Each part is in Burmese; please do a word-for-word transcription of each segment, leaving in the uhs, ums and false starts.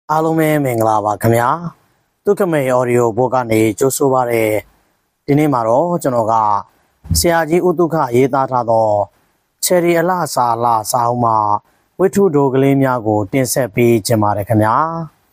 အားလုံးပဲမင်္ဂလာပါခင်ဗျာဒုက္ခမေအော်ဒီယိုဘောကနေကြိုးဆိုပါရတဲ့ဒီနေ့မှာတော့ကျွန်တော်ကဆရာကြီးဥဒုက္ခရေးသားထားသောချယ်ရီအလှစာလာစာအုပ်မှာဝိထုဒိုကလေးများကိုတင်ဆက်ပေးခြင်းပါတယ်ခင်ဗျာ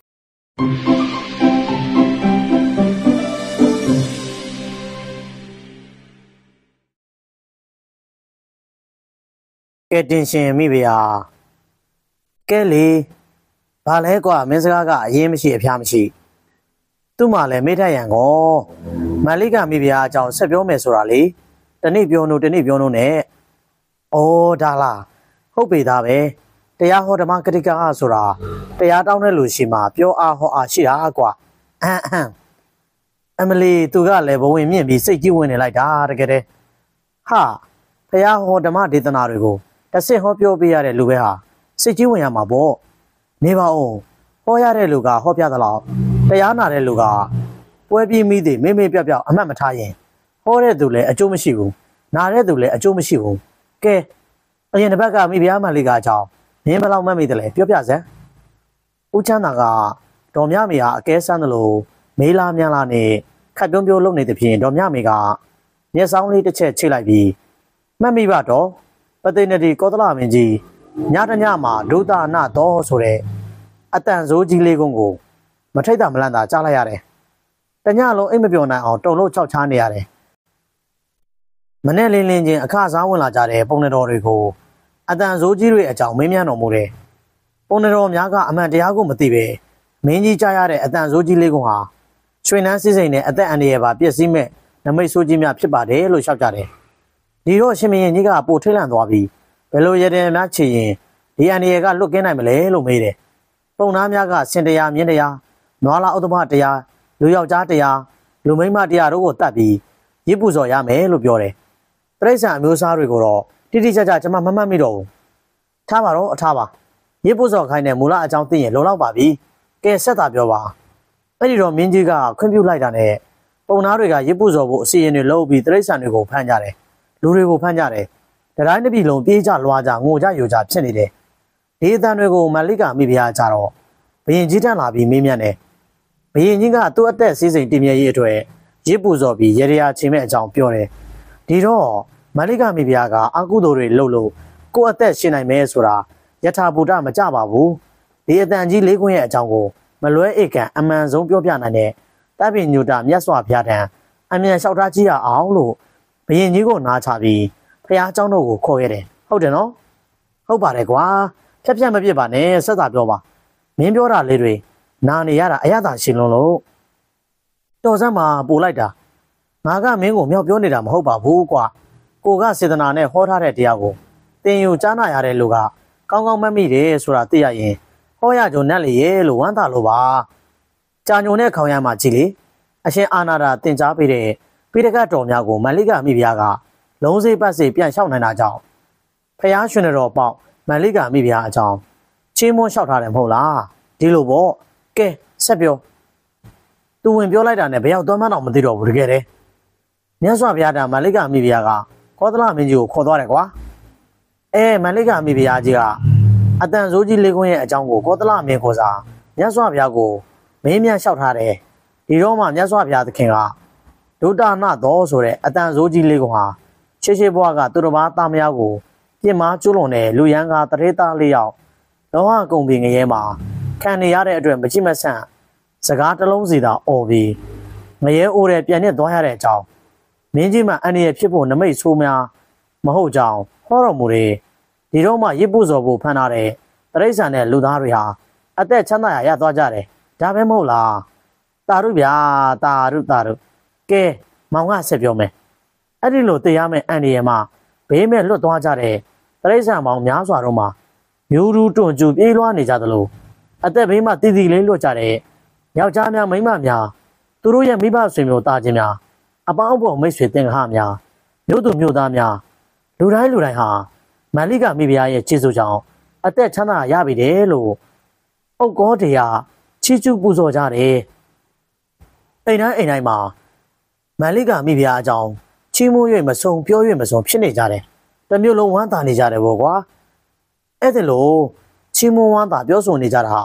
ကဲတင်ရှင်မိဗျာကဲလေဘာလဲကွာမင်းစကားကအရင်မရှိအဖျားမရှိသူ့မှာလည်းမေ့ထရန်ကောမန်လိကမိဖုရားအကြောင်းဆက်ပြောမယ်ဆိုတာလေတနေ့ပြောလို့တနေ့ပြောလို့နဲ့ဩဒါလားဟုတ်ပေသားပဲတရားဟောဓမ္မကတိကအဆိုတာတရားတောင်းတဲ့လူရှိမှပြောအားဟောအားရှိတာကွာအဟံအမလီသူကလည်းဘဝင်မြင့်ပြီးစိတ်ကြီးဝင်နေလိုက်တာတကယ်တည်းဟာတရားဟောဓမ္မဒေသနာတွေကိုတဆင့်ဟောပြောပေးရတဲ့လူပဲဟာစိတ်ကြီးဝင်ရမှာပေါ့နေပါဦးဟောရတဲ့လူကဟောပြသလောက်တရားနာတဲ့လူကပွဲပြီးမိသည်မေ့မေ့ပြော့ပြော့အမှတ်မထားရင်ဟောတဲ့သူလည်းအကျိုးမရှိဘူးနာတဲ့သူလည်းအကျိုးမရှိဘူးကဲအရင်တစ်ပတ်ကမိဖုရားမလေးကအကြောင်းမင်းဘယ်လောက်မှတ်မိတယ်လဲပြောပြစမ်းဦးချမ်းသာကတော်မြမေဟာအကဲဆန်းသလိုမေးလာမြန်လာနဲ့ခတ်ပြုံးပြုံးလုပ်နေသဖြင့်တော်မြမေကမျက်စောင်းလေးတစ်ချက်ချိတ်လိုက်ပြီးမှတ်မိပါတော့ပသိနေတီကောသလမင်းကြီးညတညမှာဒုတာနာတော်ဆိုတဲ့အတန်စိုးကြီးလေးကုန်းကိုမထိတ်တာမလန့်တာကြားလိုက်ရတယ်။တညလုံးအိမ်မပြောနိုင်အောင်တုံလို့ချောက်ချားနေရတယ်။မနဲ့လင်းလင်းချင်းအခစားဝင်လာကြတဲ့ပုံတော်တွေကိုအတန်စိုးကြီးတွေအကြောင်းမင်းမြန်တော်မူတယ်။ပုံတော်များကအမှန်တရားကိုမသိပဲမင်းကြီးကြားရတဲ့အတန်စိုးကြီးလေးကုန်းဟာချွေနှမ်းစစ်စိန်နဲ့အသက်အန္တရာယ်ပါပြည့်စည်မဲ့နမိတ်ဆိုးကြီးများဖြစ်ပါတယ်လို့ရှောက်ကြတယ်။ဒီတော့ရှင်မင်းကြီးကပိုထိတ်လန့်သွားပြီးဘယ်လိုရတဲ့များချေရင်ဒီအန္တရာယ်ကလွတ်ကင်းနိုင်မလဲလို့မေးတယ်။ပုံသားများကစင်တရားမြင်းတရားနွားလာဥဒ္ဓမတရားလူယောက်ျားတရားလူမိန်းမတရားတို့ကိုတတ်ပြီးရစ်ပူဇော်ရမယ်လို့ပြောတယ်။တိရစ္ဆာန်အမျိုးအစားတွေကိုတော့တိတိကျကျကျွန်မမမှတ်မိတော့ဘူး။ထားပါတော့အထားပါရစ်ပူဇော်ခိုင်းတဲ့မူလအကြောင်းသိရင်လုံလောက်ပါပြီ။ကဲဆက်တာပြောပါ။အဲ့ဒီတော့မင်းကြီးကခွင့်ပြုလိုက်တာနဲ့ပုံသားတွေကရစ်ပူဇော်ဖို့အစီအရင်တွေလုပ်ပြီးတိရစ္ဆာန်တွေကိုဖမ်းကြတယ်။လူတွေကိုဖမ်းကြတယ်။တတိုင်းတစ်ပြည်လုံးပြေးကြလွားကြငိုကြယိုကြဖြစ်နေတယ်။ဒီအတန်တွေကိုမလိကမိဖုရားကြတော့ဘယင်ကြီးတန်းလာပြီးမေးမြန်းတယ်ဘယင်ကြီးကသူ့အသက်စီးစိမ်တည်မြဲရေးအတွက်ရစ်ပူဇော်ပြီးရေရရာချင်းမဲ့အကြောင်းပြောတယ်ဒီတော့မလိကမိဖုရားကအကုသိုလ်တွေလုပ်လို့ကိုယ့်အသက်ရှင်နိုင်မယ်ဆိုတာယထာဘူတမကြပါဘူးဒီအတန်ကြီးလေးခွင်းရဲ့အကြောင်းကိုမလွဲဧကန်အမှန်ဆုံးပြောပြနိုင်တဲ့တပ်ပင်ညူတာမြတ်စွာဘုရားထံအမြန်လျှောက်ထားကြည့်ရအောင်လို့ဘယင်ကြီးကိုနားချပြီးဖះเจ้าတို့ကိုခေါ်ရတယ်ဟုတ်တယ်နော်ဟုတ်ပါတယ်ကွာဖြတ်ဖြတ်မပြစ်ပါနဲ့ဆက်သာပြောပါမင်းပြောတာလေးတွေနာနေရတာအရသာရှင်လုံးလို့တော်စမ်းမှာပို့လိုက်တာငါကမင်းကိုမြောက်ပြောနေတာမဟုတ်ပါဘူးကွာကိုကစေတနာနဲ့ဟောထားတဲ့တရားကိုတင်ယူကြားနာရတဲ့လူကကောင်းကောင်းမှတ်မိတယ်ဆိုတာသိရရင်ဟောရကြုံနဲ့လေရဲ့လို့ဝမ်းသာလို့ပါကြာညုံနဲ့ခေါင်ရမှာကြည်လေအရှင်အာနာတာတင်ကြားပေးတဲ့ပိဋကတ်တော်များကိုမလိကမိဖုရားကလုံးစိပတ်စိပြန်လျှောက်နိုင်တာကြောင့်ဖះရှင်တော်ပေါက်မလိကမိဖုရားအကြောင်းချင်းမွန်းလျှောက်ထားတယ်မဟုတ်လားဒီလိုပေါ့ကဲဆက်ပြောသူဝင်ပြောလိုက်တာနဲ့ဘယ်ရောက်သွားမှတော့မသိတော့ဘူးတကယ်တည်းမြတ်စွာဘုရားတာမလိကမိဖုရားကကောသလမင်းကြီးကိုခေါ်သွားတယ်ကွာအဲမလိကမိဖုရားကြီးကအတန်စိုးကြီးလေးခွန်းရဲ့အကြောင်းကိုကောသလမင်းကိုစားမြတ်စွာဘုရားကိုမင်းမြန်လျှောက်ထားတယ်ဒီတော့မှမြတ်စွာဘုရားသခင်ကဒုတာနတော်ဆိုတဲ့အတန်စိုးကြီးလေးခွန်းဟာချေချေဘွားကသူတော်ဘာသားမယားကိုပြစ်မှားကျူးလွန်တဲ့လူရန်ကတရေသားလေးယောက်လောဟကုံပင်ငရဲမှာခံနေရတဲ့အတွက်မကြည့်မဆန့်စကားတစ်လုံးစီသာអော်ပြီးငရဲအိုးတဲ့ပြန်နဲ့သွားရတဲ့အကြောင်းမင်းကြီးမှအန္တရာယ်ဖြစ်ဖို့နမိတ်ဆိုးများမဟုတ်ကြောင်းဟောတော်မူတယ်ဒီတော့မှရစ်ပူဇော်ဖို့ဖန်ထားတဲ့တရိစ္ဆာန်နဲ့လူသားတွေဟာအသက်ချမ်းသာရရသွားကြတယ်ဒါပဲမဟုတ်လားတာရုဗျာတာရုတာရုကဲမောင်ကဆက်ပြောမယ်အဲ့ဒီလိုတရားမဲ့အန္တရာယ်မှာဘေးမဲ့လွတ်သွားကြတဲ့တရိစ္ဆာန်ပေါင်းများစွာတို့မှာမျိုးရူးတွန့်ကျူပြေးလွှားနေကြသလိုအသက်ဘေးမှာတည်တည်လေးလွတ်ကြတဲ့ယောက်ျားများမိန်းမများသူတို့ရဲ့မိဘဆွေမျိုးသားချင်းများအပေါင်းအဖော်မိတ်ဆွေသင်္ဃာများမြို့သူမြို့သားများလူတိုင်းလူတိုင်းဟာမန်လိကမိဖုရားရဲ့ခြေစွကြောင့်အသက်ချမ်းသာရပြီတယ်လို့ဥက္ကောတရားချီးကျူးပူဇော်ကြတယ်အိမ်တိုင်းအိမ်တိုင်းမှာမန်လိကမိဖုရားအကြောင်းချီးမွမ်း၍မဆုံးပြော၍မဆုံးဖြစ်နေကြတယ်တမျိုးလုံးဝမ်းသာနေကြတယ်ပေါ့ကွာအဲ့ဒါလို့ချီးမွမ်းဝမ်းသာပြောဆိုနေကြတာဟာ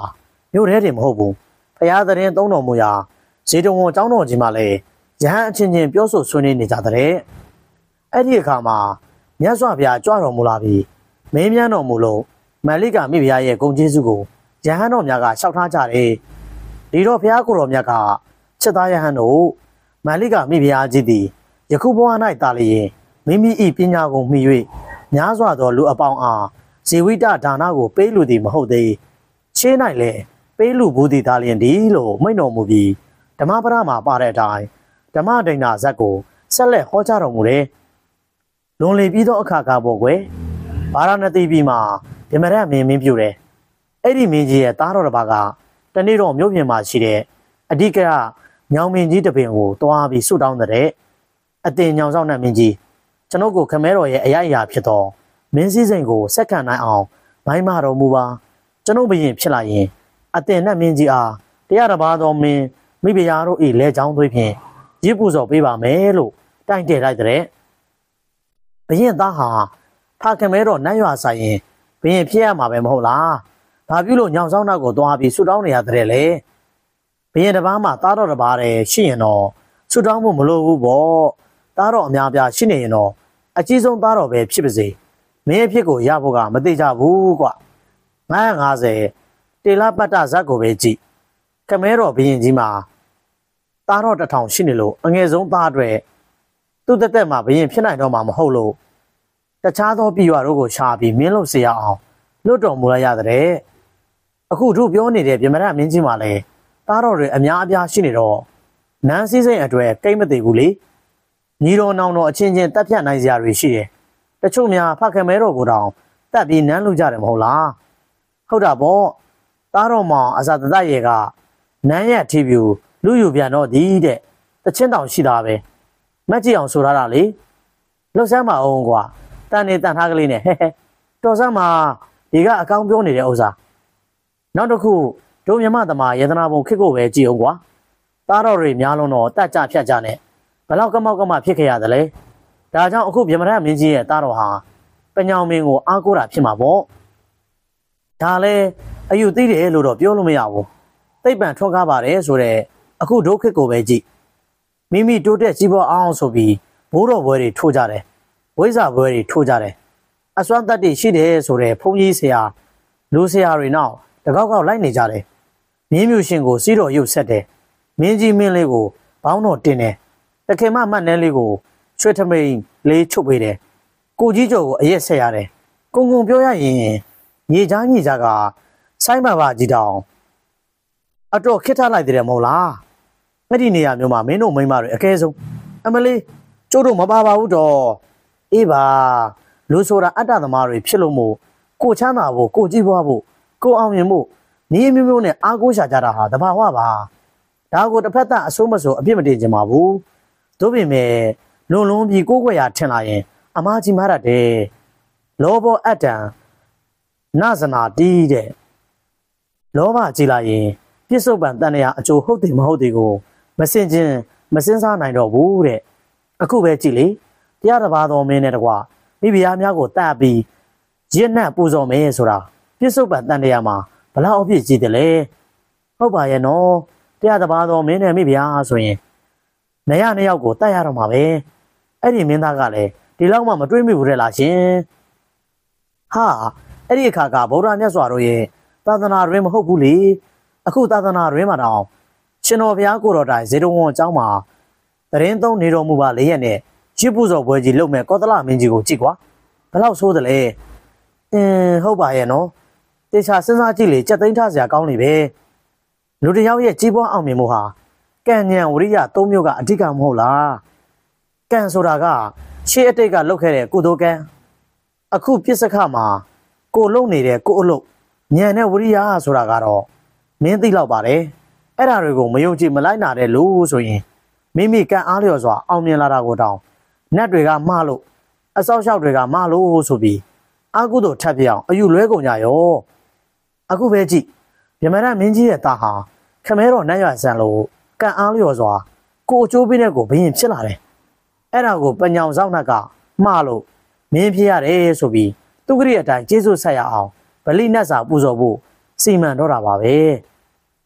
မြို့ထဲတင်မဟုတ်ဘူးဖျားသတင်းသုံးတော်မူရာဇေတဝန်ကျောင်းတော်ကြီးမှာလည်းယဟန်အချင်းချင်းပြောဆိုဆွေးနွေးနေကြတဲ့အဲ့ဒီအခါမှာမြတ်စွာဘုရားကြွတော်မူလာပြီးမင်းမြန်းတော်မူလို့မလိကမိဖုရားရဲ့ဂုဏ်ကျေးဇူးကိုယဟန်တော်များကရှောက်ထားကြတယ်ဒီတော့ဘုရားကိုယ်တော်မြတ်ကချက်သားယဟန်တို့မလိကမိဖုရားကြီးသည်ယခုဘဝ၌တာလျင်မိမိ၏ပညာကိုမှီ၍များစွာသောလူအပေါင်းအားဇေဝိတဒါနကိုပေးလူသည်မဟုတ်သေးရှင်း၌လည်းပေးလူဘူးသည်သာလျင်ဒီလို့မိန့်တော်မူပြီးဓမ္မပဒမှာပါတဲ့အတိုင်းဓမ္မဒိဏဇတ်ကိုဆက်လက်ဟောကြားတော်မူတယ်လွန်လေပြီးသောအခါကပေါ့ကွယ်ဗာရာဏသီပြည်မှာဗြဟ္မရမင်းမင်းပြုတယ်အဲ့ဒီမင်းကြီးရဲ့သားတော်တစ်ပါးကတနေ့တော့မြို့ပြင်မှာရှိတဲ့အဓိကညောင်မင်းကြီးတပင်ကိုတွားပြီးဆုတောင်းတဲ့အတင်ညောင်ဆောင်တဲ့မင်းကြီးကျွန်ုပ်ကိုခမဲတော်ရဲ့အရာအရာဖြစ်သောမင်းစည်းစိမ်ကိုစက္ကန့်နိုင်အောင်မိုင်းမတော်မူပါကျွန်ုပ်ဘရင်ဖြစ်လာရင်အတင်နဲ့မင်းကြီးအားတရားတစ်ပါးသောမင်းမိဖုရားတို့၏လက်ချောင်းသွေးဖြင့်ရစ်ပူဇော်ပေးပါမယ်လို့တိုင်တည့်လိုက်တဲ့ဘရင်သားဟာဖာခမဲတော်နတ်ရွာဆိုင်ရင်ဘရင်ဖြစ်ရမှာပဲမဟုတ်လားဘာပြုလို့ညောင်ဆောင်နောက်ကိုတွားပြီးဆုတောင်းနေရတဲ့လေဘရင်တစ်ပါးမှာသားတော်တစ်ပါးတည်းရှိရင်တော့ဆုတောင်းဖို့မလိုဘူးပေါ့သားတော်အများပြားရှိနေရင်တော့အကြီးဆုံးသားတော်ပဲဖြစ်ပါစေမင်းအဖြစ်ကိုရဖို့ကမသိကြဘူးကွငါးငါးဆယ်တေလပတ္တဇတ်ကိုပဲကြည့်ခမဲတော်ဘရင်ကြီးမှာသားတော်တစ်ထောင်ရှိနေလို့အငယ်ဆုံးသားတွေသူ့တက်တက်မှာဘရင်ဖြစ်နိုင်တော့မှာမဟုတ်လို့တခြားသောပြည်ရွာတို့ကိုရှာပြီးမင်းလို့စေရအောင်လွတ်တော်မူလိုက်ရတဲ့အခုတို့ပြောနေတဲ့ဗြဟ္မရမင်းကြီးမှာလည်းသားတော်တွေအများအပြားရှိနေတော့နန်းစည်းစိမ်အတွေ့ကိတ်မသိဘူးလေညီတော်နောင်တော်အချင်းချင်းတက်ဖြတ်နိုင်စရာတွေရှိတယ်တချို့များဖခင်မဲတော်ကိုတောင်တက်ပြီးနန်းလူကြတယ်မဟုတ်လားဟုတ်တာပေါ့သားတော်မောင်အစာတသက်ရဲ့ကနန်းရဲ့ထီပြူလူယူပြန်တော့ဒီတဲ့တချင်းတောင်ရှိတာပဲမက်ကြည့်အောင်ဆိုထားတာလေလှုပ်ဆမ်းမအောင်ကွာတန်နေတန်ထားကလေးနဲ့ဟဲဟဲတော်စမ်းမှာဒီကအကောင်းပြောနေတဲ့ဥစ္စာနောက်တစ်ခုတို့မြမသမားယေသနာပုံခစ်ကိုပဲကြည့်အောင်ကွာသားတော်တွေများလုံးတော့တက်ကြဖြတ်ကြနဲ့ဘလောက်ကမောက်ကမဖြစ်ခဲ့ရတယ်လေဒါကြောင့်အခုဗြဟ္မရမင်းကြီးရဲ့သားတော်ဟာပညောင်မင်းကိုအားကိုးတာဖြစ်မှာပေါ့ဒါလည်းအယူသိတယ်လို့တော့ပြောလို့မရဘူးသိပ္ပံထွန်းကားပါတယ်ဆိုတော့အခုဒုက္ခကိုပဲကြည့်မိမိတိုးတက်ကြီးပွားအောင်ဆိုပြီးဘိုးတော်ဘွဲတွေထိုးကြတယ်ဝိဇ္ဇာဘွဲတွေထိုးကြတယ်အစွမ်းတတ်တွေရှိတယ်ဆိုတော့ဘုန်းကြီးဆရာလူဆရာတွေနောက်တကောက်ကောက်လိုက်နေကြတယ်မင်းမြူရှင်ကိုစီးတော်ရုပ်ဆက်တယ်မင်းကြီးမင်းလေးကိုဘောင်းတော်တင်တယ်တခင်မမှတ်နှဲလေးကိုချွေထမိန်လေးချုပ်ပေးတယ်ကိုကြီးကျော်ကိုအရက်ဆက်ရတယ်ကုံကုံပြောရရင်ညီချားညီချားကဆိုင်းပါပါကြီးတောင်အတော့ခစ်ထားလိုက်တယ်မဟုတ်လားအဲ့ဒီနေရာမျိုးမှာမင်းတို့မိန်းမတွေအကဲဆုံးအမလေးကျိုးတို့မပါပါဘူးတော့အေးပါလူဆိုတာအတ္တသမားတွေဖြစ်လို့မို့ကိုချမ်းသာဖို့ကိုကြည့်ပွားဖို့ကိုအောင်မြင်ဖို့နေမျိုးမျိုးနဲ့အားကိုးရှာကြတာဟာတဘာဝပါဒါကိုတစ်ဖက်သက်အစိုးမစိုးအပြစ်မတင်ကြပါဘူးတို့ပြင်မဲ့လွန်လွန်ပြီးကိုယ်ွယ်ရာထင်လာရင်အမားကြီးမားရတယ်လောဘောအတ္တံနဇနာတီးတဲ့လောဘကြည်လာရင်ပြစ္ဆုတ်ပံတန်ရာအကျိုးဟုတ်တယ်မဟုတ်တယ်ကိုမစင်ချင်းမစင်စားနိုင်တော့ဘူးတဲ့အခုပဲကြည်လေတရားတစ်ပါးတော်မင်းနဲ့တကွာမိဖုရားများကိုတတ်ပြီးရစ်နှံ့ပူဇော်မယ်ဆိုတာပြစ္ဆုတ်ပံတန်ရာမှာဘလောက်အပြည့်ကြည်တယ်လေဟုတ်ပါရဲ့နော်တရားတစ်ပါးတော်မင်းနဲ့မိဖုရားဆိုရင်နေရနှစ်ယောက်ကိုတတ်ရတော့မှာပဲအဲ့ဒီမင်းသားကလည်းဒီလောက်မှမတွေးမိဘူးတဲ့လားရှင်ဟာအဲ့ဒီအခါကဗုဒ္ဓမြတ်စွာတို့ရဲ့သာသနာတွင်မဟုတ်ဘူးလေအခုသာသနာတွင်မှာတောင်ရှင်တော်ဘုရားကိုတော်တိုင်ဇေတဝန်အကြောင်းမှာတရင်သုံးနေတော်မူပါလေရဲ့နဲ့ရစ်ပူဇော်ပွဲကြီးလုပ်မဲ့ကောသလမင်းကြီးကိုကြည့်ကွာဘယ်လောက်ဆိုးတယ်လဲအင်းဟုတ်ပါရဲ့နော်တေချာစဉ်းစားကြည့်လေကြက်သိမ်းထားစရာကောင်းနေပဲလူတယောက်ရဲ့ကြီးပွားအောင်မြင်မှုဟာကံဉဏ်ဝရိယသုံးမျိုးကအဓိကမဟုတ်လားကံဆိုတာကရှေးအတိတ်ကလုပ်ခဲ့တဲ့ကုသိုလ်ကံအခုပြစ္ဆခမှာကိုလုံနေတဲ့ကိုအလုပ်ဉာဏ်နဲ့ဝရိယဆိုတာကတော့မင်းသိလောက်ပါတယ်အဲ့ဒါတွေကိုမယုံကြည်မလိုက်နာတဲ့လူဆိုရင်မိမိကံအားလျော်စွာအောင်မြင်လာတာကိုတောင်နတ်တွေကမှားလို့အစောက်ရှောက်တွေကမှားလို့ဆိုပြီးအာကုသို့ထပ်ပြအောင်အယူလွဲကုန်ကြရောအခုပဲကြည့်ဗြဟ္မဏမင်းကြီးရဲ့သားဟာခမဲတော်နတ်ရွာဆန်လို့ကံအားလျော်စွာကိုအကျိုးပေးတဲ့ကိုဘယင်ဖြစ်လာတယ်အဲ့ဒါကိုပညောင်ဆောင်နှက်ကမှားလို့မင်းဖြစ်ရတယ်ဆိုပြီးသူကလေးအတိုင်းကျေးဇူးဆက်ရအောင်ဗလိနတ်စာပူဇော်ဖို့စီမံတော့တာပါပဲ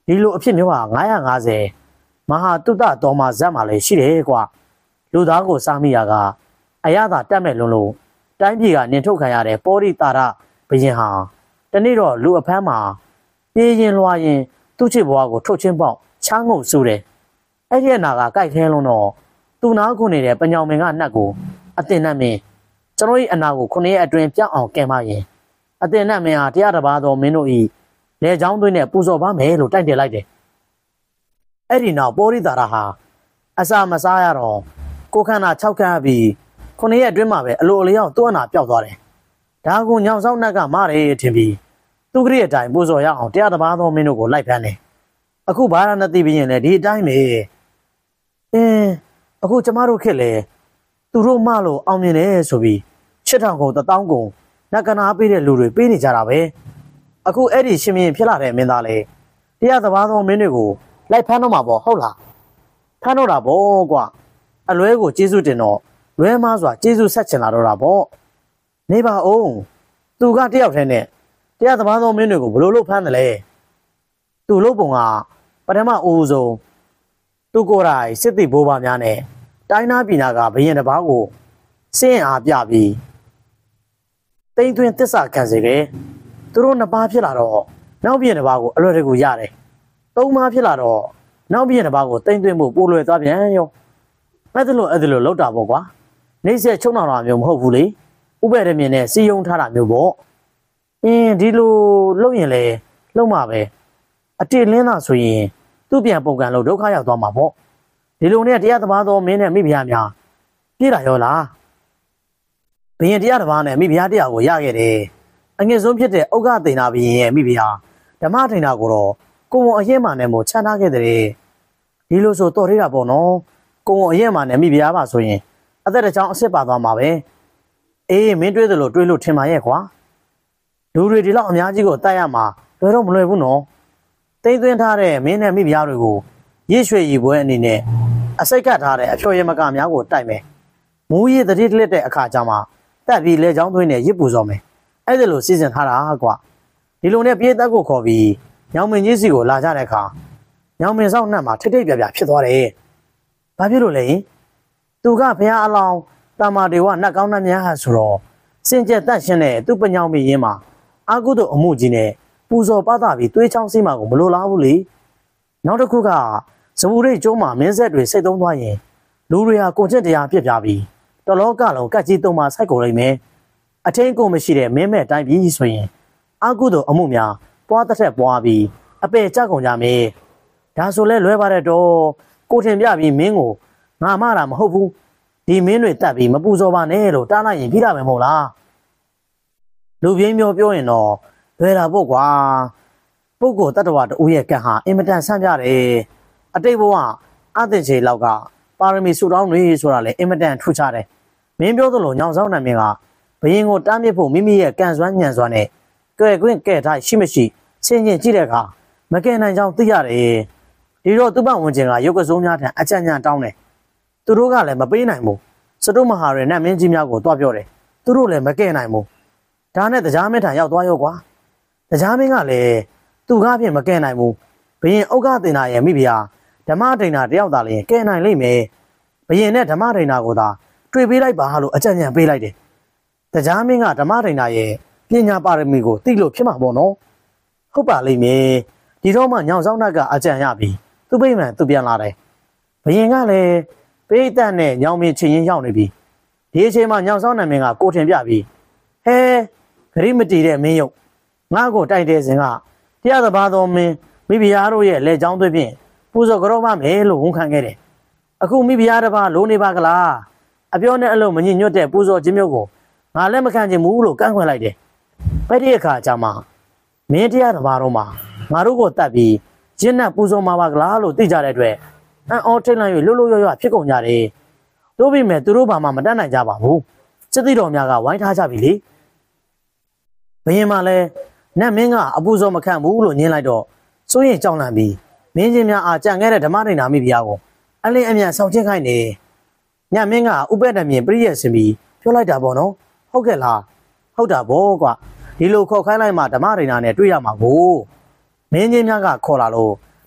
ဒီလိုအဖြစ်မျိုးဟာငါးရာငါးဆယ်မဟာတုတ္တတော်မှာဇက်မှာလည်းရှိတယ်ကွာလူသားကိုစားမိရကအရသာတက်မဲ့လုံးလုံးတိုင်းပြည်ကနင်ထုတ်ခံရတဲ့ပောရိတာရဘရင်ဟာတနေ့တော့လူအဖမ်းမှာပြေးရင်လွှာရင်သူ့ချစ်ဘွားကိုထုတ်ချင်းပေါက်ချားငုံဆူတယ်အဲ့ဒီအနာကကြိုက်ခဲလုံးတော့သူ့နားခုနေတဲ့ပညောင်မင်ကနှက်ကိုအတင်နဲ့မင်းကျွန်တော်၏အနာကိုခုနှစ်ရက်အတွင်းပြောင်းအောင်ကင်ပါရင်အတင်နဲ့မင်းဟာတရားတစ်ပါးသောမင်းတို့၏လေချောင်းသွင်းနဲ့ပူဇော်ပါမယ်လို့တိုက်တယ်လိုက်တယ်အဲ့ဒီနောက်ပောရိတာရဟာအစာမစားရတော့ကိုခန္ဓာ၆ခန်းပြီးခုနှစ်ရက်အတွင်းမှာပဲအလိုအလျောက်သူ့အနာပျောက်သွားတယ်ဒါကိုညောင်ဆောင်နှက်ကမားတယ်ထင်ပြီးသူကလေးအတိုင်းပူဇော်ရအောင်တရားတစ်ပါးသောမင်းတို့ကိုလိုက်ဖမ်းတယ်အခုဘာရဏသီဘရင်လည်းဒီအတိုင်းပဲအင်းအခုကျမတို့ခက်လေသူတို့မလို့အောင်မြင်တယ်ဆိုပြီးချစ်ထောင်ကုန်တထောင်ကုန်နက်ကနာပေးတဲ့လူတွေပေးနေကြတာပဲအခုအဲ့ဒီရှင်မင်းဖြစ်လာတဲ့မင်းသားလေတရားတစ်ပါးသောမင်းတွေကိုလိုက်ဖမ်းတော့မှာပေါ့ဟုတ်လားဖမ်းတော့တာပေါ့ကွာအလွဲကိုကျေးဇူးတင်တော့လွဲမားစွာကျေးဇူးဆက်ချင်လာတော့တာပေါ့နေပါအောင်သူကတယောက်တည်းနဲ့တရားသမားသောမင်းတွေကိုဘလို့လို့ဖမ်းတယ်လဲသူလို့ပုံကပထမအိုးဆုံးသူကိုယ်တိုင်စစ်သည်ဘိုးဘများနဲ့တိုင်းသားပြည်နာကဘရင်တစ်ပါးကိုစင့်အားပြပြီးတိမ်သွင်းတစ္ဆာခံစေတယ်သူတို့နှစ်ပါးဖြစ်လာတော့နောက်ဘရင်တစ်ပါးကိုအလွယ်တကူရတယ်သုံးပါးဖြစ်လာတော့နောက်ဘရင်တစ်ပါးကိုတိမ်သွင်းဖို့ပိုလွယ်သွားပြန်ရောအဲ့ဒါလို့အဲ့ဒါလို့လောက်တာပေါ့ကွာနေဆက်ချုံတော်တာမျိုးမဟုတ်ဘူးလေဥပဒေမြင်နဲ့စီယုံထားတာမျိုးပေါ့အင်းဒီလိုလုပ်ရင်လေလုံးမှာပဲအတိလင်းတာဆိုရင်သူ့ပြန်ပုံကံလို့ဒုက္ခရောက်သွားမှာပေါ့ဒီလိုနဲ့တရားသမားသောမင်းနဲ့မိဖုရားများပြေးလာရောလားဘရင်တရားတစ်ပါးနဲ့မိဖုရားတရားကိုရခဲ့တယ်အငယ်ဆုံးဖြစ်တဲ့ဥက္ကသိဏဘရင်ရဲ့မိဖုရားဓမ္မထိန်တာကိုတော့ကိုယ်ဝန်အရင်မှနဲ့မို့ချမ်းသာခဲ့တဲ့ဒီလိုဆိုတော်ရတာပေါ့နော်ကိုယ်ဝန်အရင်မှနဲ့မိဖုရားပါဆိုရင်အသက်တစ်ချောင်းအစ်စ်ပါသွားမှာပဲအေးမင်းတွေးသလိုတွေးလို့ထင်ပါရဲ့ကွာလူတွေဒီလောက်အများကြီးကိုတိုက်ရမှာလွယ်တော့မလွယ်ဘူးနော်တိမ့်သွင်းထားတဲ့မင်းနဲ့မိဖုရားတွေကိုရစ်ရွှေရီပွဲအနေနဲ့အစိတ်ကတ်ထားတဲ့အဖျော်ရမကများကိုတိုက်မယ်မူးရည်တတိတလက်တဲ့အခါကျမှတက်ပြီးလေချောင်းသွင်းနဲ့ရစ်ပူစော်မယ်အဲ့ဒါလိုစီစဉ်ထားတာကွာဒီလိုနဲ့ပြေးတက်ကိုခေါ်ပြီးညောင်မင်းကြီးစီကိုလာကြတဲ့အခါညောင်မင်းဆောင်နှက်မှာထိတ်ထိတ်ပြပြဖြစ်သွားတယ်ဘာဖြစ်လို့လဲသူကဘုရားအလောင်းတာမာတွေကနှက်ကောင်းနှက်များဟာဆိုတော့စင်ကြက်တက်ရှင်းတဲ့သူ့ပညောင်မင်းရင်းမှာအာကုတို့အမှုကြီးနဲ့ပူဇော်ပသပြီးသွေးချောင်းစီးမှာကိုမလိုလားဘူးလေနောက်တစ်ခုကဇမူရိတ်ကျုံးမှာမင်းဆက်တွေစိတ်သုံးသွားရင်လူတွေဟာကိုကျင့်တရားပြစ်ပြပြီးတလောကလုံးကတ်ကြီးသုံးမှာစိုက်ကုန်လိမ့်မယ်အထင်းကိုမရှိတဲ့မင်းမဲ့တိုင်းပြည်ဆိုရင်အာကုတို့အမှုများပွားတစ်ထက်ပွားပြီးအပေကြကုန်ကြမယ်ဒါဆိုလဲလွဲပါတဲ့တော့ကိုထင်ပြပြီးမင်းကိုငါမှတာမဟုတ်ဘူးဒီမင်းတွေတက်ပြီးမပူဇော်ပါနဲ့လို့တားလိုက်ရင်ပြီးတာပဲမဟုတ်လားလူပြင်းမျိုးပြောရင်တော့လွယ်တာပေါ့ကွာပုဂ္ဂိုလ်တ attva တူရဲ့ကံဟာအင်မတန်ဆန်းပြတယ်အတိတ်ဘဝအသစ်ချေလောက်ကပါရမီဆူတောင်းတွေဆိုတာလေအင်မတန်ထူးခြားတယ်မင်းပြောသလိုညောင်ဆောင်နိုင်မင်းကဘယင်ကိုတားမြစ်ဖို့မိမိရဲ့ကံစွမ်းညံစွမ်းနဲ့ကြွယ်ခွင့်ကဲ့ထားရှိမရှိဆင်ခြင်ကြည့်တဲ့အခါမကယ်နိုင်ကြောင်းသိရတယ်ဒီတော့သူ့ပတ်ဝန်းကျင်ကရုပ်ကစိုးများထံအကြံဉာဏ်တောင်းတယ်သူတို့ကလည်းမပေးနိုင်ဘူးစတုမဟာရဲ့နတ်မင်းကြီးများကိုတွားပြောတယ်သူတို့လည်းမကယ်နိုင်ဘူးဒါနဲ့တရားမင်းထံရောက်သွားရောကွာတရားမင်းကလည်းသူကားဖြင့်မကယ်နိုင်ဘူးဘယင်ဥက္ကသေနာရဲ့မိဖုရားဓမ္မဒိဏတယောက်သာလျှင်ကယ်နိုင်လိမ့်မယ်ဘယင်နဲ့ဓမ္မဒိဏကိုသာတွေ့ပေးလိုက်ပါလို့အကြံဉာဏ်ပေးလိုက်တယ်တရားမင်းကဓမ္မဒိဏရဲ့ပညာပါရမီကိုသိလို့ဖြစ်မှာပေါ့နော်ဟုတ်ပါလိမ့်မယ်ဒီတော့မှညောင်ဆောင်နှက်ကအကြံရပြီးသူ့ပိမှန်သူပြန်လာတယ်ဘယင်ကလည်းပိဋကတ်နဲ့ညောင်မင်းချင်းရင်ရောက်နေပြီဒီအချိန်မှာညောင်ဆောင်နှက်မင်းကကိုထင်ပြပြီးဟဲဂရိမတီတဲ့မင်းယုတ်ငါ့ကိုတိုက်တဲ့စဉ်ကတရားသဘာသောမင်းမိဖုရားတို့ရဲ့လက်ချောင်းသွေးဖြင့်ပူဇော်ကြောပါမယ်လို့ဝန်ခံခဲ့တယ်အခုမိဖုရားတစ်ပါးလိုနေပါကလားအပြောနဲ့အလုံးမညစ်ညွတ်တဲ့ပူဇော်ခြင်းမျိုးကိုငါလက်မခံချင်ဘူးလို့ကန့်ကွက်လိုက်တယ်အဲ့ဒီအခါကျမှမင်းတရားတစ်ပါးတို့မှာငါတို့ကိုတတ်ပြီးကျင့်နဲ့ပူဇော်မှာပါကလားလို့သိကြတဲ့အတွက်အံ့ဩထိတ်လန့်၍လွတ်လွတ်ရွရွဖြစ်ကုန်ကြတယ်တို့ပြီမဲ့သူတို့ဘာမှမတတ်နိုင်ကြပါဘူးစစ်သည်တော်များကဝိုင်းထားကြပြီလေဘယင်မှလည်းနတ်မင်းကအပူဇော်မခံဘူးလို့ညင်းလိုက်တော့စိုးရင်ကြောက်လန့်ပြီးမင်းချင်းများအားကြံခဲ့တဲ့ဓမ္မဒိဏမိဖုရားကိုအလင်းအမြန်ဆောင်ချင်းခိုင်းနေညမင်းကဥပဒမြင်ပြည့်ရစင်ပြီးပြောလိုက်တာပေါ့နော်ဟုတ်ကဲ့လားဟုတ်တာဗောကွာဒီလိုခေါ်ခိုင်းလိုက်မှဓမ္မဒိဏနဲ့တွေ့ရမှာကိုမင်းချင်းများကခေါ်လာလို့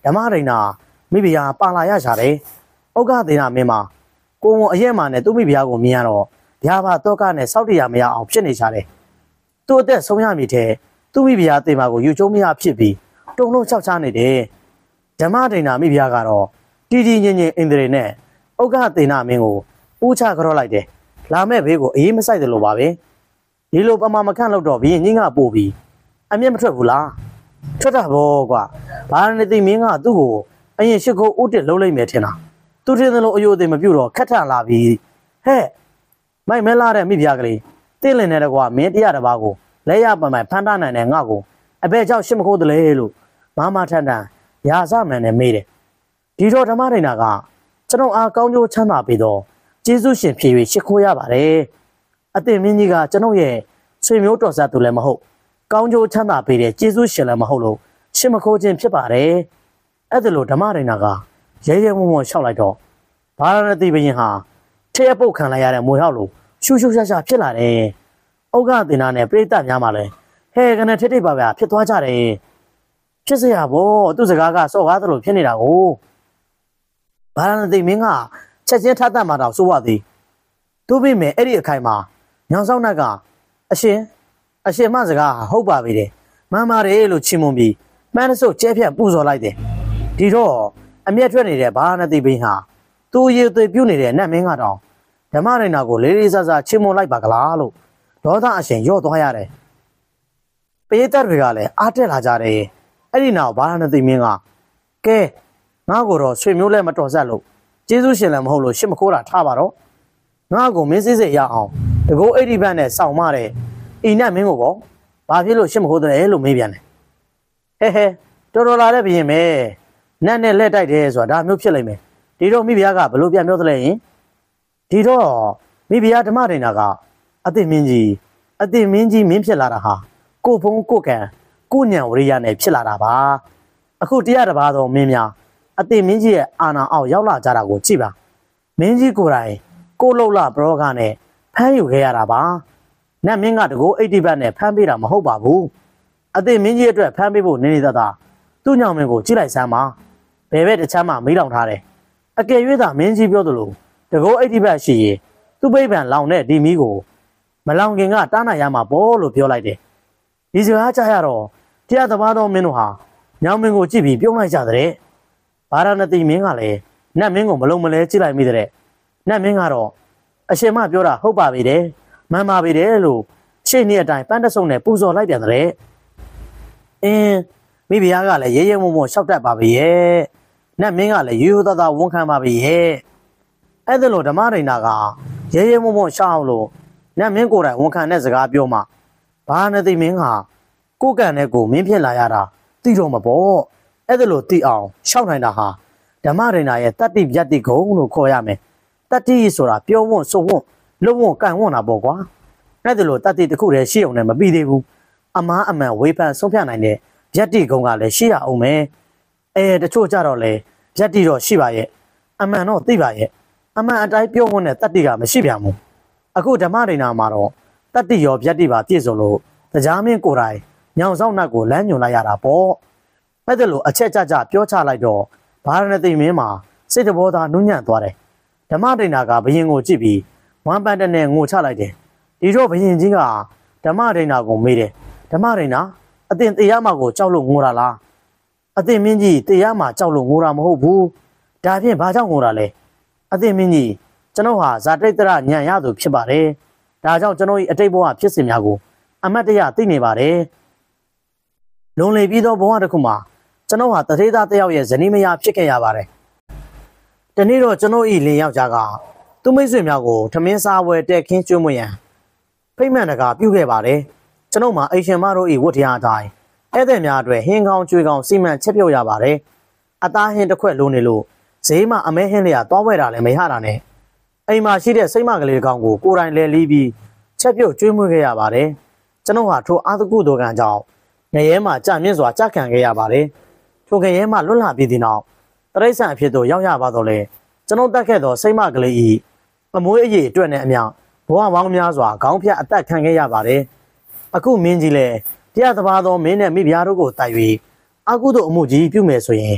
ဓမ္မရိနာမိဖုရားပါလာရကြတယ်ဥက္ကသေနာမင်းမှာကိုဝန်အရက်မှနဲ့သူ့မိဖုရားကိုမြင်ရတော့ဗျာပါတော့ကနဲ့စောက်တရားမရအောင်ဖြစ်နေကြတယ်သူ့အသက်ဆုံးရမည်တဲ့သူ့မိဖုရားသေမာကိုယူကျုံမရဖြစ်ပြီးတုံလုံးချောက်ချနေတယ်ဓမ္မရိနာမိဖုရားကတော့တီတီငင်ငင်အင်္ဒရေနဲ့ဥက္ကသေနာမင်းကိုဦးချကြော့လိုက်တယ်လာမဲ့ဘေးကိုအေးမဆိုင်တယ်လို့ပါပဲဒီလိုပမာမခန့်လို့တော့ဘင်းညင်းကပို့ပြီးအမျက်မထွက်ဘူးလားထွက်တာဘောကွာဘာရဏတိမင်းကသူ့ကိုအရင်ရှစ်ခိုးဦးတက်လုံးလိုက်မယ်ထင်တာသူထင်တယ်လို့အယိုသေးမပြုတ်တော့ခက်ထလာပြီးဟဲ့မိုက်မဲလာတဲ့မိဖုရားကလေးတင်းလင်နေတဲ့ကွာမင်းတရားတစ်ပါးကိုလဲရပံပိုင်ဖန်တာနိုင်တဲ့ငါ့ကိုအဘဲကြောင့်ရှစ်မခိုးတလေလို့မမထန်တန်ရာဇမှန်နဲ့မေးတယ်ဒီတော့ဓမ္မဒိနာကကျွန်တော်အားကောင်းကျိုးချမ်းသာပြီးတော့ကျေးဇူးရှင်ဖြေ၍ရှစ်ခိုးရပါတယ်အသင်မင်းကြီးကကျွန်တော်ရဲ့ဆွေမျိုးတော်ဆက်သူလည်းမဟုတ်ကောင်းကျိုးချမ်းသာပေးတဲ့ကျေးဇူးရှင်လည်းမဟုတ်လို့ရှစ်မခိုးခြင်းဖြစ်ပါတယ်အဲ့ဒါလို့ဓမ္မဒိနာကရဲရဲဝံ့ဝံ့လျှောက်လိုက်တော့ဘာရဏတိဘရင်ဟာထည့်အပုတ်ခံလိုက်ရတဲ့မွေဟောက်လို့ရှူရှူရှာရှာဖြစ်လာတယ်ဥက္ကသေနာနဲ့ပြိတ္တများမှလည်းဟဲကနေထိတ်ထိတ်ပါဗျာဖြစ်သွားကြတယ်ဖြစ်เสียဗောသူ့စကားကစော့ကားသလိုဖြစ်နေတာကိုဘာရဏတိမင်းကချက်ချင်းထပ်တတ်မှတော့စိုးရသည်သူ့ပြိမယ်အဲ့ဒီအခိုင်မှာညောင်ဆောင်နှက်ကအရှင်အရှင်မစကားဟုတ်ပါပြီတဲ့မှန်ပါတယ်လို့ချီးမွမ်းပြီးမှန်းစုပ်ကျဲဖြန့်ပူဇော်လိုက်တယ်ဒီတော့အမျက်ထွက်နေတဲ့ဘာရဏတိဘင်းဟာသူ့ရေသွေးပြုတ်နေတဲ့နတ်မင်းကတော့ဓမ္မရိနာကိုလေးလေးစားစားချီးမွမ်းလိုက်ပါကလားလို့ဒေါသအရှင်ရော့သွားရတယ်ပရိသတ်တွေကလည်းအားတက်လာကြတယ်အဲ့ဒီနောက်ဘာရဏတိမင်းကကဲငါ့ကိုတော့ဆွေမျိုးလည်းမတော်ဆက်လို့ကျေးဇူးရှင်လည်းမဟုတ်လို့ရှစ်မခိုးတာထားပါတော့ငါ့ကိုမင်းစစ်စစ်ရအောင်တကောအိဋ္ဌိဘတ်နဲ့စောင့်မတဲ့အိနတ်မင်းကိုပေါ့ဘာဖြစ်လို့ရှစ်မခိုးတယ်လို့မေးပြန်တယ်ဟဲဟဲတော်တော်လာတဲ့ဘရင်ပဲနတ်နဲ့လက်တိုက်တယ်ဆိုတာဒါမျိုးဖြစ်လိမ့်မယ်ဒီတော့မိဖုရားကဘလို့ပြန်ပြောသလဲရင်ဒီတော့မိဖုရားဓမ္မဒိနာကအသိမင်းကြီးအသိမင်းကြီးမင်းဖြစ်လာတာဟာကိုဖုံးကိုကံကိုညံဝရိယနဲ့ဖြစ်လာတာပါအခုတရားတစ်ပါးသောမင်းများအသိမင်းကြီးရဲ့အာဏာအောက်ရောက်လာကြတာကိုကြည့်ပါမင်းကြီးကိုယ်တိုင်ကိုလှုပ်လာဘရောကနဲ့ဖမ်းယူခဲ့ရတာပါနတ်မင်းကတကောအိဋ္ဌိဘတ်နဲ့ဖမ်းပေးတာမဟုတ်ပါဘူးအသိမင်းကြီးအတွက်ဖမ်းပေးဖို့နေနေသာသာသူ့ညောင်မင်းကိုကြည့်လိုက်စမ်းပါဘယ်ဘက်တစ်ချမ်းမှမေးလောင်ထားတယ်အကယ်၍သာမင်းကြီးပြောသလိုတကောအိဋ္ဌိဘတ်ရှိရင်သူ့ပိပံလောင်တဲ့ဒီမီးကိုမလောင်ခင်ကတားနိုင်ရမှာပေါ့လို့ပြောလိုက်တယ်ဒီစကားကြားရတော့တရားသမားတော်မင်းတို့ဟာညောင်မင်းကိုကြည့်ပြီးပြုံးလိုက်ကြတဲ့ဘာရဏတိမင်းကလည်းနတ်မင်းကိုမလုံးမလဲကြည့်လိုက်မိတဲ့နတ်မင်းကတော့အရှင်မပြောတာဟုတ်ပါပြီတဲ့မှန်ပါပြီတဲ့လို့ရှေ့နေ့အတိုင်းပန်းတဆုံနဲ့ပူဇော်လိုက်ပြန်တဲ့အင်းမိဖုရားကလည်းရဲရဲမုံမုံရှောက်တတ်ပါပြီရဲ့နတ်မင်းကလည်းရိုးရိုးသားသားဝန်ခံပါပြီရဲ့အဲ့ဒါလို့ဓမ္မဒိနာကရဲရဲမုံမုံရှောက်အောင်လို့နတ်မင်းကိုယ်တိုင်ဝန်ခံတဲ့စကားပြောမှဘာနတိမင်းကကိုကံနဲ့ကိုမင်းဖြစ်လာရတာသိတော့မပေါ့အဲ့ဒါလို့သိအောင်ရှောက်နိုင်တာဟာဓမ္မဒိနာရဲ့တတ္တိယတ္တိဂုံလို့ခေါ်ရမယ်တတ္တိဆိုတာပြောဝွန့်ဆိုဝွန့်လုံးဝကန်ဝွန့်တာပေါ့ကွာအဲ့ဒါလို့တတ္တိတစ်ခုတည်းရှိအောင်လည်းမပြီးသေးဘူးအမားအမှန်ဝေဖန်ဆုံးဖြတ်နိုင်တဲ့ယတ္တိဂုံကလည်းရှိရအောင်မယ်အဲတချို့ကြတော့လေယတ္တိတော့ရှိပါရဲ့အမှန်တော့သိပါရဲ့အမှန်အတိုင်းပြောဝွန့်တဲ့တတ္တိကမရှိပြန်ဘူးအခုဓမ္မဒိနာမှာတော့တတ္တိရောယတ္တိပါပြည့်စုံလို့တရားမင်းကိုယ်တိုင်ညောင်ဆောင်နှက်ကိုလမ်းညွှန်လိုက်ရတာပေါ့အဲ့ဒါလို့အချက်ကြကြပြောချလိုက်တော့ဘာရဏတိမင်းမှာစိတ်တဘောသားနုညံ့သွားတယ်ဓမ္မဒိနာကဘယင်ကိုကြည့်ပြီးဝမ်းပန်းတနဲ့ငိုချလိုက်တယ်ဒီတော့ဘယင်ကြီးကဓမ္မဒိနာကိုမေးတယ်ဓမ္မဒိနာအသင်တရားမကိုကြောက်လို့ငိုတာလားအသင်မင်းကြီးတရားမကြောက်လို့ငိုတာမဟုတ်ဘူးဒါဖြင့်ဘာကြောင့်ငိုတာလဲအသင်မင်းကြီးကျွန်တော်ဟာဇာတိတ္တရညံရသူဖြစ်ပါတယ်ဒါကြောင့်ကျွန်တော်၏အတိတ်ဘဝဖြစ်စဉ်များကိုအမတ်တရသိနေပါတယ်လုံလေပြီးသောဘဝတစ်ခုမှာကျွန်တော်ဟာတထေးသားတယောက်ရဲ့ဇနီးမယားဖြစ်ခဲ့ရပါတယ်။ဒီနေ့တော့ကျွန်တော်ဤလင်ယောက်ျားကသူ့မိတ်ဆွေများကိုထမင်းစားဝယ်တက်ခင်းကျွေးမွေးရန်ဖိမှန်တကာပြုခဲ့ပါတယ်။ကျွန်တော်မှာအိရှင်မတို့ဤဝတ္တရားအတိုင်းဧည့်သည်များအတွက်ဟင်းကောင်းကျွေးကောင်းစီမံချက်ပြုတ်ရပါတယ်။အသားဟင်းတစ်ခွက်လုံးနေလို့ဈေးမှာအမဲဟင်းလေးကသွားဝယ်တာလည်းမရတာနဲ့အိမ်မှာရှိတဲ့စိတ်မကလေးကောင်ကိုကိုယ်တိုင်လဲလီးပြီးချက်ပြုတ်ကျွေးမွေးခဲ့ရပါတယ်။ကျွန်တော်ဟာထိုအာသကုတော်ကံကြောင့်ငရဲမှာကြာမြင့်စွာကြာခံခဲ့ရပါတယ်။ထိုငရဲမှာလွတ်လာပြီးတဲ့နောက်တရိษံအဖြစ်သို့ရောက်ရပါတော့လေကျွန်တော်တက်ခဲ့သောစိတ်မကလေးဤအမွေးအရေးအတွက်နဲ့အမျှဘဝပေါင်းများစွာခေါင်းဖြတ်အသက်ခံခဲ့ရပါတယ်။အခုမင်းကြီးလည်းတရားသဘာသောမင်းနဲ့မိဖုရားတို့ကိုတိုက်၍အကုသို့အမှုကြီးပြုမယ်ဆိုရင်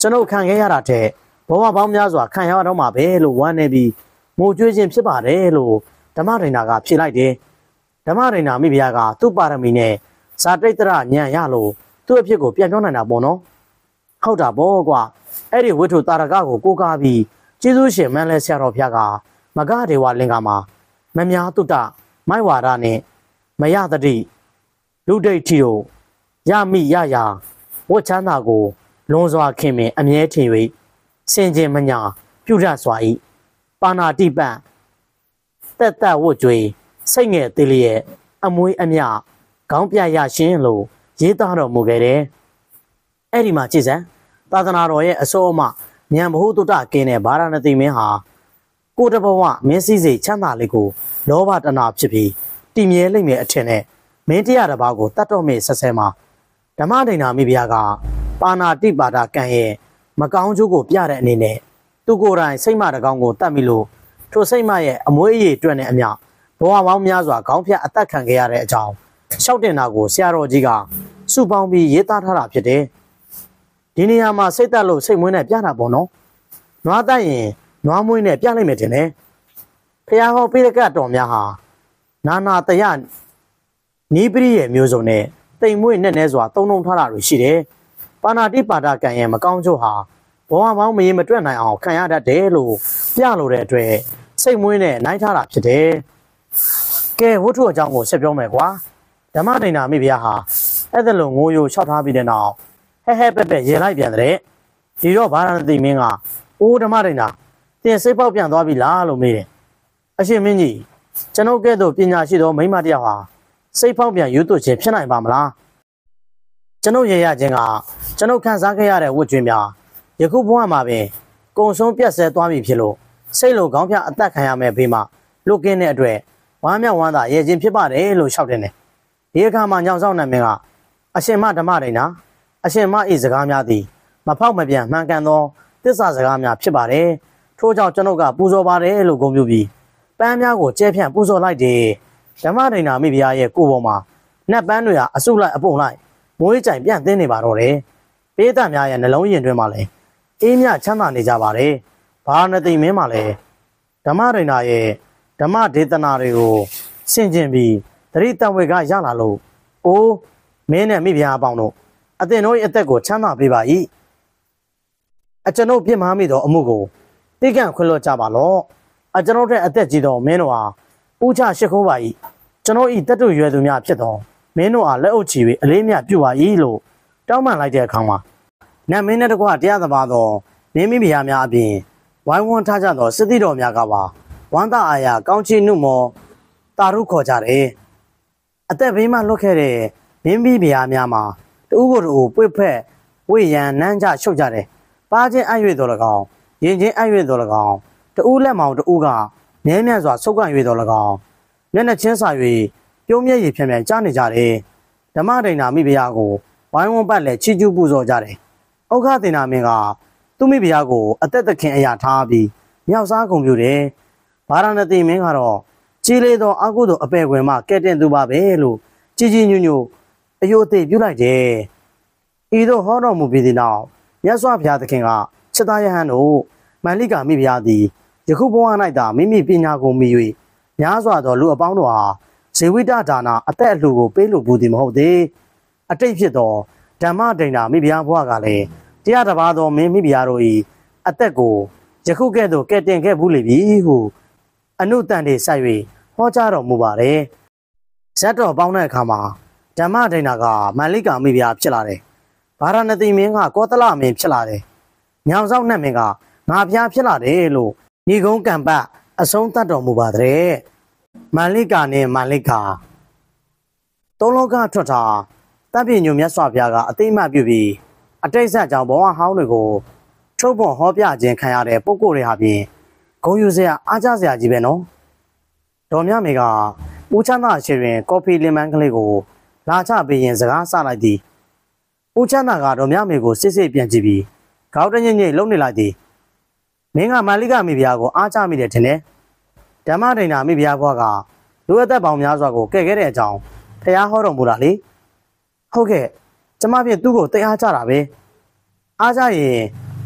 ကျွန်ုပ်ခံခဲ့ရတာတဲ့ဘဝပေါင်းများစွာခံရတော့မှာပဲလို့ဝမ်းနေပြီးငိုကြွေးခြင်းဖြစ်ပါတယ်လို့ဓမ္မဒိဏကဖြေလိုက်တယ်ဓမ္မဒိဏမိဖုရားကသူ့ပါရမီနဲ့ဇာတိတ်တရညံ့ရလို့သူ့အဖြစ်ကိုပြန်ပြောနိုင်တာပေါ့နော်ဟုတ်တာပေါ့ကွာအဲ့ဒီဝိထုတာရကကိုကိုးကားပြီးကျေးဇူးရှင်မန်းလဲဆရာတော်ဘုရားကမဂဒေဝလင်္ကာမှာမများတုတ္တမိုက်ဝါဒနဲ့မယတတိလူဒိဋ္ဌိတို့ရမိရရာဝတ်ချမ်းသာကိုလွန်စွာခင်မင်အမြဲထင်၍စင်ကြင်မညာပြုရစွာ၏ပါဏာတိပံတက်တက်ဝတ်ကြွေစိတ်ငယ်သေးလျက်အမွေးအမြခေါင်းပြရရှင်လို့ရေးသားတော်မူခဲ့တယ်အဲ့ဒီမှာကြည်စံသာသနာတော်ရဲ့အစိုးအမဉာဏ်ဘဟုတုတ္တကင်းတဲ့ဗာရာဏသီမင်းဟာကိုတဘဝမင်းစည်းစိတ်ချမ်းသာလေးကိုလောဘတနာဖြစ်ပြီးတည်မြဲလိမ့်မယ်အထင်နဲ့မင်းတရားတစ်ပါးကိုတတ်တော်မေဆက်ဆဲမှာဓမ္မဒိဏမိဖုရားကပါဏာတိပါဒကံရဲ့မကောင်းကျိုးကိုပြတဲ့အနေနဲ့သူကိုယ်တိုင်စိတ်မတကောင်ကိုတတ်မိလို့ထိုစိတ်မရဲ့အမွေးအရေးအတွက်နဲ့အမျှဘဝပေါင်းများစွာခေါင်းဖြတ်အသက်ခံခဲ့ရတဲ့အကြောင်းရှောက်တင်တာကိုဆရာတော်ကြီးကစုပေါင်းပြီးရေးသားထားတာဖြစ်တယ်ဒီနေရာမှာစိတ်တက်လို့စိတ်မွေးနဲ့ပြတာပေါ့နော်နွားတက်ရင်နွားမွေးနဲ့ပြလိုက်မယ်တင်တယ်ဖះဟောပိရကတော်များဟာနာနာတရနီးပရိရဲ့မျိုးစုံနဲ့တိမ်မွေးနဲ့နဲစွာတုံတုံထားတာတွေရှိတယ်ပါဏာတိပါဒကံရဲ့မကောင်းချို့ဟာဘဝပေါင်းမရေမတွက်နိုင်အောင်ခံရတတ်တယ်လို့ပြလို့တဲ့အတွက်စိတ်မွေးနဲ့နိုင်ထားတာဖြစ်တယ်ကဲဝတ္ထုအကြောင်းကိုဆက်ပြောမယ်ကွာဓမ္မဒိဏမိဖုရားဟာအဲ့ဒါလိုငိုယိုလျှောက်ထားပြီးတဲ့နောက်ဟဲဟဲပက်ပက်ရေလိုက်ပြန်တဲ့ဒီတော့ဗာရာဏသီမင်းကအိုးဓမ္မဒိဏတင်စိတ်ပေါက်ပြန်သွားပြီလားလို့မေးတယ်အရှင်မင်းကြီးကျွန်ုပ်ကဲ့သို့ပညာရှိသောမိန်းမတယောက်ဟာစိတ်ပေါက်ပြန်ယူသွခြင်းဖြစ်နိုင်ပါမလားကျွန်ုပ်ရရခြင်းကကျွန်ုပ်ခံစားခဲ့ရတဲ့ဝတ်ကြွေးများယခုဘဝမှာပင်ကုံဆုံးပြတ်ဆဲသွားပြီဖြစ်လို့စိတ်လုံးခေါင်းဖြတ်အသက်ခံရမယ်ဘေးမှာလွတ်ကင်းတဲ့အတွက်ဝမ်းမြောက်ဝမ်းသာရခြင်းဖြစ်ပါတယ်လို့လျှောက်တယ်နဲ့ဒီအခါမှာညောင်ဆောင်နတ်မင်းကအရှင်မဓမ္မဒိဏအရှင်မဤစကားများသည်မဖောက်မပြန်မှန်ကန်သောသစ္စာစကားများဖြစ်ပါတယ်ထို့ကြောင့်ကျွန်ုပ်ကပူဇော်ပါတယ်လို့ဂုဏ်ပြုပြီးပန်းများကိုကျဲဖြန့်ပူဇော်လိုက်တယ်ဓမ္မဒိဏမိဖုရားရဲ့ကိုယ်ပေါ်မှာနတ်ပန်းတွေဟာအစုလိုက်အပုံလိုက်မွေးကြိုင်ပြန့်သင်းနေပါတော့တယ်ပေးသက်များရဲ့နှလုံးရင်တွင်မှာလည်းအေးမြချမ်းသာနေကြပါတယ်ဗာရာဏသီမင်းမှာလည်းဓမ္မဒိဏရဲ့ဓမ္မဒေသနာတွေကိုဆင်ခြင်ပြီးသတိတဝေကရလာလို့အိုးမင်းနဲ့မိဖုရားအပေါင်းတို့အသင်တို့ရဲ့အသက်ကိုချမ်းသာပေးပါ၏အကျွန်ုပ်ပြစ်မှားမိသောအမှုကိုတိကန့်ခွင့်လွှတ်ကြပါလော့အကျွန်ုပ်ရဲ့အသက်ကြီးသောမင်းတို့ဟာပူချရှိခိုးပါ၏ကျွန်ုပ်ဤတတ်တူရွယ်သူများဖြစ်သောမင်းတို့အားလက်အုပ်ချီ၍အလေးမြတ်ပြုပါ၏လို့တောင်းပန်လိုက်တဲ့အခါမှာနတ်မင်းနဲ့တကွတရားသဘာသောမင်းမိဖုရားများအပြင်ဝိုင်းဝန်းထားကြသောစစ်သည်တော်များကပါဝမ်းသာအားရကောင်းချီးနှုမောတာရုခေါ်ကြတယ်အသက်ဘေးမှလွတ်ခဲ့တဲ့မင်းမိဖုရားများမှာတူကိုယ်တို့ပွေ့ဖက်ဝိရန်နန်းကြရှုပ်ကြတယ်ပါခြင်းအံ့၍တော်၎င်းရင်ချင်းအံ့၍တော်၎င်းတူလက်မောင်တူကနည်းမြတ်စွာဆုတ်ကန်၍တော်၎င်းမျက်နှာချင်းစာ၍ပြုံးမြဲရည်ဖြန့်ဖြန့်ကြားနေကြတယ်ဓမ္မဒိဏမိဖုရားကိုဝိုင်းဝန်းပတ်လဲချီးကျူးပူဇော်ကြတယ်ဩဃသင်္နာမင်းကသူ့မိဖုရားကိုအသက်သခင်အရာထားပြီးမြောက်စားကုန်ပြုတယ်ဗာရာဏသီမင်းကတော့ကြီးလေးသောအကုသို့အပယ်ခွင်မှကဲ့တင်သူပါပဲလို့ကြီးကြီးညွညွအယိုသေးပြုလိုက်တယ်ဤသို့ဟောတော်မူပြီးသည့်နောက်မြတ်စွာဘုရားသခင်ကချက်သားယဟန်တို့မန္လိကာမိဖုရားသည်ယခုဘဝ၌သာမိမိပညာကိုမြည်၍များစွာသောလူအပေါင်းတို့ဟာဇေဝိတဒါနာအသက်အလှကိုပေးလို့ဘူးသည်မဟုတ်သေးအတိတ်ဖြစ်သောဓမ္မဒိဏမိဖုရားဘဝကလည်းတရားတစ်ပါးသောမင်းမိဖုရားတို့၏အသက်ကိုယခုကဲ့သို့ကဲ့တင်ခဲ့ဘူးလေပြီဟုအနုတန်တွေဆက်၍ဟောကြားတော်မူပါတယ်ဇတ်တော်ပေါင်းတဲ့အခါမှာဓမ္မဒိဏကမန္လိကာမိဖုရားဖြစ်လာတယ်ဗာရာဏသီမင်းကကောသလမင်းဖြစ်လာတယ်ညောင်ဆောင်နှက်မင်းကငါဖျားဖြစ်လာတယ်လို့ညီကုန်းကံပတ်အဆုံးသတ်တော်မူပါတဲ့မန္လိကာနဲ့မန္လိကာသုံးလောကထွက်တာတပ်ပြညုံမြတ်စွာဘုရားကအသိအမှတ်ပြုပြီးအတိတ်ဆက်ကြောင့်ဘဝဟောင်းတွေကိုထုတ်ဖော်ဟောပြခြင်းခံရတဲ့ပုဂ္ဂိုလ်တွေဟာဖြင့်ဂုဏ်ယူစရာအားကျစရာကြီးပဲနော်ဒေါ်မြမေကဦးချမ်းသာရှင်တွင်ကော်ဖီလင်မန်းကလေးကိုလာချပေးရင်စကားဆလိုက်သည်ဦးချမ်းသာကဒေါ်မြမေကိုစစ်စစ်ပြန်ကြည့်ပြီးခေါင်းတညိမ့်ညိမ့်လုံနေလိုက်သည်မင်းကမန္လိကာမိဖုရားကိုအားချမိတယ်ထင်တယ်ဓမ္မဒိဏမိဖုရားဘွားကလူအသက်ပေါင်းများစွာကိုကဲ့ခဲ့တဲ့အကြောင်းဖះဟောတော်မူတာလေဟုတ်ကဲ့ကျမဖြင့်သူ့ကိုသိအားကြတာပဲအားကြရင်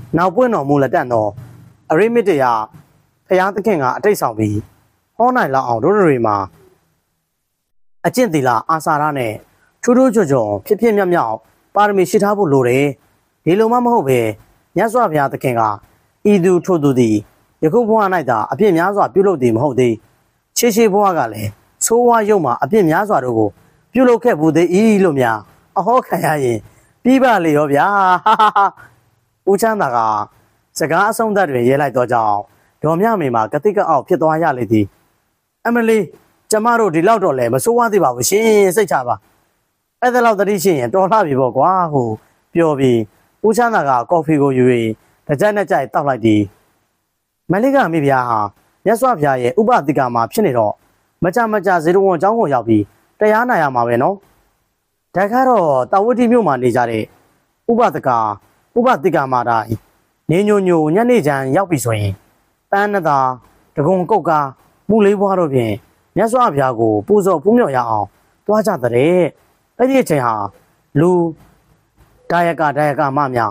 နောက်ပွင့်တော်မူလက်တန့်သောအရိမစ်တရားဖျားသခင်ကအတိတ်ဆောင်ပြီးဟောနိုင်လောက်အောင်တို့တွေမှာအကျင့်သီလအာစာရနဲ့ထူးထူးချွတ်ချွတ်ဖြစ်ဖြစ်မြောက်မြောက်ပါရမီရှိထားဖို့လိုတယ်ဒီလိုမှမဟုတ်ပဲမြတ်စွာဘုရားသခင်ကဤသူထို့သူသည်ယခုဘဝ၌သာအပြစ်များစွာပြုလုပ်သည်မဟုတ်သေးရှေးရှေးဘဝကလည်းဆိုးဝါးရုံမှာအပြစ်များစွာတို့ကိုပြုလုပ်ခဲ့ဘူးသေး၏လို့များအဟောခံရရင်ပြီးပါလေရောဗျာဟာဟာဟာဦးချမ်းသာကစကားအဆုံးသတ်တွင်ရဲလိုက်တော့ကြောင်းဒေါ်မြမေမှာကတိကအောက်ဖြစ်သွားရလေသည်အမလီကျမတို့ဒီလောက်တော့လည်းမဆိုးဝါးသေးပါဘူးရှင်စိတ်ချပါအဲ့ဒါလောက်တတိရှိရင်တော်လှပြီပေါ့ကွာဟိုပြောပြီးဦးချမ်းသာကကော်ဖီကိုယူ၍တစ်ကြိုက်နဲ့ကြိုက်တောက်လိုက်သည်မလေးကမိဖုရားဟာမြတ်စွာဘုရားရဲ့ဥပတိကမှာဖြစ်နေတော့မကြမကြဇေတဝန်အကြောင်းကိုရောက်ပြီးတရားနာရမှာပဲနော်ဒါကတော့တာဝတိမြို့မှာနေကြတဲ့ဥပဒကဥပတိကမှာတိုင်းနေညိုညိုညနေချမ်းရောက်ပြီဆိုရင်ပန်းနသာတကုံကုတ်ကားမှုလေးဘွားတို့ဖြင့်မြတ်စွာဘုရားကိုပူဇော်ဖူးမြော်ရအောင်တွားကြတဲ့အဲ့ဒီအချိန်ဟာလူဒါယကဒါယကမများ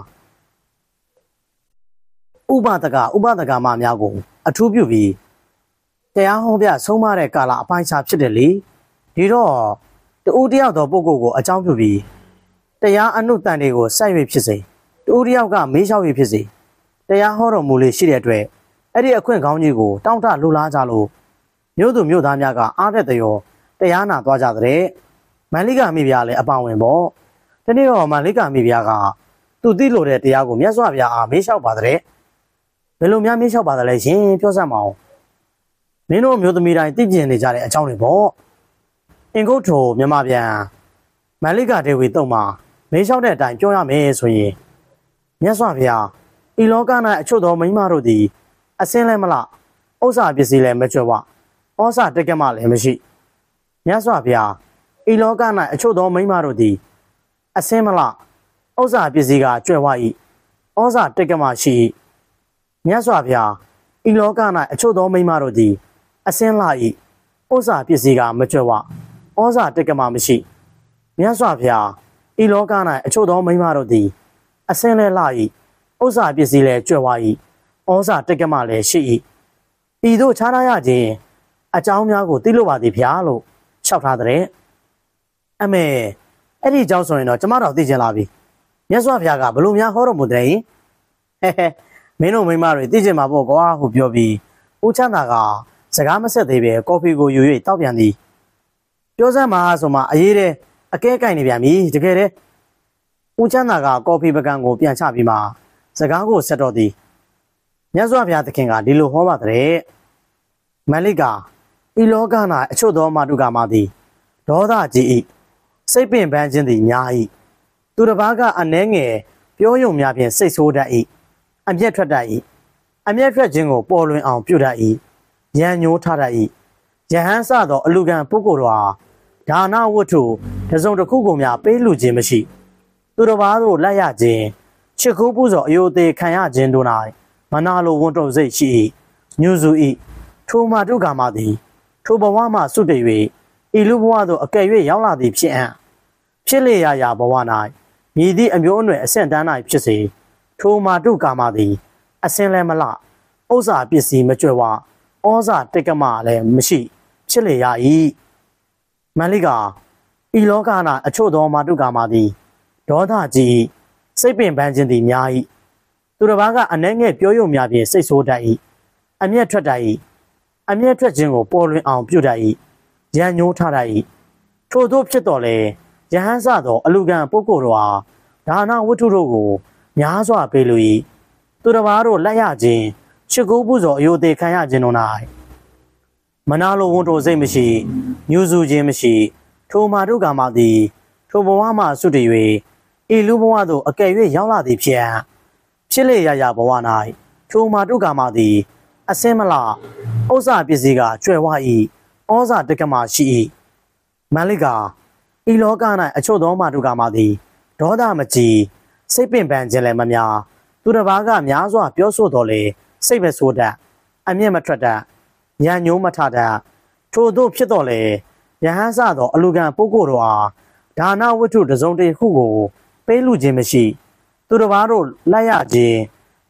ဥပဒကဥပဒကမများကိုအထူးပြုပြီးတရားဟောပြဆုံးမတဲ့ကာလအပိုင်းခြားဖြစ်တယ်လေဒီတော့တူတယောက်သောပုဂ္ဂိုလ်ကိုအကြောင်းပြုပြီးတရားအနုတန်တွေကိုဆက်၍ဖြစ်စေတူတယောက်ကမေးလျှောက်၍ဖြစ်စေတရားဟောတော်မူလေရှိတဲ့အတွက်အဲ့ဒီအခွင့်ကောင်းကြီးကိုတောင်းတလိုလားကြလို့မြို့သူမြို့သားများကအားတဲ့တရောတရားနာသွားကြတဲ့မန္လိကမိဖုရားလည်းအပါဝင်ပေါ့ဒီနေ့တော့မန္လိကမိဖုရားကသူသိလို့တဲ့တရားကိုမြတ်စွာဘုရားအားမေးလျှောက်ပါတဲ့ဘယ်လိုများမေးလျှောက်ပါသလဲရှင်ပြောစမ်းပါဦးမင်းတို့မျိုးသမီးတိုင်းသိကျင်နေကြတဲ့အကြောင်းတွေပေါ့အင်ကုတ်ထိုမြန်မာပြန်မန္လိကဒေဝီတုံမှာမေးလျှောက်တဲ့အတိုင်းပြောရမယ်ဆိုရင်မြတ်စွာဘုရားဤလောက၌အချို့သောမိန်းမတို့သည်အစင်းလည်းမလားဥစ္စာပစ္စည်းလည်းမကြွယ်ဝဩစာတက်ကမှလည်းမရှိမြတ်စွာဘုရားဤလောက၌အချို့သောမိန်းမတို့သည်အစင်းမလားဥစ္စာပစ္စည်းကကြွယ်ဝ၏ဩစာတက်ကမှရှိ၏မြတ်စွာဘုရားဤလောက၌အချို့သောမိန်းမတို့သည်အစင်းလာ၏ဥစ္စာပစ္စည်းကမကြွယ်ဝဩဇာတက်ကမှမရှိမြတ်စွာဘုရားဤလောက၌အချို့သောမိန်းမတို့သည်အစင်းလဲလာ၏ဥစ္စာပစ္စည်းလဲကြွယ်ဝ၏ဩဇာတက်ကမှလည်းရှိ၏ဤသို့ခြားထားရခြင်းအကြောင်းများကိုသိလို့ပါသည်ဗျာလို့လျှောက်ထားတဲ့အမေအဲ့ဒီအကြောင်းဆိုရင်တော့ကျမတို့သိချင်လာပြီမြတ်စွာဘုရားကဘလို့များဟောတော်မူတဲ့ဟဲ့ဟဲ့မင်းတို့မိန်းမတွေသိချင်မှာပေါ့ကွာဟုပြောပြီးဦးချမ်းသာကစကားမဆက်သေးပဲကော်ဖီကိုယူ၍တောက်ပြန်သည်ပြောစမ်းပါဆိုမှအေးတဲ့အကဲကိုင်နေပြန်ပြီတကယ်တည်းဦးချမ်းသာကကော်ဖီပကံကိုပြန်ချပြီးမှစကားကိုဆက်တော့သည်မြတ်စွာဘုရားသခင်ကဒီလိုဟောပါတဲ့မန္လိကဤလောက၌အချို့သောမာတုကာမသည်ဒေါသကြီး၏စိတ်ပင်ပန်းခြင်းသည်များ၏သူတစ်ပါးကအနှဲငယ်ပြောယုံများဖြင့်စိတ်ဆိုးတတ်၏အမျက်ထွက်တတ်၏အမျက်ထွက်ခြင်းကိုပေါ်လွင်အောင်ပြုတတ်၏ရန်ညိုးထားတတ်၏ယဟန်စသောအလူကံပုဂ္ဂိုလ်တော်ဒါနဝတ္ထုတစုံတစ်ခုကိုများပေးလူခြင်းမရှိသူတစ်ပါးတို့လက်ရခြင်းချစ်ခိုးပူဇော်အယိုသေးခံရခြင်းတို့၌မနာလိုဝန်တုံစိတ်ရှိ၏ညူစု၏ထိုမာတုကာမသည်ထိုဘဝမှစွတ်တည်၍ဤလူဘဝသို့အကယ်၍ရောက်လာသည်ဖြစ်အံ့ဖြစ်လေရာရာဘဝ၌မြည်သည့်အမျိုးအနွယ်အဆင့်တန်း၌ဖြစ်စေထိုမာတုကာမသည်အစင်းလည်းမလဥစ္စာပစ္စည်းမကြွယ်ဝဩဇာတက်ကမှလည်းမရှိဖြစ်လေရ၏မန္လိကဤလောက၌အချို့သောမာတုကာမသည်ဒေါသကြီးစိတ်ပင်ပန်းခြင်းသည်များ၏သူတစ်ပါးကအနှဲငယ်ပြောယုံများဖြင့်စိတ်ဆိုးတတ်၏အမျက်ထွက်တတ်၏အမျက်ထွက်ခြင်းကိုပေါ်လွင်အောင်ပြုတတ်၏ရန်ညိုးထားတတ်၏ထို့သောဖြစ်တော်လေယဟန်စသောအလူကံပုဂ္ဂိုလ်တို့အားဒါနဝတ္ထုတို့ကိုများစွာပေးလို၏သူတစ်ပါးတို့လက်ရခြင်းချစ်ကိုးပူဇော်အယိုသေးခံရခြင်းတို့၌မနာလိုဝန်တိုစိတ်မရှိညူစုခြင်းမရှိထိုမာတုကာမသည်ထိုဘဝမှစွတ်တည်၍ဤလူဘဝသို့အကယ်၍ရောက်လာသည်ဖြစ်ဖြစ်လေရာရာဘဝ၌ထိုမာတုကာမသည်အစင်းမလားဥစ္စာပစ္စည်းကကျွယ်ဝ၏ဩဇာတက္ကမရှိ၏မန္လိကဤလောက၌အချို့သောမာတုကာမသည်ဒေါသမကြီးစိတ်ပင်ပန်းခြင်းလည်းမများသူတစ်ပါးကများစွာပြောဆိုတော်လေစိတ်မဆိုးတတ်အမျက်မထွက်တတ်ညံ့ညိုးမထတတ်ထို့သို့ဖြစ်တော်လေယဟန်စသောအလူကံပုဂ္ဂိုလ်တို့အားဒါနဝတ္ထုတစုံတစ်ခုကိုပေးလူခြင်းမရှိသူတစ်ပါးတို့လက်ရခြင်းချ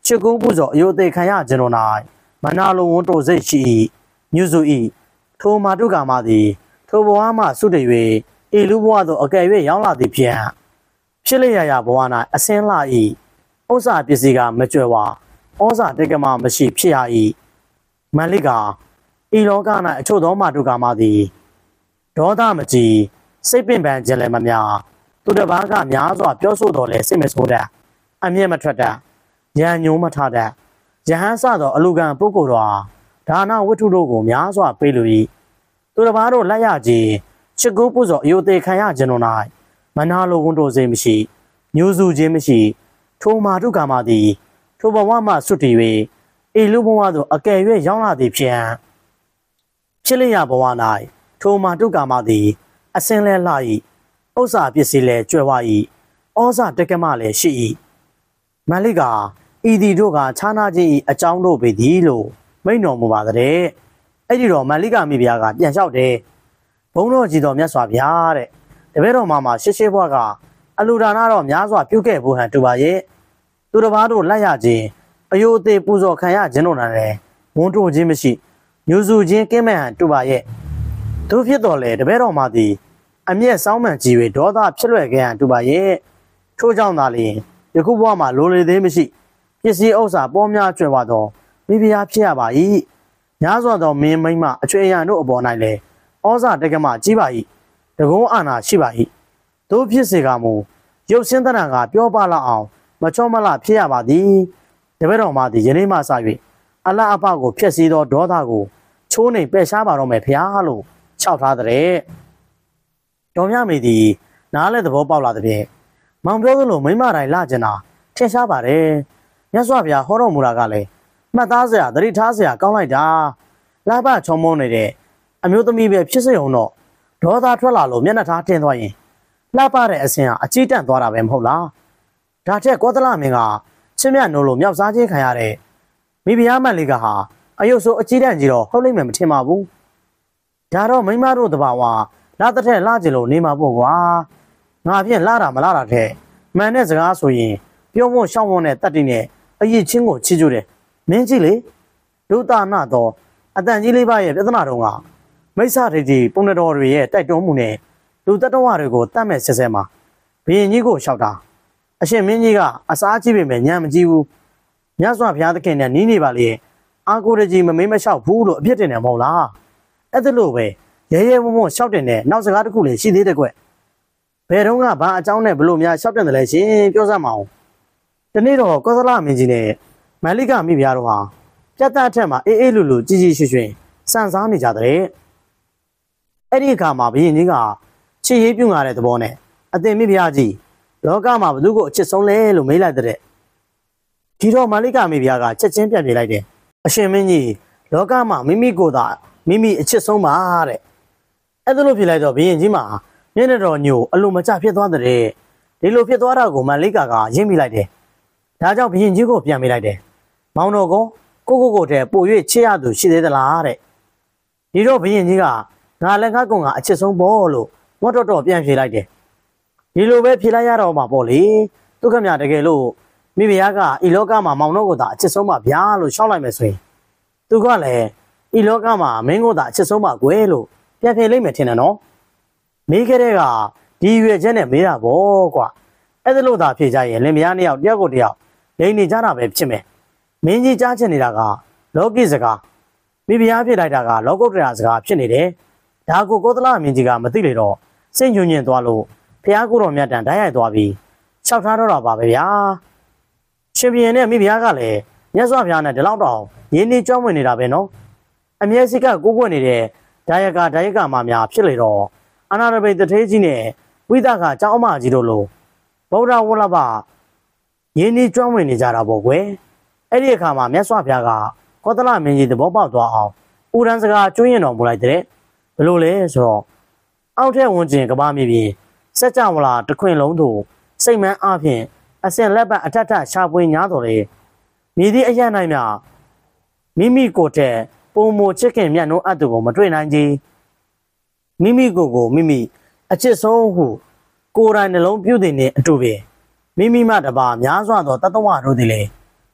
ချစ်ကူးပူဇော်အယုသေးခံရခြင်းတို့၌မနာလိုဝန်တိုစိတ်ရှိ၏ညုစု၏ထိုမာတုကာမသည်ထိုဘဝမှဆုတည်၍ဤလူဘဝသို့အကယ်၍ရောက်လာသည်ဖြင့်ဖြစ်လျက်ရာဘဝ၌အစင်းလှ၏ဥစ္စာပစ္စည်းကမကြွယ်ဝဩဇာတက္ကမမရှိဖြစ်ရ၏မန္လိကာဤလောက၌အချို့သောမာတုကာမသည်ဒေါသမကြီးစိတ်ပင်ပန်းခြင်းလည်းမများသူတစ်ပါးကများစွာပြောဆိုတော်လဲစိတ်မဆိုးတတ်အမျက်မထွက်တတ်ဉာဏ်ညိုးမထတတ်ယဟန်စသောအလူကံပုဂ္ဂိုလ်တော်ဒါနဝိထုတို့ကိုများစွာပေးလူ၏သူတစ်ပါးတို့လက်ရခြင်းချစ်ကူးပူဇော်အယုသေးခံရခြင်းတို့၌မနာလိုဝန်တိုစိတ်မရှိညှိုးစုခြင်းမရှိထိုမာတုကာမသည်ထိုဘဝမှဆွတ်တည်၍ဤလူဘဝသို့အကယ်၍ရောက်လာသည်ဖြင့်ဖြစ်လျက်ဘဝ၌ထိုမာတုကာမသည်အစင်းလဲလှ၏ဥစ္စာပစ္စည်းလဲကြွယ်ဝ၏ဩဇာတက္ကမလည်းရှိ၏မန္လိကာဤသည်တို့ကခြားနာခြင်း၏အကြောင်းတို့ပေသည်လို့မိန့်တော်မူပါတဲ့အဲ့ဒီတော့မန္လိကာမိဖုရားကပြန်လျှောက်တယ်ဘုန်းတော်ကြီးတော်မြတ်စွာဘုရားတဲ့တပည့်တော်မှာမှာရှေ့ရှေ့ဘွားကအလူဒါနတော့များစွာပြုခဲ့ဖို့ဟန်တူပါရဲ့သူတစ်ပါးတို့လက်ရခြင်းအယုအသေးပူဇော်ခံရခြင်းတို့နဲ့လည်းဝန်တိုခြင်းမရှိညူစုခြင်းကင်းမဲ့ဟန်တူပါရဲ့သူဖြစ်တော်လေတပည့်တော်မှာသည်အမျက်စောင်းမှန်ကြီး၍ဒေါသဖြစ်လွယ်ခဲ့ဟန်တူပါရဲ့ထို့ကြောင့်သာလျှင်ယခုဘဝမှာလိုလေသေးမရှိပစ္စည်းဥစ္စာပေါ်များကျွယ်ဝသောမိဖုရားဖြစ်ရပါ၏များစွာသောမင်းမိန်းမအချွေအရံတို့အပေါ်၌လည်းဩဇာတက္ကမကြီးပါ၏တကုံးအာဏာရှိပါ၏တို့ဖြစ်စေကမူရုပ်စင်းတဏ္ဍာကပြောပလောက်အောင်မချောမလဖြစ်ရပါသည်တပည့်တော်မှာသည်ယနေ့မှစ၍အလအပကိုဖျက်ဆီးသောဒေါသကိုချိုးနှိမ်ပယ်ရှားပါတော့မယ်ဖျားလို့ခြောက်ထားတဲ့တော်မြမေသည်နားလဲသဘောပေါက်လာတဲ့ဖြင့်မောင်ပြောသလိုမိမတိုင်းလာကျင်တာထင်ရှားပါတယ်မြတ်စွာဘုရားဟောတော်မူတာကလည်းမှတ်သားစရာသတိထားစရာကောင်းလိုက်တာလာဘချုံမုန်းနေတဲ့အမျိုးသမီးပဲဖြစ်စေအောင်တော့ဒေါသထွက်လာလို့မျက်နှာထားတင်သွားရင်လှပတဲ့အစင်ဟာအကြီးတန့်သွားတာပဲမဟုတ်လားဒါထက်ကောသလမင်းကချင်းမြတ်နိုးလို့မြောက်စားခြင်းခံရတဲ့မိဖုရားမန်လေးကဟာအယုတ်ဆိုးအကြီးတန့်ကြီးတော့ဟုတ်လိမ့်မယ်မထင်ပါဘူးဒါတော့မိမတို့တဘာဝလာတဲ့ထက်လာကြလို့နေမှာပေါ့ကွာငါဖြင့်လာတာမလာတာတဲ့မှန်တဲ့စကားဆိုရင်ပြုံးဖို့ရှောင်းဖို့နဲ့တတ်တည်နဲ့အရေးချင်းကိုချီးကျူးတယ်မင်းကြီးလေဒုတာနာတော့အတန်ကြီးလေးပါရဲ့ပြဿနာတုံးကမိစ္ဆာဒိဋ္ဌိပုံတော်တွေရဲ့တိုက်တွန်းမှုနဲ့လူတတ္တဝတွေကိုတတ်မဲ့ဆက်ဆဲမှာဘုရင်ကြီးကိုလျှောက်တာအရှင်မင်းကြီးကအစားကြည့်ပေမဲ့ညံမကြည့်ဘူးမြတ်စွာဘုရားသခင်နဲ့နီးနေပါလေအာကိုရကြီးမမေးမလျှောက်ဘူးလို့အပြစ်တင်တယ်မဟုတ်လားအဲ့ဒါလို့ပဲရဲရဲဝံ့ဝံ့လျှောက်တင်တဲ့နောက်စကားတစ်ခုလည်းရှိသေးတဲ့ကွဘယ်တော့ကဘာအကြောင်းနဲ့ဘလို့များလျှောက်တင်တယ်လဲရှင်ပြောစမ်းမအောင်ဒီနေ့တော့ကောသလမင်းကြီးနဲ့မန္လိကမိဖုရားတို့ဟာပြတ်သားထက်မှာအေးအေးလူလူကြီးကြီးရွှင်ရွှင်စံစားနေကြတဲ့အဲ့ဒီအခါမှာဘုရင်ကြီးကချစ်ရေးပြုငါတဲ့သဘောနဲ့အသင်မိဖုရားကြီးလောကမှာဘသူကိုအချစ်ဆုံးလဲလို့မေးလိုက်တဲ့ဒီတော့မန္လိကမိဖုရားကချက်ချင်းပြန်ပြေးလိုက်တယ်အရှင်မင်းကြီးလောကမှာမိမိကိုယ်သာမိမိအချစ်ဆုံးပါတဲ့အဲ့ဒါလို့ပြေးလိုက်တော့ဘုရင်ကြီးမှာမျက်နှာတော်ညို့အလိုမကျဖြစ်သွားတဲ့ဒီလိုဖြစ်သွားတာကိုမန္လိကကရင်းမိလိုက်တယ်ဒါကြောင့်ဘုရင်ကြီးကိုပြန်မေးလိုက်တယ်မောင်တော်ကကိုကိုကိုတည်းပို့၍ချစ်ရသူရှိသေးသလားတဲ့ဒီတော့ဘုရင်ကြီးကငါလည်းငါကောင်ကအချစ်ဆုံးပေါ့လို့ဝတ်တော်တော်ပြန်ဖြေလိုက်တယ်ဒီလိုပဲဖြေလိုက်ရတော့မှာပေါ့လေဒုက္ခမြတကယ်လို့မိဖုရားကဤလောကမှာမောင်တော်ကိုသာအချစ်ဆုံးပါဗျာလို့ရှောက်လိုက်မယ်ဆိုရင်သူကလည်းဤလောကမှာမင်းကိုသာအချစ်ဆုံးပါကွယ်လို့ပြန်ဖြေလိုက်မယ်ထင်တယ်နော်မိခဲ့တဲ့ကဒီရွယ်ချက်နဲ့မေးတာပေါ့ကွာအဲ့ဒါလို့သာဖြေကြရင်လင်မယားနှစ်ယောက်တယောက်ကိုတယောက်လိန်နေကြတာပဲဖြစ်မယ်မင်းကြီးကြားချင်နေတာကလောကီစကားမိဖုရားဖြစ်လိုက်တာကလောကုတ္တရာစကားဖြစ်နေတယ်ဒါကိုကောသလမင်းကြီးကမသိလေတော့စိတ်ညွညင်သွားလို့ဖះကိုတော်မြတ်တန်ဓာတ်ရိုက်သွားပြီးခြောက်ထားတော့တာပါပဲဗျာရှင်ဘုရင်နဲ့မိဖုရားကလည်းမြတ်စွာဘုရားနဲ့ဒီလောက်တောင်ရင်းနှီးကြောင်းဝင်နေတာပဲနော်အမျက်စိကကိုးကွယ်နေတဲ့ဒါယကဒါယကမများဖြစ်လေတော့အနာရဘိတ်တထေးကြီးနဲ့ဝိသကကျောင်းအမကြီးတို့လိုဗုဒ္ဓဝလဘရင်းနှီးကြောင်းဝင်နေကြတာပေါ့ကွယ်အဲ့ဒီအခါမှာမြတ်စွာဘုရားကကောသလမင်းကြီးသဘောပေါက်သွားအောင်ဥရန်စကားကျွင်းရင်တော်မူလိုက်တဲ့ဘလို့လဲဆိုတော့အောက်ထက်ဝန်းကျင်ကဘာမြေပြင်စက်ကြဝဠာတခွင်လုံးသို့စိတ်မန်းအားဖြင့်အစင်လက်ပတ်အထက်ထရှာပွေညားတော်လေမြေဒီအရနိုင်မြမိမိကိုယ်တဲ့ပုံမချစ်ခင်မြတ်နိုးအပ်သူကိုမတွေ့နိုင်ကြီးမိမိကိုယ်ကိုမိမိအချစ်ဆုံးဟုကိုယ်တိုင်နှလုံးပြုတဲ့နဲ့အတူပဲမိမိမှတပါများစွာသောတတ္တဝါတို့သည်လေ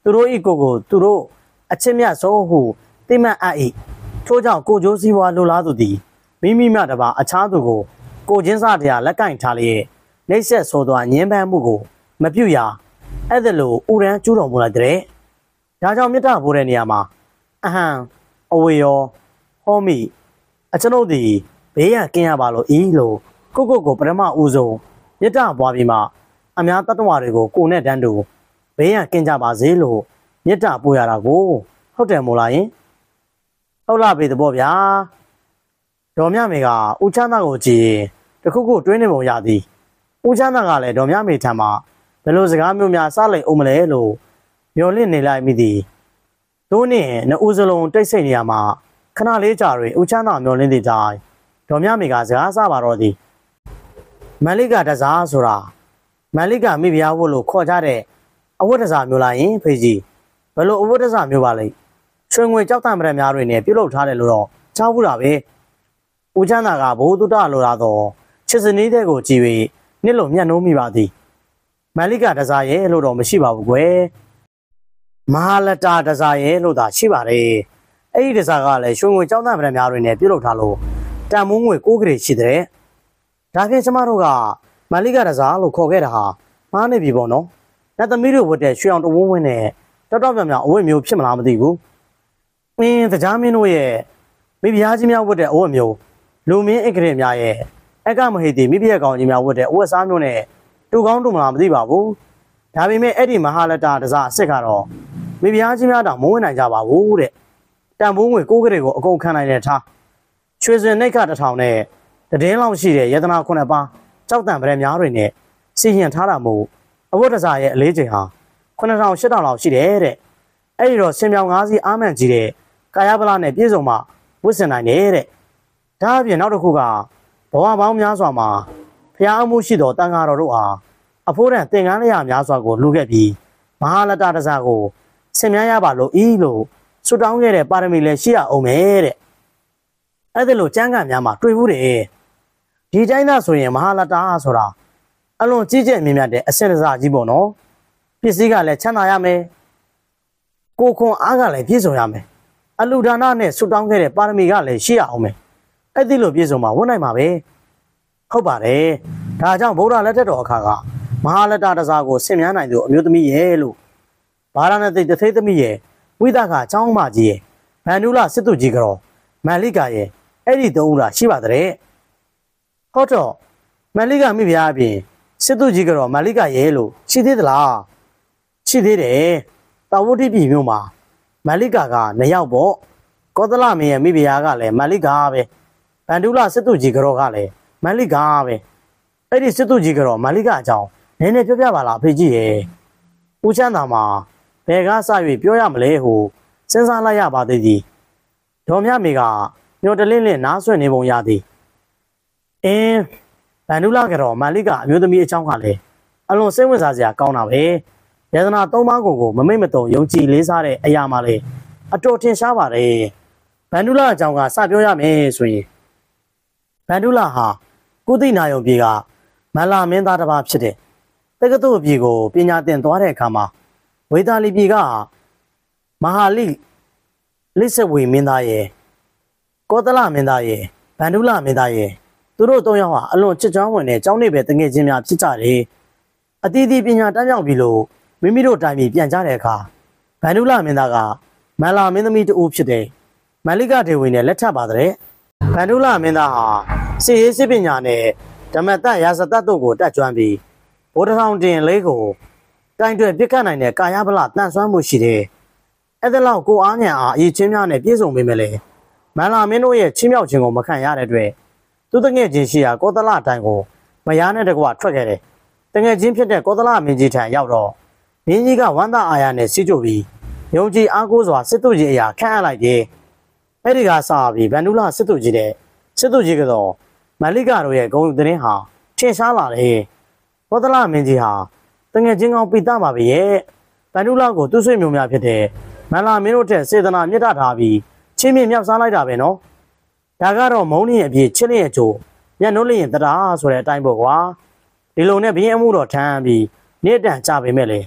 သူတို့ဤကိုကိုသူတို့အချစ်မြတ်ဆုံးဟုသိမှတ်အပ်၏ထို့ကြောင့်ကိုကျိုးစည်းဝါလိုလားသူသည်မိမိမှတပါအခြားသူကိုကိုချင်းစားတရားလက်ကင်ထားလျက်နှိပ်စက်ဆိုသောညင်းပန်းမှုကိုမပြုရအဲ့ဒါလိုဥရန်ကျူးတော်မူလိုက်တဲ့ဒါကြောင့်မြတ်တာဖို့တဲ့နေရာမှာအဟံအဝေရောဟောမိအကျွန်ုပ်သည်ဘေးရန်ကင်းရပါလို့ဤလို့ကိုကိုကိုပထမဦးဆုံးမြတ်တာပွားပြီးမှအများတတ္တဝါတွေကိုကိုနဲ့တန်းတူဘေးရန်ကင်းကြပါစေလို့မြတ်တာပို့ရတာကိုဟုတ်တယ်မို့လားယင်ဟုတ်လားပေတဘောဗျာဒေါ်မြမေကဦးချမ်းသာကိုကြည်တခုခုတွင်းနေပုံရသည်ဦးချမ်းသာကလည်းဒေါ်မြမေထံမှာဘယ်လိုစကားမျိုးများစလိုက်အောင်မလဲလို့မျောလင့်နေလိုက်မိသည်တို့နဲ့နှစ်ဦးစလုံးတိတ်ဆိတ်နေရမှာခဏလေးကြာတွင်ဦးချမ်းသာမျောလင့်သည့်တိုင်ဒေါ်မြမေကစကားဆပါတော့သည်မန်လိကတစားဆိုတာမန်လိကမိဖုရားဝတ်လို့ခေါ်ကြတဲ့အဝတ်တစားမျိုးလားယင်ဖေကြီးဘယ်လိုအဝတ်တစားမျိုးပါလဲရွှေငွေကြောက်တံပရများတွေနဲ့ပြုတ်လုထားတယ်လို့တော့ကြားဘူးတာပဲဦးချမ်းသာကဘိုးတုတလိုလာတော့ချစ်စနီးတဲ့ကိုကြည်၍နှစ်လုံးမျက်နှိုးမိပါသည်မန်လိကတစားရဲ့လို့တော့မရှိပါဘူးကွယ်မဟာလတာတစားရဲ့လို့သာရှိပါတယ်အဲ့ဒီတစားကလည်းရွှေငွေကြောက်တံပရများတွေနဲ့ပြုတ်လုထားလို့တန်မိုးငွေကိုးကလေးရှိတဲ့ဒါဖြင့်ကျမတို့ကမန်လိကတစားလို့ခေါ်ခဲ့တာဟာမှားနေပြီပေါ့နော်နတ်သမီးတို့ဝတ်တဲ့ရွှေအောင်တဝန်းဝင်းနဲ့တောက်တောက်ပြောင်ပြောင်အဝတ်မျိုးဖြစ်မလားမသိဘူးအင်းတရားမင်းတို့ရဲ့မိဖုရားကြီးများဝတ်တဲ့အဝတ်မျိုးလူမင်းအက္ခရေများရဲ့အက္ခမဟိတိမိဖုရားကောင်ကြီးများဝတ်တဲ့အဝတ်စားမျိုးနဲ့တူကောင်းတူမလားမသိပါဘူးဒါပေမဲ့အဲ့ဒီမဟာလတာတစားအစ်စ်ကတော့မိဖုရားကြီးများတောင်မဝင်နိုင်ကြပါဘူးတဲ့တန်ဖိုးငွေကိုးကလေးကိုအကုန်ခံနိုင်တဲ့ထားရွှေစင်နှိတ်ခတစ်ထောင်နဲ့တည်င်းလောက်ရှိတဲ့ယတနာခုနှစ်ပါးကြောက်တံပရဲများတွေနဲ့စီရင်ထားတာမို့အဝတ်တစားရဲ့အလေးချိန်ဟာခုနှစ်ထောင်ရှစ်ထောင်လောက်ရှိတယ်တဲ့အဲ့ဒီတော့ဆင်ပြောင်ငါးစီးအာမန်ကြီးတဲ့ကာယပလနဲ့ပြည့်စုံမှဝတ်ဆင်နိုင်တယ်တဲ့ဒါအပြင်နောက်တစ်ခုကဘဝပေါင်းများစွာမှာဖျားအမှုရှိတော်တန်ဃာတော်တို့ဟာအဖိုးတန်သင်္ကန်းလျာများစွာကိုလှူခဲ့ပြီးမဟာလတတစားကိုဆင်မြန်းရပါလို့ဤလို့ဆွတောင်းခဲ့တဲ့ပါရမီလည်းရှိရအောင်မယ်တဲ့အဲ့ဒါလို့ကျမ်းဂန်များမှာတွေ့ဘူးတယ်ဒီတိုင်းသာဆိုရင်မဟာလတာဆိုတာအလွန်ကြီးကျယ်မြင့်မြတ်တဲ့အစင်တစားကြီးပေါ့နော်ပစ္စည်းကလည်းချမ်းသာရမယ်ကိုခွန်အားကလည်းပြည့်စုံရမယ်အလူဒါနနဲ့ဆွတောင်းခဲ့တဲ့ပါရမီကလည်းရှိရအောင်မယ်အဲ့ဒီလိုပြည့်စုံမှာဝတ်နိုင်မှာပဲဟုတ်ပါတယ်ဒါကြောင့်ဗုဒ္ဓလက်ထက်တော်အခါကမဟာလတတစားကိုဆင်မြန်းနိုင်သူအမျိုးသမီးရဲ့လို့ဗာရာဏသီတသိသမီးရဲ့ဝိသကအเจ้าမကြီးရဲ့ဗန္ဓုလစစ်သူကြီးကတော့မန်လိကရဲ့အဲ့ဒီသုံးဦးလားရှိပါတဲ့ဟုတ်တော့မန်လိကမိဖုရားအပြင်စစ်သူကြီးကတော့မန်လိကရဲ့လို့ရှိသေးသလားရှိသေးတယ်တာဝတိပြည်မြို့မှာမန်လိကကနှစ်ယောက်ပေါ့ကောသလမင်းရဲ့မိဖုရားကလည်းမန်လိကပဲဗန္ဓုလစစ်သူကြီးကတော့ကလည်းမန်လိကပဲအဲ့ဒီစစ်သူကြီးကတော့မန်လိကအကြောင်းနည်းနည်းပြောပြပါလားအဖေကြီးရဲ့ဦးချမ်းသာမှာဘယ်ကစ၍ပြောရမလဲဟုစဉ်းစားလိုက်ရပါသေးသည်ဒေါ်မြမေကညှော်တလင်းလင်းနားဆွနေပုံရသည်အင်းဗန္ဓုလကတော့မန်လိကအမျိုးသမီးအချောင်းကလည်းအလွန်စိတ်ဝင်စားစရာကောင်းတာပဲယတနာသုံးပါးကိုကိုမမိတ်မတုံယုံကြည်လေးစားတဲ့အရာမှလည်းအတော်ထင်ရှားပါတယ်ဗန္ဓုလအကြောင်းကစပြောရမယ်ဆိုရင်ဗန္ဓုလဟာကုသိနာယုံပြည်ကမလာမင်းသားတစ်ပါးဖြစ်တဲ့တက္ကသိုလ်ပြည်ကိုပညာသင်သွားတဲ့အခါမှာဝေသာလီပြည်ကမဟာလိလိစဝေမင်းသားရဲ့ကောသလမင်းသားရဲ့ဗန္ဓုလမင်းသားရဲ့သူတို့သုံးယောက်ဟာအလွန်ချစ်ချောင်းဝင်တဲ့ကျောင်းနေပဲတငယ်ချင်းများဖြစ်ကြတယ်အတီးတီးပညာတတ်မြောက်ပြီလို့မိမိတို့တိုင်ပြီးပြန်ကြတဲ့အခါဗန္ဓုလမင်းသားကမလာမင်းသမီးတူဖြစ်တဲ့မန္လိကဒေဝီနဲ့လက်ထပ်ပါတဲ့ဗန္ဓုလမင်းသားဟာစစ်ရေးစစ်ပညာနဲ့ဓမ္မတရာဇတတ်တို့ကိုတတ်ကျွမ်းပြီးဘုဒ္ဓထောင်တင်လေးကိုတိုင်တွယ်ပြစ်ခတ်နိုင်တဲ့ကာယဗလတန်ဆွမ်းမှုရှိတယ်အဲ့ဒါလောက်ကိုအားညံအားအရေးချင်းများနဲ့ပြည့်စုံပေမဲ့လေမန္လာမင်းတို့ရဲ့ချင်းမြောက်ခြင်းကိုမခံရတဲ့အတွက်သူတငယ်ချင်းရှိရာကောသလတိုင်ကိုမယားနဲ့တကွထွက်ခဲ့တယ်တငယ်ချင်းဖြစ်တဲ့ကောသလမင်းကြီးထံရောက်တော့မင်းကြီးကဝမ်းသာအာရနဲ့စီးကြပြီးယုံကြည်အားကိုးစွာစစ်သူကြီးအရာခန့်အပ်လိုက်တယ်အဲ့ဒီကစပြီးဗန္ဓုလစစ်သူကြီးတဲ့စစ်သူကြီးကတော့မန္လိကတို့ရဲ့ဂုဏ်ယူတဲ့ဟာထင်ရှားလာတယ်ကောသလမင်းကြီးဟာတငယ်ချင်းကောင်းပိတပါပဲရဲ့ဗန္ဓုလကိုသူ့ဆွေမျိုးများဖြစ်တဲ့မန္လာမင်းတို့ထက်စေတနာမြတ်ထားပြီးချင်းမြင့်မြောက်စားလိုက်တာပဲနော်ဒါကတော့မုံနေအပြည့်ချစ်လျက်အကျိုးညနှုတ်လျင်တရာဆိုတဲ့အတိုင်းပေါ့ကွာဒီလိုနဲ့ဘင်းအမှုတော်ထမ်းပြီးနေ့တန်ကြပေမဲ့လေမ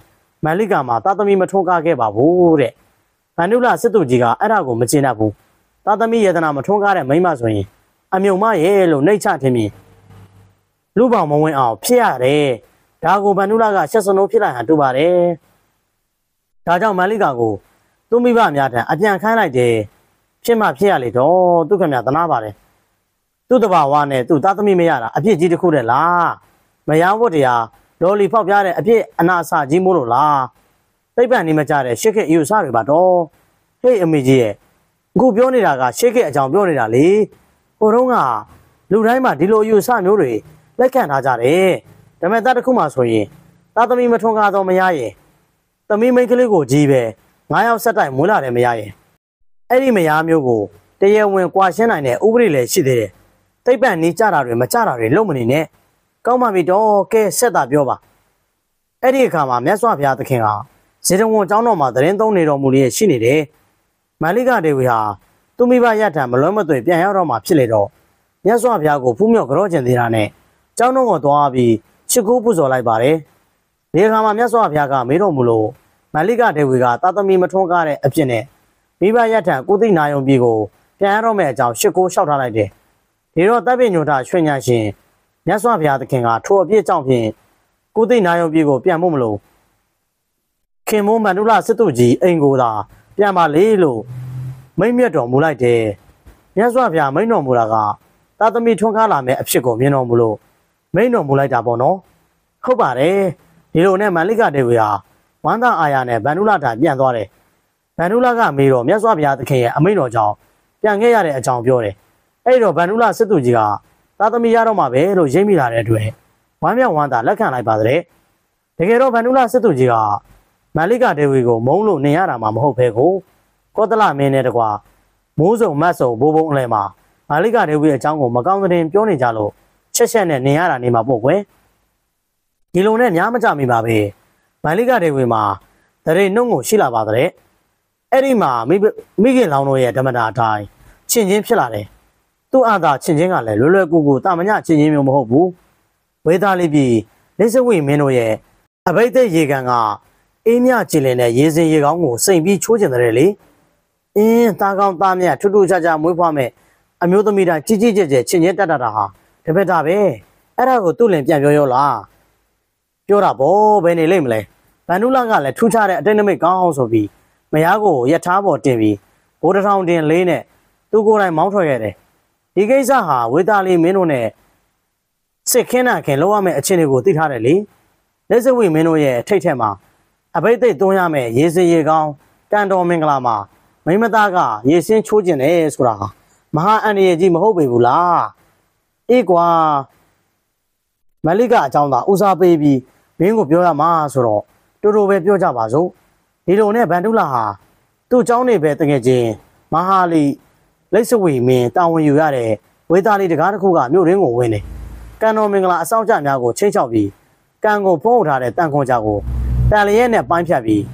မန်လိကာမှာသားသမီးမထွန်းကားခဲ့ပါဘူးတဲ့ဗန္ဓုလစစ်သူကြီးကအဲ့ဒါကိုမကျေနပ်ဘူးသားသမီးယေဒနာမထွန်းကားတဲ့မိန်းမဆိုရင်အမြုံမရဲ့လို့နှိတ်ချထင်မြင်လူပေါင်းမဝင်အောင်ဖြစ်ရတယ်ဒါကိုဗန္ဓုလကရှက်စနိုးဖြစ်လိုက်ဟန်တူပါတယ်ဒါကြောင့်မန်လိကာကိုသူ့မိဘများထံအပြန်ခိုင်းလိုက်တယ်ဖြစ်မှဖြစ်ရလေတော့သူခင်ဗျာသနာပါတယ်သူ့တဘာဝနဲ့သူ့သားသမီးမရတာအပြစ်ကြီးတစ်ခုတည်းလားမယားဝတ်တရားဒေါ်လီဖောက်ပြားတဲ့အပြစ်အနာအဆကြီးမို့လို့လားသိပ္ပံနေမကြတဲ့ရှစ်ခေတ်အယူဆတွေပါတော့ဟေးအမေကြီးရဲ့အခုပြောနေတာကရှစ်ခေတ်အကြောင်းပြောနေတာလေဟိုတုန်းကလူတိုင်းမှာဒီလိုအယူဆမျိုးတွေလက်ခံထားကြတယ်ဒါပေမဲ့သားတစ်ခုမှဆိုရင်သားသမီးမထွန်းကားတော့မရရင်သမီးမိန်းကလေးကိုကြီးပဲငါးယောက်ဆက်တိုက်မွေးလာတယ်မရရင်အဲ့ဒီမယားမျိုးကိုတရားဝင်ကွာရှင်းနိုင်တဲ့ဥပဒေလည်းရှိသေးတယ်သိပ္ပံနေကြတာတွေမကြတာတွေလုံးမနေနဲ့ကောင်းပါပြီတော့ကဲဆက်တာပြောပါအဲ့ဒီအခါမှာမြတ်စွာဘုရားသခင်ကဇေတဝန်ကျောင်းတော်မှာသတင်းသုံးနေတော်မူလျက်ရှိနေတယ်မန္လိကဒေဝီဟာသူမိဘရထံမလွဲမသွေပြန်ရောက်တော့မှဖြစ်လေတော့မြတ်စွာဘုရားကိုဖူးမြော်ကြောကျင်သေးတာနဲ့ကျောင်းတော်ကိုသွားပြီးချစ်ကူးပူဇော်လိုက်ပါတယ်ဒီအခါမှာမြတ်စွာဘုရားကမေးတော်မူလို့မန္လိကဒေဝီကသာသမီမထွန်းကားတဲ့အဖြစ်နဲ့မိဘရထံကိုသိနာယုံပြည်ကိုပြန်ရတော့မယ့်အကြောင်းရှစ်ကိုလျှောက်ထားလိုက်တယ်ဒီတော့တပ်ပညုထရွှေညာရှင်မြတ်စွာဘုရားသခင်ကထိုအပြစ်ကြောင့်ဖြင့်ကိုသိနာယုံပြည်ကိုပြန်ဖို့မလို့ခင်မိုးမန္တုလစစ်သူကြီးအိမ်ကိုသာပြန်ပါလေလို့မိန့်မြတ်တော်မူလိုက်တယ်မြတ်စွာဘုရားမိန့်တော်မူတာကသာသမီထွန်းကားလာမယ့်အဖြစ်ကိုမြင်တော်မူလို့မိန့်တော်မူလိုက်တာပေါ့နော်ဟုတ်ပါတယ်ဒီလိုနဲ့မန္လိကဒေဝီဟာဝမ်းသာအာရနဲ့ဗန္ဓုလထံပြန်သွားတယ်ဗန္ဓုလကမေးတော့မြတ်စွာဘုရားသခင်ရဲ့အမိန့်တော်ကြောင့်ပြန်ခဲ့ရတဲ့အကြောင်းပြောတယ်အဲ့တော့ဗန္ဓုလစစ်သူကြီးကသာသမီရတော့မှာပဲလို့ရိပ်မိလာတဲ့အတွက်ဝမ်းမြောက်ဝမ်းသာလက်ခံလိုက်ပါတဲ့တကယ်တော့ဗန္ဓုလစစ်သူကြီးကမန္လိကဒေဝီကိုမုန်းလို့နေရတာမှမဟုတ်ပဲကိုကောသလမင်းနဲ့တကွာမိုးစုံမတ်စုံဘိုးဘုံအလဲမှာမန္လိကဒေဝီအကြောင်းကိုမကောင်းတဲ့ပြောနေကြလို့ချက်ချက်နဲ့နေရတာနေမှာပေါ့ကွယ်ဒီလိုနဲ့များမကြမိပါပဲမန္လိကဒေဝီမှာတရေနှုတ်ကိုရှိလာပါတဲ့အဲ့ဒီမှာမိမိခင်လောင်တို့ရဲ့ဓမ္မတာအတိုင်းချင်းချင်းဖြစ်လာတယ်သူ့အာသာချင်းချင်းကလည်းလွယ်လွယ်ကူကူတာမညချင်းချင်းမျိုးမဟုတ်ဘူးဝေသားလေးပြည်လိစဝိမင်းတို့ရဲ့အဘိဓိရေကန်ကအေးမြကြည်လင်တဲ့ရေစင်ရေကောင်းကိုစိန်ပြီးချိုးကျင်တယ်လေအင်းသားကောင်းသားမြတ်ထူးထူးခြားခြားမွေးဖွားမဲ့အမျိုးသမီးတိုင်းကြီးကြီးကျယ်ကျယ်ချင်းချင်းတက်တာဟာတပည့်တာပဲအဲ့ဒါကိုသူ့လင်ပြန်ပြောရောလားပြောတာဗောဘယ်နေလိမ့်မလဲဗန္ဓုလကလည်းထူးခြားတဲ့အတိတ်နမိတ်ကောင်းအောင်ဆိုပြီးမယားကိုယထာပေါ်တင်ပြီးဘိုးတထောင်တင်လေးနဲ့သူကိုယ်တိုင်မောင်းထွက်ခဲ့တယ်ဒီကိစ္စဟာဝေသားလေးမင်းတို့နဲ့စစ်ခင်းနာခင်လောက်ရမယ့်အခြေအနေကိုသိထားတယ်လေလက်စဝိမင်းတို့ရဲ့ထိတ်ထက်မှာအဘိဓိသွန်းရမယ့်ရေစင်ရေကောင်းတန်တော်မင်္ဂလာမှာမိမသားကရေစင်းချိုးကျင်တယ်ဆိုတာဟာမဟာအန္တရာယ်ကြီးမဟုတ်ပေဘူးလားအေးကွာမလိကအကြောင်းသာဦးစားပေးပြီးမင်းကိုပြောရမှာဆိုတော့တူတူပဲပြောကြပါစို့ဒီလိုနဲ့ဗန္ဓုလဟာသူ့เจ้าနေပဲတကယ်ချင်းမဟာလီလိတ်စဝီမင်းတာဝန်ယူရတဲ့ဝေသားလေးတကားတစ်ခုကမြို့ရင်းကိုဝင်တယ်ကံတော်မင်္ဂလာအစောင့်ကြများကိုချင်းချောက်ပြီးကံကိုဖုံးထားတဲ့တန်ခွန်ကြကိုတန်လျက်နဲ့ပိုင်းဖြတ်ပြီး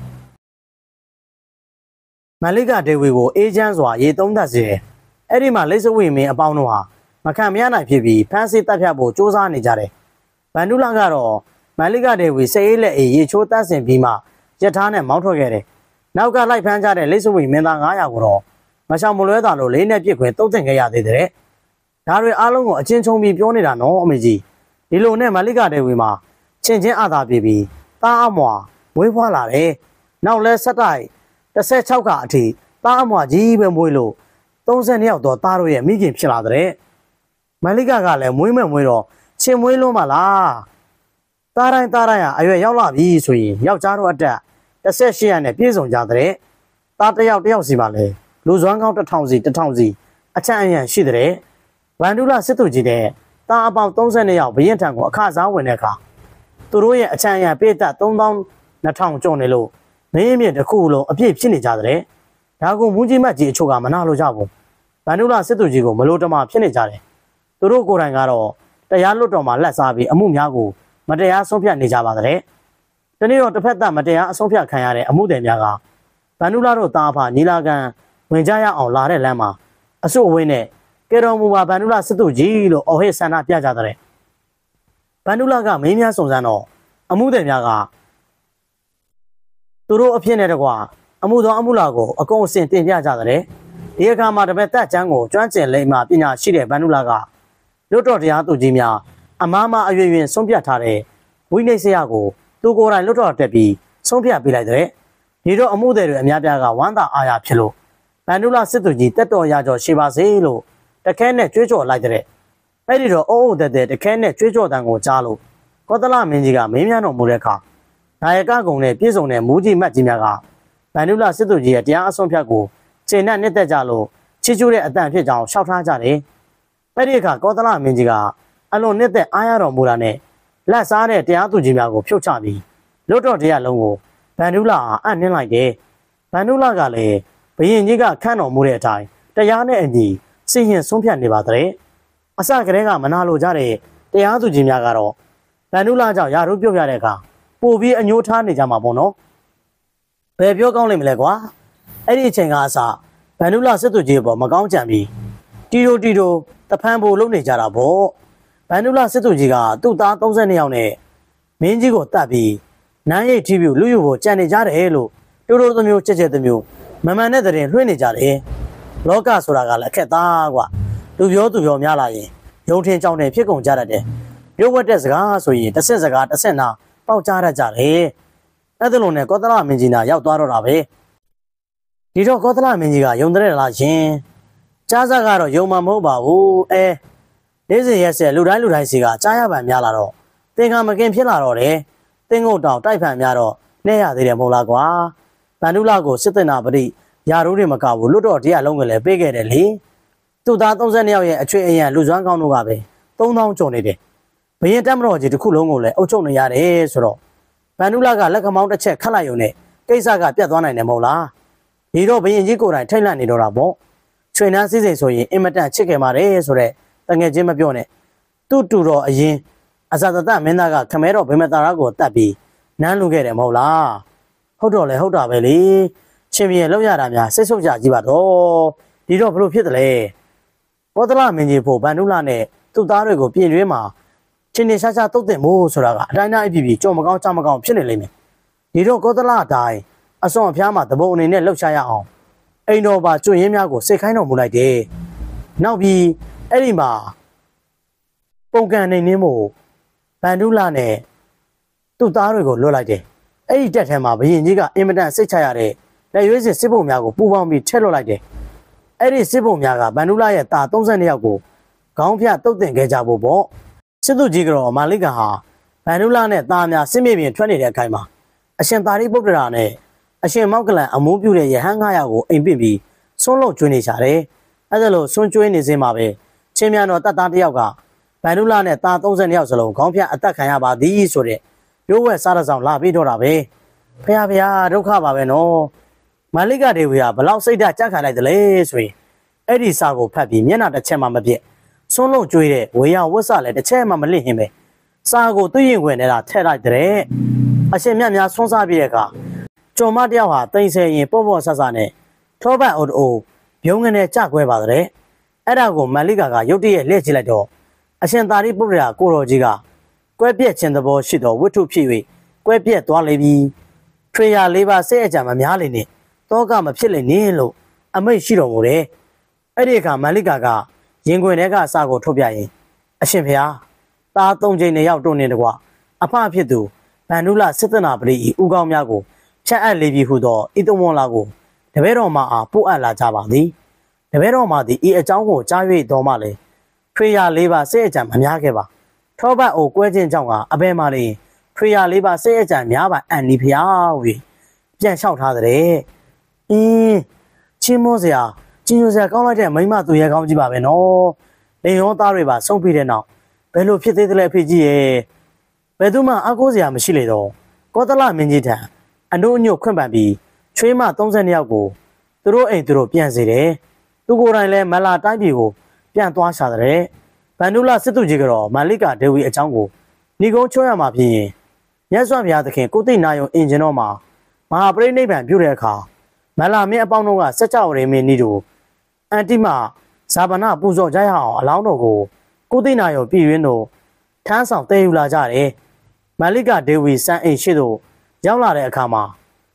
မလိကဒေဝီကိုအေးချမ်းစွာရေသုံးသပ်စေတယ်အဲ့ဒီမှာလိတ်စဝီမင်းအပေါင်းတို့ဟာမခံမရနိုင်ဖြစ်ပြီးဖမ်းဆီးတပ်ဖြတ်ဖို့စ조사နေကြတယ်ဗန္ဓုလကတော့မလိကဒေဝီစေးလက်အေးရေချိုးတတ်ဆင်ပြီးမှရထားနဲ့မောင်းထွက်ခဲ့တယ်နောက်ကလိုက်ဖမ်းကြတဲ့လိတ်စဝီမင်းသားငါးရာကိုတော့မရှောင်မလွဲတာလို့လေးနဲ့ပြစ်ခွင်တုတ်တင်ခဲ့ရသေးတယ်ဒါတွေအားလုံးကိုအချင်းချုံပြီးပြောနေတာနော်အမေကြီးဒီလိုနဲ့မလိကဒေဝီမှာချင်းချင်းအာသာပြေးပြီးသားအမွာမွေးဖွားလာတယ်နောက်လဲဆက်တိုက်တစ်ဆယ်ခြောက်ကအထိသားအမွာကြီးပဲမွေးလို့သုံးဆယ်နှစ်ယောက်တော့သားတို့ရဲ့မိခင်ဖြစ်လာတဲ့မလိကကလည်းမွေးမဲ့မွေးတော့ချင်းမွေးလုံးပါလားသားတိုင်းသားတိုင်းဟာအရွယ်ရောက်လာပြီဆိုရင်ယောက်ျားတို့အတက်တစ်ဆက်ရှစ်ရနဲ့ပြည့်စုံကြတဲ့သားတစ်ယောက်တစ်ယောက်စီပါလေလူစွမ်းကောင်းတစ်ထောင်စီတစ်ထောင်စီအချမ်းအယံရှိတဲ့ဗန္ဓုလစစ်သူကြီးတဲ့သားအပေါင်းသုံးဆယ်နှစ်ယောက်ဘရင်ထံကိုအခစားဝင်တဲ့အခါသူတို့ရဲ့အချမ်းအယံပေးသက်သုံးသောင်းနှစ်ထောင်ကျော်နေလို့မင်းမြင့်တစ်ခုလုံးအပြည့်ဖြစ်နေကြတဲ့ဒါကိုမူကြီးမတ်ကြီးအချို့ကမနာလို့ကြဘူးဗန္ဓုလစစ်သူကြီးကိုမလို့တမဖြစ်နေကြတယ်သူတို့ကိုယ်တိုင်ကတော့တရားလွတ်တော်မှာလက်စားပြီးအမှုများကိုမတရားဆုံးဖြတ်နေကြပါတဲ့ဒီနေ့တော့တစ်ဖက်သက်မတရားအဆုံးဖြတ်ခံရတဲ့အမှုတွေများကဗန္ဓုလတို့တာအဖညီလာခံဝင်ကြရအောင်လာတဲ့လမ်းမှာအစုအဝေးနဲ့ကေတော်မူပါဗန္ဓုလစစ်သူကြီးလို့အော်ဟစ်ဆန္ဒပြကြတဲ့ဗန္ဓုလကမင်းများစုံစမ်းတော့အမှုတွေများကသူတို့အဖြစ်နဲ့တကွာအမှုသောအမှုလာကိုအကုန်အစင်တင်ပြကြတယ်ဒီအခါမှာတပည့်တက်ချမ်းကိုကျွမ်းကျင်လိမ့်မှပညာရှိတဲ့ဗန္ဓုလာကလွတ်တော်တရားသူကြီးများအမားမအရွယ်ရွယ်ဆုံးဖြတ်ထားတဲ့ဝိနည်းစရကိုသူကိုယ်တိုင်လွတ်တော်တက်ပြီးဆုံးဖြတ်ပေးလိုက်တဲ့ဒီတော့အမှုတွေအများပြားကဝမ်းသာအားရဖြစ်လို့ဗန္ဓုလာစစ်သူကြီးတက်တော်ရကြောရှိပါစေလို့တခဲနဲ့ကြွေးကြော်လိုက်တဲ့အဲ့ဒီတော့အုံအုံတက်တဲ့တခဲနဲ့ကြွေးကြော်တန်ကိုကြားလို့ကောသလမင်းကြီးကမင်းများတော်မူတဲ့အခါနာယကကုံနဲ့ပြည်စုံတဲ့မူကြီးမတ်ကြီးများကဗန္ဓုလာစစ်သူကြီးရဲ့တရားအဆုံးဖြတ်ကိုခြေနဲ့နှစ်သက်ကြလို့ချီကျူးတဲ့အတန်ဖြစ်ကြောင်းရှောက်ထားကြတယ်အဲ့ဒီအခါကောသလမင်းကြီးကအလွန်နှစ်သက်အားရတော်မူတာနဲ့လက်စားတဲ့တရားသူကြီးများကိုဖြုတ်ချပြီးလွတ်တော်တရားလုံးကိုဗန္ဓုလာအံ့နှင်းလိုက်တယ်ဗန္ဓုလာကလည်းဘုရင်ကြီးကခန့်တော်မူတဲ့အတိုင်းတရားနဲ့အညီစီရင်ဆုံးဖြတ်နေပါတဲ့အစကတည်းကမနာလိုကြတဲ့တရားသူကြီးများကတော့ဗန္ဓုလာကြောင့်ရာတို့ပြုတ်ပြတဲ့အခါပို့ပြီးအညှိုးထားနေကြမှာပေါ့နော်ဘယ်ပြောကောင်းလိမ့်မလဲကွာအဲ့ဒီအချိန်ကအစဗန္ဓုလာစစ်သူကြီးပေါ်မကောင်းကြံပြီးတီတိုတီတိုတဖန်ဖို့လုပ်နေကြတာပေါ့ဗန္ဓုလာစစ်သူကြီးကသူ့သားသုံးဆယ်နှစ်ယောက်နဲ့မင်းကြီးကိုတတ်ပြီးနန်းရိပ်ထီးပြူလူယူကိုကြံနေကြတယ်လို့တိုးတိုးသမျိုးချက်ချက်သမျိုးမမှန်တဲ့တဲ့လွှင့်နေကြတယ်လောကဆိုတာကလည်းအခက်သားကွာလူပြောသူပြောများလာရင်ယုံထင်ကြောင်တယ်ဖြစ်ကုန်ကြတတ်တယ်ရုပ်ဝတ်တဲ့စကားဆိုရင်တစ်ဆက်စကားတစ်ဆက်နာပေါက်ကြားတတ်ကြတယ်အဲ့ဒါလိုနဲ့ကောသလမင်းကြီးနာရောက်သွားတော့တာပဲဒီတော့ကောသလမင်းကြီးကယုံတဲ့လားရှင်ကြားစားကတော့ယုံမှာမဟုတ်ပါဘူးအဲနေ့စဉ်ရက်ဆက်လူတိုင်းလူတိုင်းစီကကြားရပံများလာတော့သင်္ကမကင်ဖြစ်လာတော့တယ်သင်္ကုတ်တောင်တိုက်ဖန်များတော့နှဲရသေးတယ်မဟုတ်လားကွာဗန္ဓုလကိုစစ်တင်နာပရိယာရိုးတွေမကဘူးလွတ်တော်တရားလုံးကလည်းပေးခဲ့တယ်လေသူ့သားသုံးဆယ်နှစ်ယောက်ရဲ့အချွေအယံလူစွမ်းကောင်းတို့ကပဲသုံးသောင်းကျော်နေတယ်ဘရင်တက်မတော်ကြီးတစ်ခုလုံးကိုလည်းအုပ်ချုပ်နေရတယ်ဆိုတော့ဗန္ဓုလကလက်ကမောင်းတစ်ချက်ခတ်လိုက်ရုံနဲ့ကိစ္စကပြတ်သွားနိုင်တယ်မဟုတ်လားဒီတော့ဘရင်ကြီးကိုယ်တိုင်ထိတ်လန့်နေတော့တာပေါ့ချွေနှန်းစည်းစိမ်ဆိုရင်အင်မတန်ချစ်ခဲ့ပါတယ်ဆိုတော့တငယ်ချင်းမပြောနဲ့သူ့တူတော်အရင်အဇာတတမင်းသားကခမဲတော်ဗေမတာရကိုတတ်ပြီးနန်းလူခဲ့တယ်မဟုတ်လားဟုတ်တော့လေဟုတ်တာပဲလေချင်းပြည့်လောက်ရတာများစိတ်ဆုပ်ကြကြီးပါတော့ဒီတော့ဘလို့ဖြစ်တယ်လဲကောသလမင်းကြီးဖို့ဗန္ဓုလနဲ့သူ့သားတွေကိုပြင်ရွေးမှာချင်းနေရှားရှားတုတ်တင်မို့ဆိုတာကအတိုင်းတိုင်းအပြည့်ပြည့်ကြော်မကောင်းချမကောင်းဖြစ်နေလိမ့်မယ်ဒီတော့ကောသလအတိုင်းအစွန်အဖျားမှာတဘုံအနေနဲ့လှုပ်ရှားရအောင်အိမ်တော်ပါကျွရင်းများကိုစိတ်ခိုင်းတော်မူလိုက်တယ်နောက်ပြီးအဲ့ဒီမှာပုံကန်နေနေမို့ဗန္ဓုလနဲ့သူ့သားတွေကိုလွတ်လိုက်တယ်အဲ့ဒီတက်ထဲမှာဘရင်ကြီးကအင်မတန်စိတ်ချရတဲ့လက်ရွေးစစ်စစ်ပုံများကိုပူပေါင်းပြီးထည့်လွတ်လိုက်တယ်အဲ့ဒီစစ်ပုံများကဗန္ဓုလရဲ့သားသုံးဆယ်နှစ်ယောက်ကိုခေါင်းဖြတ်တုတ်တင်ခဲ့ကြဖို့ပေါ့စစ်သူကြီးကတော့မာလိကဟာဗန္ဓုလနဲ့သားများစစ်မြေပြင်ထွက်နေတဲ့အခိုင်မှာအရှင်သာရိပုတ္တရာနဲ့အရှင်မောက္ကလန်အမုန်းပြုတဲ့ရဟန်းငါးယောက်ကိုအိမ်ပင့်ပြီးဆွန်းလို့ကျွေးနေကြတယ်အဲ့ဒါလို့ဆွန်းကျွေးနေစင်းမှာပဲချင်းမြန်တော်တပ်သားတစ်ယောက်ကဗန္ဓုလနဲ့သားသုံးဆယ်နှစ်ယောက်စလုံးခေါင်းဖြတ်အသက်ခံရပါသည်ဆိုတဲ့ရိုးဝက်စားတဲ့ဆောင်လာပြီးတော့တာပဲဖះဖះဒုက္ခပါပဲနော်မာလိကဒေဝီကဘလောက်စိတ်ဓာတ်ကြက်ခံလိုက်တယ်လေဆိုရင်အဲ့ဒီစာကိုဖတ်ပြီးမျက်နှာတစ်ချက်မှမပြည့်ဆွန်းလုံးကျွေးတဲ့ဝေယဝတ်စလည်းတစ်ချက်မှမလင့်ဟင်းပဲစာကိုသူ့ရင်ခွင်နေတာထည့်လိုက်တဲ့အရှင်မြတ်များဆွန်းစားပြီးတဲ့အခါကျော်မတယောက်ဟာတိမ်ဆယ်ရင်ပေါ့ပေါ့ဆဆနဲ့ထောပတ်အိုအိုဘုံငနဲ့ကြကွဲပါတဲ့အဲ့ဒါကိုမာလိကကရုတ်တရက်လှည့်ကြည့်လိုက်တော့အရှင်သာရိပုတ္တရာကိုတော်ကြီးကကွဲပြက်ခြင်းသဘောရှိသောဝိတ္ထုဖြစ်၍ကွဲပြက်သွားလေပြီထွေရလေးပါစိတ်အကြံမများလေနဲ့တောကမဖြစ်လေနဲ့လို့အမိတ်ရှိတော်မူတယ်အဲ့ဒီအခါမာလိကာကရင်ခွင်ထဲကအစာကိုထုတ်ပြရင်အရှင်ဖေဟာသားသုံးချိန်နဲ့ရောက်တွန်းနေတကွာအဖဖြစ်သူဗန္ဓုလစစ်တနာပရိဤဥကောင်းများကိုဖြတ်အပ်လေပြီဟုသောဤသုံးမွန်လာကိုတပည့်တော်မှအားပို့အပ်လာကြပါသည်တပည့်တော်မှသည်ဤအကြောင်းကိုကြား၍တော်မှလည်းထွေရလေးပါစိတ်အကြံမများခဲ့ပါထောပတ်အိုကွဲခြင်းကြောင့်ကအဘဲမှလည်းထွေရလေးပါစိတ်အကြံများပါအန်နီဖျားဝေပြန်လျှောက်ထားတဲ့အင်းချင်းမောစရာချင်းညိုစရာကောင်းလိုက်တဲ့မိမသူရဲကောင်းကြီးပါပဲနော်လေရောသားတွေပါဆုံးပြီးတဲ့နောက်ဘယ်လိုဖြစ်သေးတယ်လဲအဖေကြီးရဲ့ဘယ်သူမှအကိုးစရာမရှိလေတော့ကောသလမင်းကြီးထံအနှုတ်အညွတ်ခွင့်ပန်ပြီးချွေးမသုံးဆယ်နှစ်ယောက်ကိုသူတို့အိမ်သူတို့ပြန်စေတယ်သူကိုယ်တိုင်လည်းမလာတိုင်းပြည်ကိုပြန်သွားရှာတဲ့ဗန္ဓုလစစ်သူကြီးကတော့မာလိကဒေဝီအကြောင်းကိုဏီကုန်းချောရမှာဖြစ်ရင်မြတ်စွာဘုရားသခင်ကိုသိနာယုံအင်ဂျင်တော်မှာမဟာပရိနိဗ္ဗာန်ပြုတဲ့အခါမလာမင်းအပေါင်းတို့ကစัจ java ရေမင်းဤတို့အန်တိမဇာပနာပူဇော်ကြရအောင်အလောင်းတော်ကိုကိုသိနာယုံပြည်ရင်းတို့ထမ်းဆောင်တည်ယူလာကြတယ်မာလိကဒေဝီစံအိမ်ရှိတို့ရောက်လာတဲ့အခါမှာ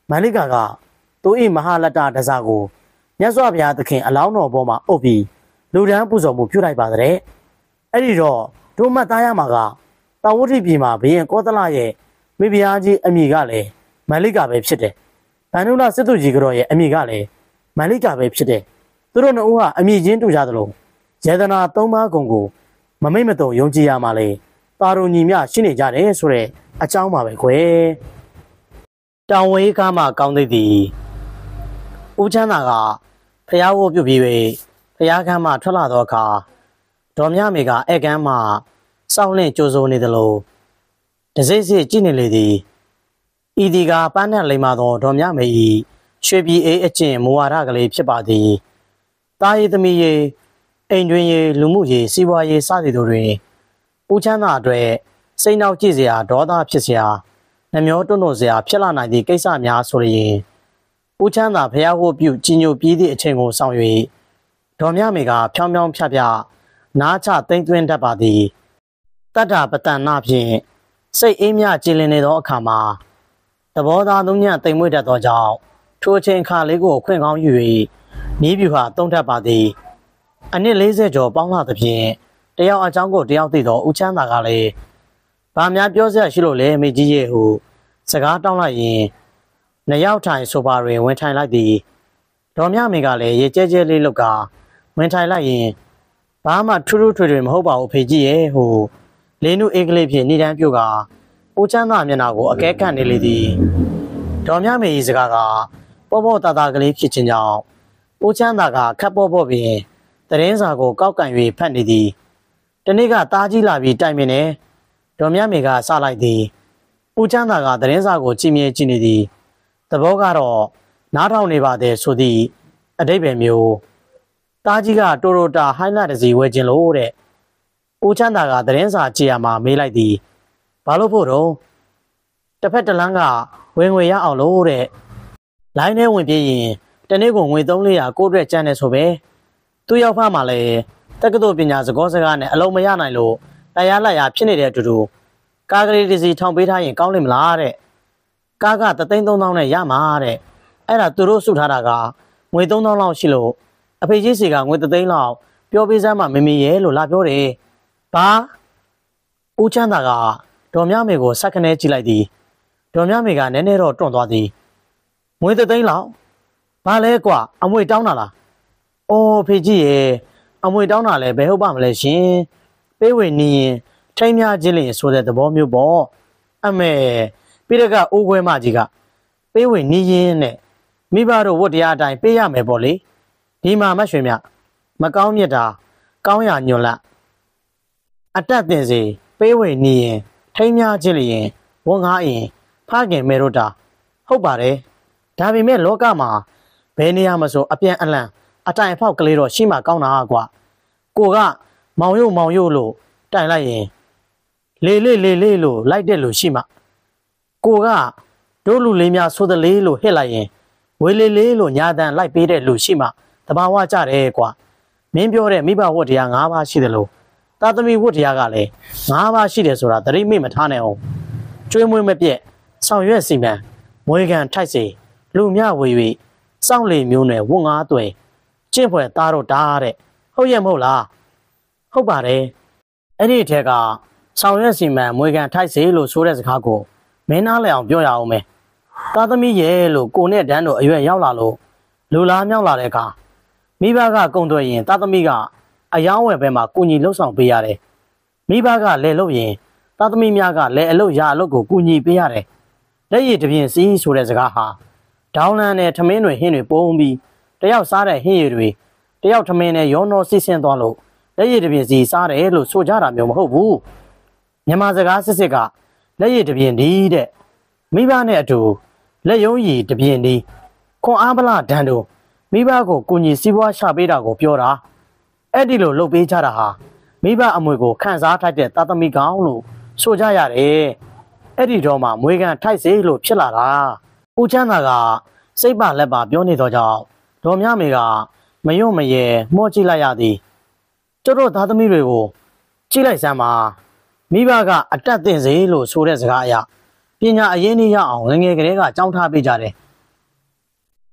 မန္လိကာကသူ၏မဟာလတ္တဒဇကိုမြတ်စွာဘုရားသခင်အလောင်းတော်ပေါ်မှာအုပ်ပြီးလူဒန်းပူဇော်မှုပြုလိုက်ပါတဲ့အဲ့ဒီတော့တို့မှတ်သားရမှာကတာဝတိပြည်မှာဘုရင်ကောသလရဲ့မိဖုရားကြီးအမိကလည်းမန္လိကာပဲဖြစ်တယ်ဗန္ဓုလစစ်သူကြီးကတော့ရဲ့အမိကလည်းမန္လိကာပဲဖြစ်တယ်သူတို့နှစ်ဦးဟာအမိချင်းတူကြသလိုယေဒနာသုံးပါးကုံကိုမမိတ်မတုံယုံကြည်ရမှာလေတာရုံညီမြရှိနေကြတယ်ဆိုတဲ့အကြောင်းပါပဲကွယ်တောင်ဝေးကားမှကောင်းသိသည်ဦးချမ်းသာကဖျားဝတ်ပြုတ်ပြီး၍ဖျားခမ်းမှထွက်လာသောအခါဒေါ်မြမေကဧကန်းမှစောင်းလင့်ကြိုးစိုးနေသလိုတစိမ့်စိကြည့်နေလေသည်ဤဒီကပန်းနဲ့လိမ္မာသောဒေါ်မြမေ၏ရွှေပြည်အေးအကျင့်မူဝါဒကလေးဖြစ်ပါသည်တာရီသမီးရေးအိမ်တွင်ရေးလူမှုရေးစီးပွားရေးစသည်တို့တွင်ဦးချမ်းသာအတွက်စိတ်နှောက်ကြည့်စရာဒေါသဖြစ်စရာနှမျောတွန့်တွန့်စရာဖြစ်လာနိုင်သည့်ကိစ္စများဆိုရင်ဦးချမ်းသာဖျားဝတ်ပြုကြီးညိုပြီးသည့်အချိန်ကိုဆောင်၍ဒေါ်မြမေကဖြောင်းဖြောင်းဖြတ်ဖြတ်နားချသိမ့်သွင်းတတ်ပါသည်တတ္တပတန်နာဖြင့်စိတ်အေးမြကြည်လင်နေသောအခါမှာသဘောသားသုံးညတိမ်မွေ့တတ်သောကြောင့်ထိုအချိန်ခါလေးကိုခွင့်ကောင်းယူ၍နီးပြူဟာတုံးထပ်ပါသည်အနှစ်လေးဆယ်ကျော်ပေါင်းလာသဖြင့်တယောက်အကြောင်းကိုတယောက်သိသောဦးချမ်းသာကလည်းဗာများပြောစရာရှိလို့လဲမိကြီးရဲ့ဟုစကားတောင်းလိုက်ရင်နှစ်ယောက်ထိုင်ဆိုဖာတွင်ဝင်ထိုင်လိုက်သည်ဒေါ်မြမေကလည်းရေကျဲကျဲလေးလောက်ကဝင်ထိုင်လိုက်ရင်ဘာမှထူးထူးထွေထွေမဟုတ်ပါဘူးဖေကြီးရဲ့ဟုလေးနုအေးကလေးဖြင့်နေတန်းပြုတ်ကဦးချမ်းသာမျက်နှာကိုအကဲခတ်နေလေသည်ဒေါ်မြမေ၏စကားကပေါ့ပေါ့တာတာကလေးဖြစ်ခြင်းကြောင့်ဦးချမ်းသာကခက်ပေါ့ပေါ့ပင်တရင်စာကိုကောက်ကန်၍ဖတ်နေသည်တနေ့ကတားကြီးလာပြီးတိုင်ပင်နေဒေါ်မြမေကစလိုက်သည်ဦးချမ်းသာကတရင်စာကိုကြည်မြဲကြည့်နေသည်သဘောကတော့နားထောင်နေပါတဲ့ဆိုသည့်အတိတ်ပဲမျိုးတားကြီးကတိုရိုတာဟိုင်းလာတစ်စီဝယ်ခြင်းလို့တဲ့ဦးချမ်းသာကတရင်စာကြည့်ရမှာမေးလိုက်သည်ဘာလို့ဖို့တော့တစ်ဖက်တစ်လမ်းကဝင်ငွေရအောင်လို့တဲ့လိုင်းထဲဝင်ပြေးရင်တနေ့ကိုငွေသုံးလေးရာကိုအတွက်ကျန်နေဆိုပဲသူ့ရောက်ဖမှလည်းတက္ကသိုလ်ပညာစကောစကားနဲ့အလုံးမရနိုင်လို့တရားလိုက်ရဖြစ်နေတဲ့အတူတူကားကလေးတစ်စီထောင်ပေးထားရင်ကောင်းလိမ့်မလားတဲ့ကားကတသိန်းသုံးသောင်းနဲ့ရမှာတဲ့အဲ့ဒါသူတို့စုထားတာကငွေသုံးသောင်းလောက်ရှိလို့အဖေကြီးစီကငွေတသိန်းလောက်ပြောပေးစမ်းမှမမေရဲ့လို့လာပြောတယ်ဘာဦးချမ်းသာကဒေါ်မြမေကိုဆက်ခနဲကြည့်လိုက်သည်ဒေါ်မြမေကနည်းနည်းတော့တွန့်သွားသည်ငွေတသိန်းလောက်ဘာလဲကွာအမွေတောင်းတာလားအိုးဖေကြီးရဲ့အမွေတောင်းတာလဲဘယ်ဟုတ်ပါမလဲရှင်ပေးဝေနေရင်ထိမ်းများခြင်းလျင်ဆိုတဲ့သဘောမျိုးပေါ့အမေပြီးတော့ကအိုးခွဲမကြီးကပေးဝေနေရင်နဲ့မိဘတို့ဝတ်တရားအတိုင်းပေးရမယ်ပေါ့လေဒီမှာမရွှေမြမကောင်းမြတ်တာကောင်းရညွန်လအတက်တင်စီပေးဝေနေရင်ထိမ်းများခြင်းလျင်ဝန်ကားရင်ဖခင်မေတို့တာဟုတ်ပါတယ်ဒါပေမဲ့လောကမှာဘယ်နေရာမှာဆိုအပြန်အလှန်အတိုင်အဖောက်ကလေးတော့ရှိမှကောင်းတာကွာကိုကမောင်ရုပ်မောင်ရုပ်လို့တိုင်လိုက်ရင်လေလေလေလေလို့လိုက်တဲ့လို့ရှိမှကိုကတို့လူလေးများဆိုတဲ့လေးလို့ဟစ်လိုက်ရင်ဝေလေးလေးလို့ညာတန်လိုက်ပေးတဲ့လူရှိမှတဘာဝကြတယ်ကွာမင်းပြောတဲ့မိဘဝတ်တရား၅ပါးရှိတယ်လို့သာသမီဝတ်တရားကလည်း၅ပါးရှိတယ်ဆိုတာသတိမိမထားနိုင်အောင်ကျွေးမွေးမပြက်ဆောင်ရွက်စီမံမွေးကန်ထိုက်စီလူမြဝေ၍စောင့်လေမျိုးနဲ့ဝတ်ငါးသွဲကျင့်ဖွယ်သားတော့တားတဲ့ဟုတ်ရဲ့မဟုတ်လားဟုတ်ပါတယ်အဲ့ဒီအထက်ကဆောင်ရွက်စီမံမွေးကန်ထိုက်စီလို့ဆိုတဲ့စကားကိုမင်းနားလည်အောင်ပြောရအောင်မယ်သာသမီရဲ့လို့ကိုနဲ့တန်းတို့အရွယ်ရောက်လာလို့လူလားမြောက်လာတဲ့အခါမိဘကကုံသွဲရင်သာသမီကအယောင်းဝယ်ဘဲမှာကုညီလှုပ်ဆောင်ပေးရတယ်မိဘကလဲလို့ရင်သာသမီများကလဲအလုပ်ရအလုပ်ကိုကုညီပေးရတယ်လက်ရည်တပြင်းစီးဆိုတဲ့စကားဟာဒေါင်းလန်နဲ့ထမင်းတွေဟင်းတွေပုံပြီးတယောက်စားတဲ့ဟင်းရည်တွေတယောက်ထမင်းနဲ့ရောနှောစီးဆင်းသွားလို့လက်ရည်တပြင်းစီစားတယ်လို့ဆိုကြတာမျိုးမဟုတ်ဘူးမြန်မာစကားစစ်စစ်ကလက်ရည်တပြင်းဒီတဲ့မိဘနဲ့အတူလက်ယုံရည်တပြင်းဒီခွန်အားပလဒန်တို့မိဘကိုကုညီစီးပွားရှာပေးတာကိုပြောတာအဲ့ဒီလိုလုပ်ပေးကြတာဟာမိဘအမွေကိုခန့်စားထိုက်တဲ့သာသမီကောင်းလို့ဆိုကြရတယ်အဲ့ဒီတော့မှမွေးကန်ထိုက်စေလို့ဖြစ်လာတာဦးချမ်းသာကစိတ်ပါလက်ပါပြောနေတော့ကြောင့်ဒေါ်မြမေကမယွန့်မရဲမော့ကြည့်လိုက်ရသည်ကျတို့သားသမီးတွေကိုကြည့်လိုက်စမ်းပါမိဘကအတက်တင်စေလို့ဆိုတဲ့စကားအရပညာအရင်းနှီးရအောင်ငငယ်ကလေးကကြောင်းထားပေးကြတယ်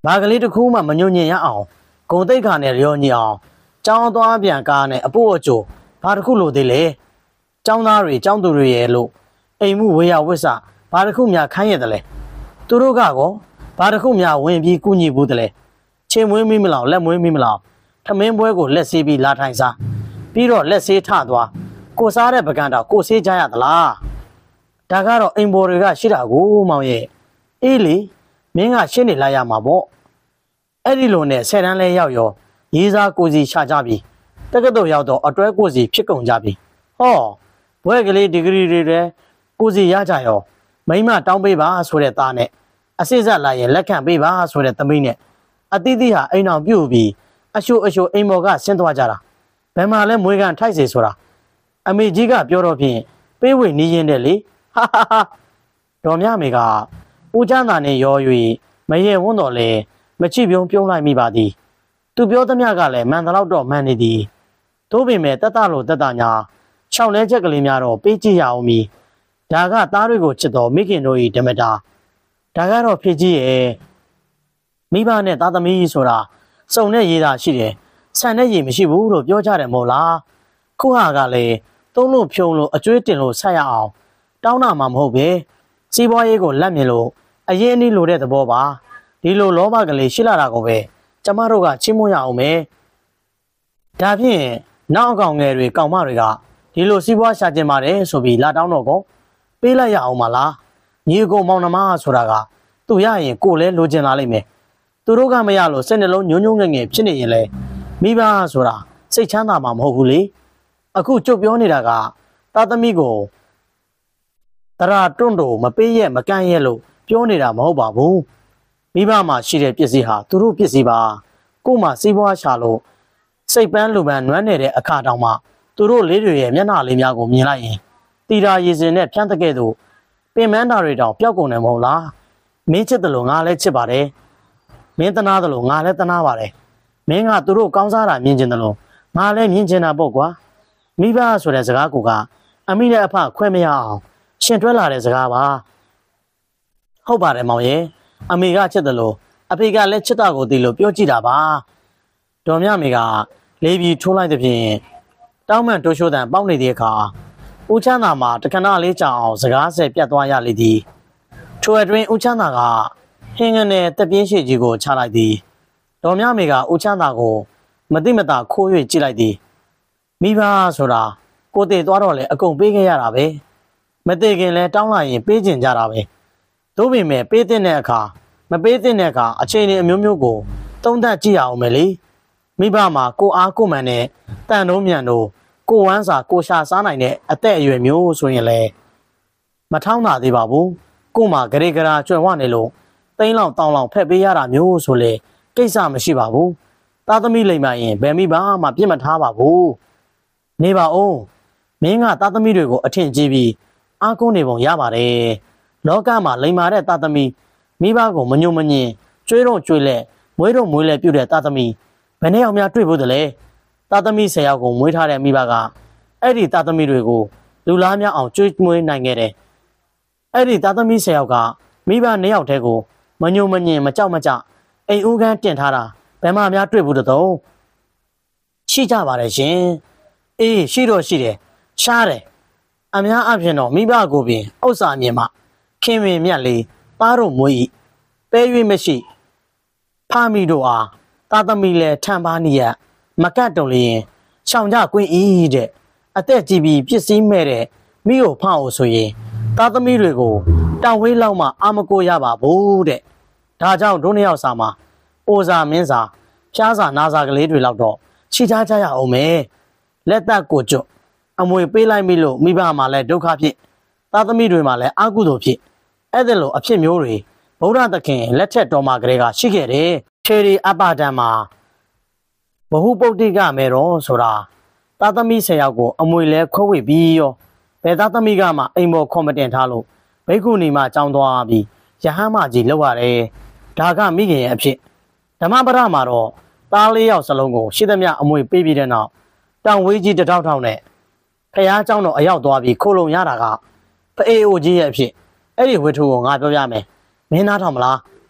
ဘာကလေးတစ်ခုမှမညွန့်ညင်ရအောင်ဂုံတိတ်ခါနဲ့ရောညင်အောင်ကျောင်းသွားပြန်ကားနဲ့အပို့အကျိုးဘာတစ်ခုလိုသေးလဲကျောင်းသားတွေကျောင်းသူတွေရဲ့လို့အိမ်မှုဝေယဝစ်စဘာတစ်ခုများခိုင်းရတယ်လဲသူတို့ကကောဘာတစ်ခုများဝင်ပြီးကူညီဘူးတလဲချင်းမွေးမိမလောက်လက်မွေးမိမလောက်ထမင်းပွဲကိုလက်ဆေးပြီးလာထိုင်စားပြီးတော့လက်ဆေးထသွားကိုစားတဲ့ပကံတော့ကိုဆေးကြရသလားဒါကတော့အိမ်ပေါ်တွေကရှိတာကိုမောင်ရဲ့အေးလေမင်းကရှင်းနေလိုက်ရမှာပေါ့အဲ့ဒီလိုနဲ့ဆယ်တန်းလဲရောက်ရောရေးစားကိုစီရှာကြပြီတက္ကသိုလ်ရောက်တော့အတွဲကိုစီဖြစ်ကုန်ကြပြီဟောဘွဲကလေးဒီဂရီတွေတဲ့ကိုစီရကြရောမိမတောင်းပေးပါဆိုတဲ့သားနဲ့အစစ်ဆက်လာရင်လက်ခံပေးပါဆိုတဲ့သမီးနဲ့အတိအသီးဟာအိမ်အောင်ပြုတ်ပြီးအရှို့အရှို့အိမ်မော်ကဆင်းသွားကြတာဘယ်မှာလဲမွေးကန်ထိုက်စေဆိုတာအမေကြီးကပြောတော့ဖြင့်ပေးဝေနေရင်တဲ့လေဟာဟာဟာတော်မြမေကဦးချမ်းသာနဲ့ရော၍မရေဝန်းတော်လဲမချိပြုံးပြုံးလိုက်မိပါသည်သူပြောသမျှကလည်းမှန်တော့တော့မှန်နေသည်သို့ပေမဲ့တတ်တလို့တတ်တညာခြောက်လဲချက်ကလေးများတော့ပေးကြည့်ရအောင်မီဒါကသားတွေကိုချစ်တော်မိခင်တို့၏ဓမ္မတာဒါကတော့ဖြစ်ကြီးရဲ့မိဘနဲ့သားသမီးဆိုတာစုံနဲ့ရေးတာရှိတယ်ဆန်နဲ့ရေမရှိဘူးလို့ပြောကြတယ်မို့လားခုဟာကလည်းသုံးလို့ဖြုံလို့အကျွေးတင်လို့ဆက်ရအောင်တောင်းတာမှမဟုတ်ပဲစီးပွားရေးကိုလက်မြင်လို့အရင်အနည်းလိုတဲ့သဘောပါဒီလိုလောဘကလေးရှိလာတာကိုပဲကျမတို့ကချီးမွမ်းရအောင်မယ်ဒါဖြင့်နောက်အကောင်ငယ်တွေကောင်မတွေကဒီလိုစီးပွားရှာကျင်ပါတယ်ဆိုပြီးလာတောင်းတော့ကောပေးလိုက်ရအောင်မလားညီကိုမောင်နှမဆိုတာကသူရရင်ကိုလည်းလိုချင်လာလိမ့်မယ်သူတို့ကမရလို့စိတ်နှလုံးညှိုးညှိုးငယ်ငယ်ဖြစ်နေရင်လေမိဘဆိုတာစိတ်ချမ်းသာမှာမဟုတ်ဘူးလေအခုကြုတ်ပြောနေတာကသားသမီးကိုတရာတွန့်တို့မပေးရဲ့မကန့်ရဲ့လို့ပြောနေတာမဟုတ်ပါဘူးမိဘမှာရှိတဲ့ပစ္စည်းဟာသူတို့ပစ္စည်းပါကို့မှာစီးပွားရှာလို့စိတ်ပန်းလူပန်းနွမ်းနေတဲ့အခါတောင်မှသူတို့လေးတွေရဲ့မျက်နှာလေးများကိုမြင်လိုက်ရင်တီတာရည်စင်နဲ့ဖြန့်တကဲ့သို့ပင်မန်းတာတွေတောင်ပျောက်ကုန်တယ်မဟုတ်လားမင်းချစ်တယ်လို့ငါလည်းချစ်ပါတယ်မင်းတနာတယ်လို့ငါလည်းတနာပါတယ်မင်းကသူတို့ကောင်းစားတာမြင်ချင်တယ်လို့ငါလည်းမြင်ချင်တာပေါ့ကွာမိဘဆိုတဲ့စကားကိုကအမိနဲ့အဖခွဲမရအောင်ရှင်တွဲလာတဲ့စကားပါဟုတ်ပါတယ်မောင်ရဲ့အမေကချစ်တယ်လို့အဖေကလည်းချစ်တာကိုသိလို့ပြောကြည့်တာပါတော်မြမေကလေးပြီးထိုးလိုက်တဲ့ဖြင့်တောင်းမှန်တိုးရှိုးတန်ပေါက်နေတဲ့အခါဦးချမ်းသာမှာတခဏလေးကြောင်အောင်စကားဆဲပြတ်သွားရလေသည်ထိုအတွင်းဦးချမ်းသာကဟင်းငနဲ့တက်ပြင်းရှိကြီးကိုချလိုက်သည်တော်မြမေကဦးချမ်းသာကိုမတိမတာခိုး၍ကြည့်လိုက်သည်မိဘဆိုတာကိုတည်သွားတော့လေအကုန်ပေးခဲ့ရတာပဲမတည်ခင်လဲတောင်းလိုက်ရင်ပေးကျင်ကြတာပဲသို့ပေမဲ့ပေးတဲ့အခါမပေးတဲ့အခါအချိန်တွေအမျိုးမျိုးကိုသုံးသပ်ကြည့်ရအောင်မယ်လေမိဘမှာကိုအားကိုမှန်နဲ့တန်တုံးမြန်တို့ကိုဝမ်းစာကိုရှာစားနိုင်တဲ့အသက်အရွယ်မျိုးဆိုရင်လေမထောင်းတာသေးပါဘူးကိုမှဂရေဂရာကျွံဝနေလို့တိန်းလောက်တောင်းလောက်ဖက်ပေးရတာမျိုးဆိုလေကိစ္စမရှိပါဘူးသားသမီးလိမ့်မရင်ဘယ်မိဘမှပြစ်မထားပါဘူးနေပါဦးမင်းကသားသမီးတွေကိုအထင်ကြီးပြီးအားကိုးနေပုံရပါတယ်လောကမှာလိမ္မာတဲ့သားသမီးမိဘကိုမညှို့မညင်ကျွေးတော့ကျွေးလက်မွေးတော့မွေးလက်ပြုတ်တဲ့သားသမီးဘယ်နဲ့အောင်များတွေ့ဖို့တလဲသားသမီးဆယ်ယောက်ကိုမွေးထားတဲ့မိဘကအဲ့ဒီသားသမီးတွေကိုလူလားများအောင်ကျွေးမွေးနိုင်ခဲ့တယ်အဲ့ဒီသားသမီးဆယ်ယောက်ကမိဘနှစ်ယောက်တည်းကိုမညှို့မညင်မကြောက်မကြအိမ်ဦးခန်းတင်ထားတာဘယ်မှများတွေ့ဘူးတော့ရှိကြပါတယ်ရှင်အေးရှိတော့ရှိတယ်ရှားတယ်အများအပြည့်တော့မိဘကိုပင်ဥစ္စာမြင်မှခင်မင်မြတ်လေးသားတို့မွေးဤပဲ၍မရှိဖာမီတို့အားသားသမီးလဲထံပါနေရမကတ်တုံလျင်ရှောင်ကြကွင်းဤတဲ့အသက်ကြီးပြီးပစ္စည်းမဲ့တဲ့မိကိုဖောက်အောင်ဆိုရင်သားသမီးတွေကိုတောင်ဝေးလောက်မှအာမကိုရပါဘူးတဲ့ဒါကြောင့်တို့နှစ်ယောက်စာမှာအိုစာမင်းစာဖျားစာနာစာကလေးတွေလောက်တော့ခြိထားကြရအောင်မယ်လက်သက်ကိုကျွတ်အမွေပေးလိုက်ပြီလို့မိဘမှာလည်းဒုက္ခဖြစ်သားသမီးတွေမှာလည်းအာကုသိုလ်ဖြစ်အဲ့ဒါလိုအဖြစ်မျိုးတွေဗုဒ္ဓသခင်လက်ထက်တော်မှာကလေးကရှိခဲ့တယ်ခြေရီအပဒံမှာဘဟုပုတ္တိကမေတော်ဆိုတာသားသမီးဆယ်ယောက်ကိုအမွေလဲခွဲဝေပြီးရောဘယ်သားသမီးကမှအိမ်ပေါ်ခွန်မတင်ထားလို့ဘိက္ခုနီမကြောင်းသွားပြီးယဟန်မကြီးလောက်ရတယ်ဒါကမိခင်ရဲ့အဖြစ်ဓမ္မပဒမှာတော့သားလေးယောက်စလုံးကိုရှိသမျှအမွေပေးပြီးတဲ့နောက်တောင်ဝေးကြီးတထောက်ထောက်နဲ့ဖះเจ้าတော်အရောက်သွားပြီးခိုးလုံရတာကဖအေအိုကြီးရဲ့အဖြစ်အဲ့ဒီဝတ္ထုကိုငါပြောပြမယ်မင်းနားထောင်မလားဖ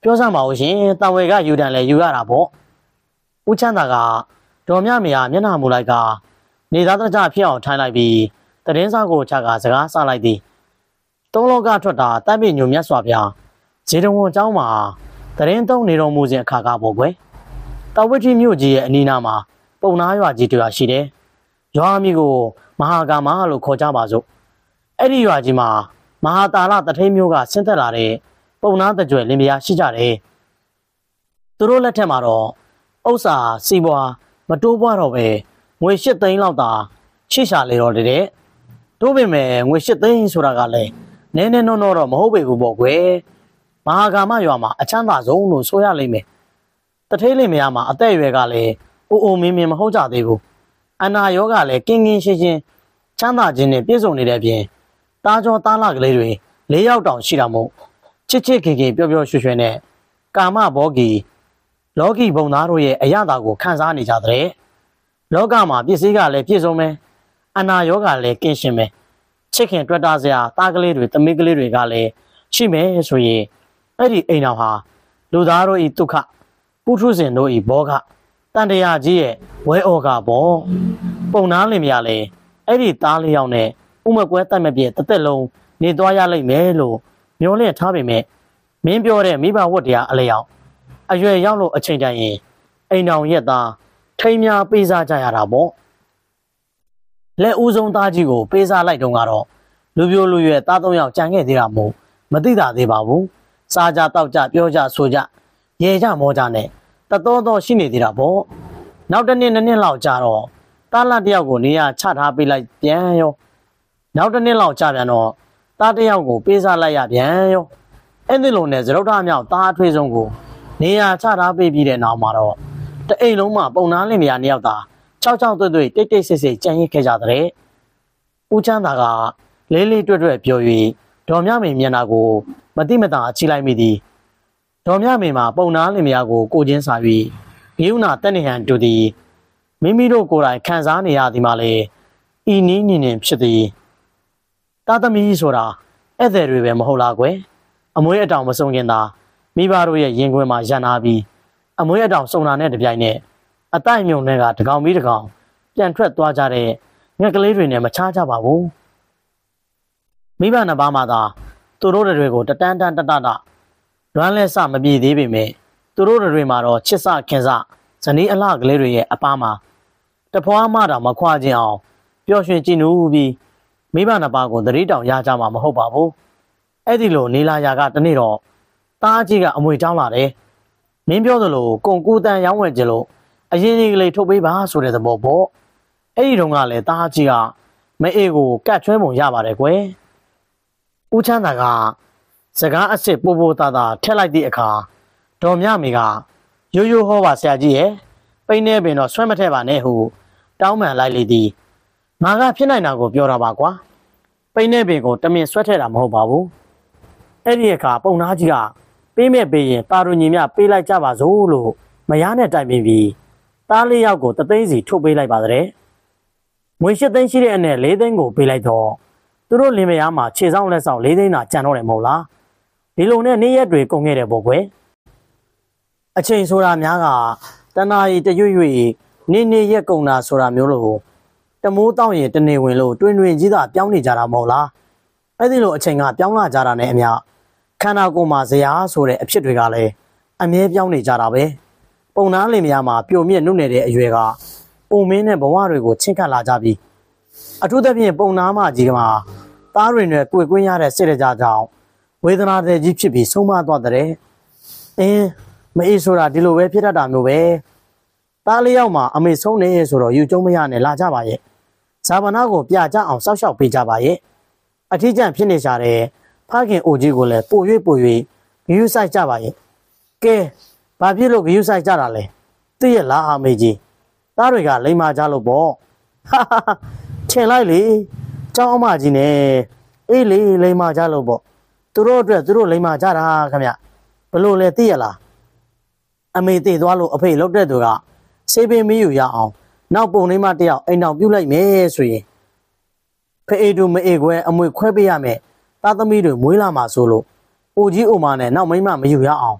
ပြောစမ်းပါဦးရှင်တံဝေကယူတန်လဲယူရတာပေါ့ဦးချမ်းသာကဒေါ်မြမေဟာမျက်နှာမူလိုက်ကနေသားတကြဖြစ်အောင်ထိုင်လိုက်ပြီးတရင်စားကိုချကစကားဆလိုက်သည်သုံးလောကထွက်တာတပ်ပြညုံမြတ်စွာဘုရားဇေတဝန်เจ้าမှာတရင်သုံးနေတော်မူစဉ်အခါကပေါ့ကွယ်တဝိတိမြို့ကြီးရဲ့အနီးနားမှာပုံနာရွာကြီးတူရရှိတယ်ရွာမျိုးကိုမဟာကာမလို့ခေါ်ကြပါစို့အဲ့ဒီရွာကြီးမှာမဟာတာလတထိန်မျိုးကဆင်းသက်လာတဲ့ပုံနာတကြွယ်လင်မယားရှိကြတယ်သူတို့လက်ထက်မှာတော့ဥစ္စာစီးပွားမတိုးပွားတော့ပဲငွေ၈သိန်းလောက်သာချိရှာလေတော့တဲ့တိုးပေမဲ့ငွေ၈သိန်းဆိုတာကလည်းနည်းနည်းနော်နော်တော့မဟုတ်ပေဘူးပေါ့ကွယ်မဟာကာမရွာမှာအချမ်းသာဆုံးလို့ဆိုရလိမ့်မယ်တထိန်လင်မယားမှာအသက်အရွယ်ကလည်းအိုအိုမင်းမင်းမဟုတ်ကြသေးဘူးအနာရောဂါလည်းကင်းကင်းရှင်းရှင်းချမ်းသာခြင်းနဲ့ပြည့်စုံနေတဲ့ပြင်တားကြောတားလာကလေးတွေ၄ယောက်တောင်ရှိတာမို့ချစ်ချစ်ခင်ခင်ပျော်ပျော်ရွှင်ရွှင်နဲ့ကာမဘောဂီလောကီဘုံသားတို့ရဲ့အရသာကိုခံစားနေကြတဲ့လောကမှာပစ္စည်းကလည်းပြည့်စုံမယ်အနာရောဂါလည်းကင်းရှင်းမယ်ချစ်ခင်တွေ့တာစရာတားကလေးတွေတမီးကလေးတွေကလည်းရှိမယ်ဆိုရင်အဲ့ဒီအိမ်တော်ဟာလူသားတို့ဤဒုက္ခပုထုဇဉ်တို့ဤဘောဂတန်တရားကြီးရဲ့ဝဲဩကပေါ့ပုံနာလင်မရလဲအဲ့ဒီသားလေးယောက်နဲ့ဥမကွဲတတ်မပြည့်တစ်သက်လုံးနေသွားရလိမ့်မယ်လို့မျောလင့်ထားပေမဲ့မင်းပြောတဲ့မိဘဝတ်တရားအလျောက်အရွယ်ရောက်လို့အချိန်တန်ရင်အိမ်တော်ရက်သားထိမ်းများပေးစားကြရတာပေါ့လက်ဦးဆုံးသားကြီးကိုပေးစားလိုက်တော့ကတော့လူပြိုလူရွယ်သားသုံးယောက်ကြံခဲ့သေးတာမို့မသိတာသေးပါဘူးစားကြတောက်ကြပြောကြဆိုကြရေကြမောကြနဲ့တတော်တော်ရှိနေသေးတာပေါ့နောက်တစ်နှစ်နှစ်နှစ်လောက်ကြာတော့တားလတ်တယောက်ကိုနေရာချထားပေးလိုက်ပြန်ရောနောက်တစ်နှစ်လောက်ကြာပြန်တော့တားတယောက်ကိုပေးစားလိုက်ရပြန်ရောအဲ့ဒီလိုနဲ့သရုတ်ထမြောက်တားအထွေးဆုံးကိုနေရာချထားပေးပြီးတဲ့နောက်မှာတော့တအိမ်လုံးမှာပုံနာလင်မယားနှစ်ယောက်သာချောက်ချောက်တွေ့တွေ့တိတ်တိတ်ဆိတ်ဆိတ်ကြံရစ်ခဲ့ကြတဲ့ဦးချမ်းသာကလေးလေးတွေ့တွေ့ပြော၍ဒေါ်မြမေမျက်နှာကိုမတိမတာအချိလိုက်မိသည်ဒေါ်မြမေမှာပုံနာလင်မယားကိုကိုချင်းစာ၍ဂိယုနာတက်နေဟန်တူသည်မိမိတို့ကိုယ်တိုင်ခံစားနေရသည်မှာလေဤနည်းနည်းနဲ့ဖြစ်သည်တာသမီဆိုတာဧည့်သည်တွေပဲမဟုတ်လားကွယ်အမွေးအတောင်မစုံခင်သာမိဘတို့ရဲ့ရင်ခွင်မှာရန်နာပြီးအမွေးအတောင်စုံတာနဲ့တပြိုင်နက်အတိုက်မြုံနဲ့ကတကောင်ပြီးတကောင်ပြန်ထွက်သွားကြတဲ့ငှက်ကလေးတွေနဲ့မချကြပါဘူးမိဘနှစ်ပါးမှသာသူတို့တွေကိုတတန်းတန်းတတတလွမ်းလဲစမပြေသေးပေမဲ့သူတို့တွေမှာတော့ချစ်စခင်စဇနီးအလှကလေးတွေရဲ့အပားမှာတဖွားမှတော့မခွာခြင်းအောင်ပျော်ရွှင်ကြည်နူးပြီးမိဘနှစ်ပါးကိုသတိတောင်ရကြမှာမဟုတ်ပါဘူးအဲ့ဒီလိုနေလာရာကတနေ့တော့တားကြီးကအမွေတောင်းလာတယ်မင်းပြောသလိုကုန်ကူတန်ရောင်းဝယ်ကြလို့အရင်ကြီးကလေးထုတ်ပေးပါဆိုတဲ့သဘောပေါ့အဲ့ဒီတုန်းကလည်းတားကြီးကမအေးကိုကတ်ချွဲပုံရပါတယ်ကွယ်ဦးချမ်းသာကစကားအစ်စ်ပို့ပို့တာတာထက်လိုက်သည့်အခါဒေါ်မြမေကရိုးရိုးဟောပါဆရာကြီးရဲ့ပိန်းနေပင်တော့ဆွဲမထက်ပါနဲ့ဟုတောင်းပန်လိုက်လေသည်ငါကဖြစ်နိုင်တာကိုပြောတာပါကွာပိန်းနေပင်ကိုတမင်ဆွဲထက်တာမဟုတ်ပါဘူးအဲ့ဒီအခါပုံနာကြီးကပေးမဲ့ပေးရင်တာရူညီမြပေးလိုက်ကြပါစို့လို့မယားနဲ့တိုင်ပင်ပြီးတားလေးယောက်ကိုတသိန်းစီထုတ်ပေးလိုက်ပါတဲ့ငွေ၈သိန်းရှိတဲ့အနဲ့၄သိန်းကိုပေးလိုက်တော့သူတို့လင်မယားမှာခြေဆောင်လက်ဆောင်၄သိန်းသာကျန်တော့တယ်မဟုတ်လားဒီလိုနဲ့နေ့ရက်တွေကုန်ခဲ့တယ်ပေါ့ကွယ်အချိန်ဆိုတာများကတနာရီတရွရွနေ့နေ့ရက်ကုန်တာဆိုတာမျိုးလို့တမိုးတောင်းရင်တနေဝင်လို့တွင်တွင်ကြီးသာပြောင်းနေကြတာမဟုတ်လားအဲ့ဒီလိုအချိန်ကပြောင်းလာကြတာနဲ့အမျှခန္ဓာကိုယ်မှာဇရာဆိုတဲ့အဖြစ်တွေကလည်းအမြဲပြောင်းနေကြတာပဲပုံနာလင်မယားမှာပျိုမြင့်နှုတ်နေတဲ့အရွယ်ကပုံမင်းနဲ့ဘဝတွေကိုချင့်ကပ်လာကြပြီအထူးသဖြင့်ပုံနာမကြီးကမှာသားတွေနဲ့ကိုယ်ကွင်းရတဲ့စိတ်ကြကြောင့်ဝေဒနာတဲ့ကြီးဖြစ်ပြီးဆုံးမသွားတဲ့အင်းမအေးဆိုတာဒီလိုပဲဖြစ်တတ်တာမျိုးပဲသားလေးယောက်မှာအမေဆုံးနေဆိုတော့ယူကျုံမရနဲ့လာကြပါရဲ့ဇာဗနာကိုပြကြအောင်စောက်ရှောက်ပေးကြပါရဲ့အထီးကျန်ဖြစ်နေကြတဲ့ဖခင်အိုကြီးကိုလည်းပို့၍ပို့၍ဂယုဆိုင်ကြပါရဲ့ကဲဘာဖြစ်လို့ဂယုဆိုင်ကြတာလဲသိရလားအမေကြီးသားတွေကလိမ္မာကြလို့ပေါ့ဟာဟာထင်လိုက်လေကျောင်းအမကြီးနဲ့အေးလေလိမ္မာကြလို့ပေါ့သူတို့အတွက်သူတို့လိမ္မာကြတာခင်ဗျဘလို့လဲသိရလားအမေတည်သွားလို့အဖေလောက်တဲ့သူကဆေးပင်မီးယူရအောင်နောက်ပုံလေးမတယောက်အိမ်တော်ပြုတ်လိုက်မယ်ဆိုရင်ဖေအေတူမအေခွဲအမွေခွဲပေးရမယ်သားသမီးတွေမွေးလာမှာဆိုလို့အိုကြီးအိုမနဲ့နောက်မိမမယူရအောင်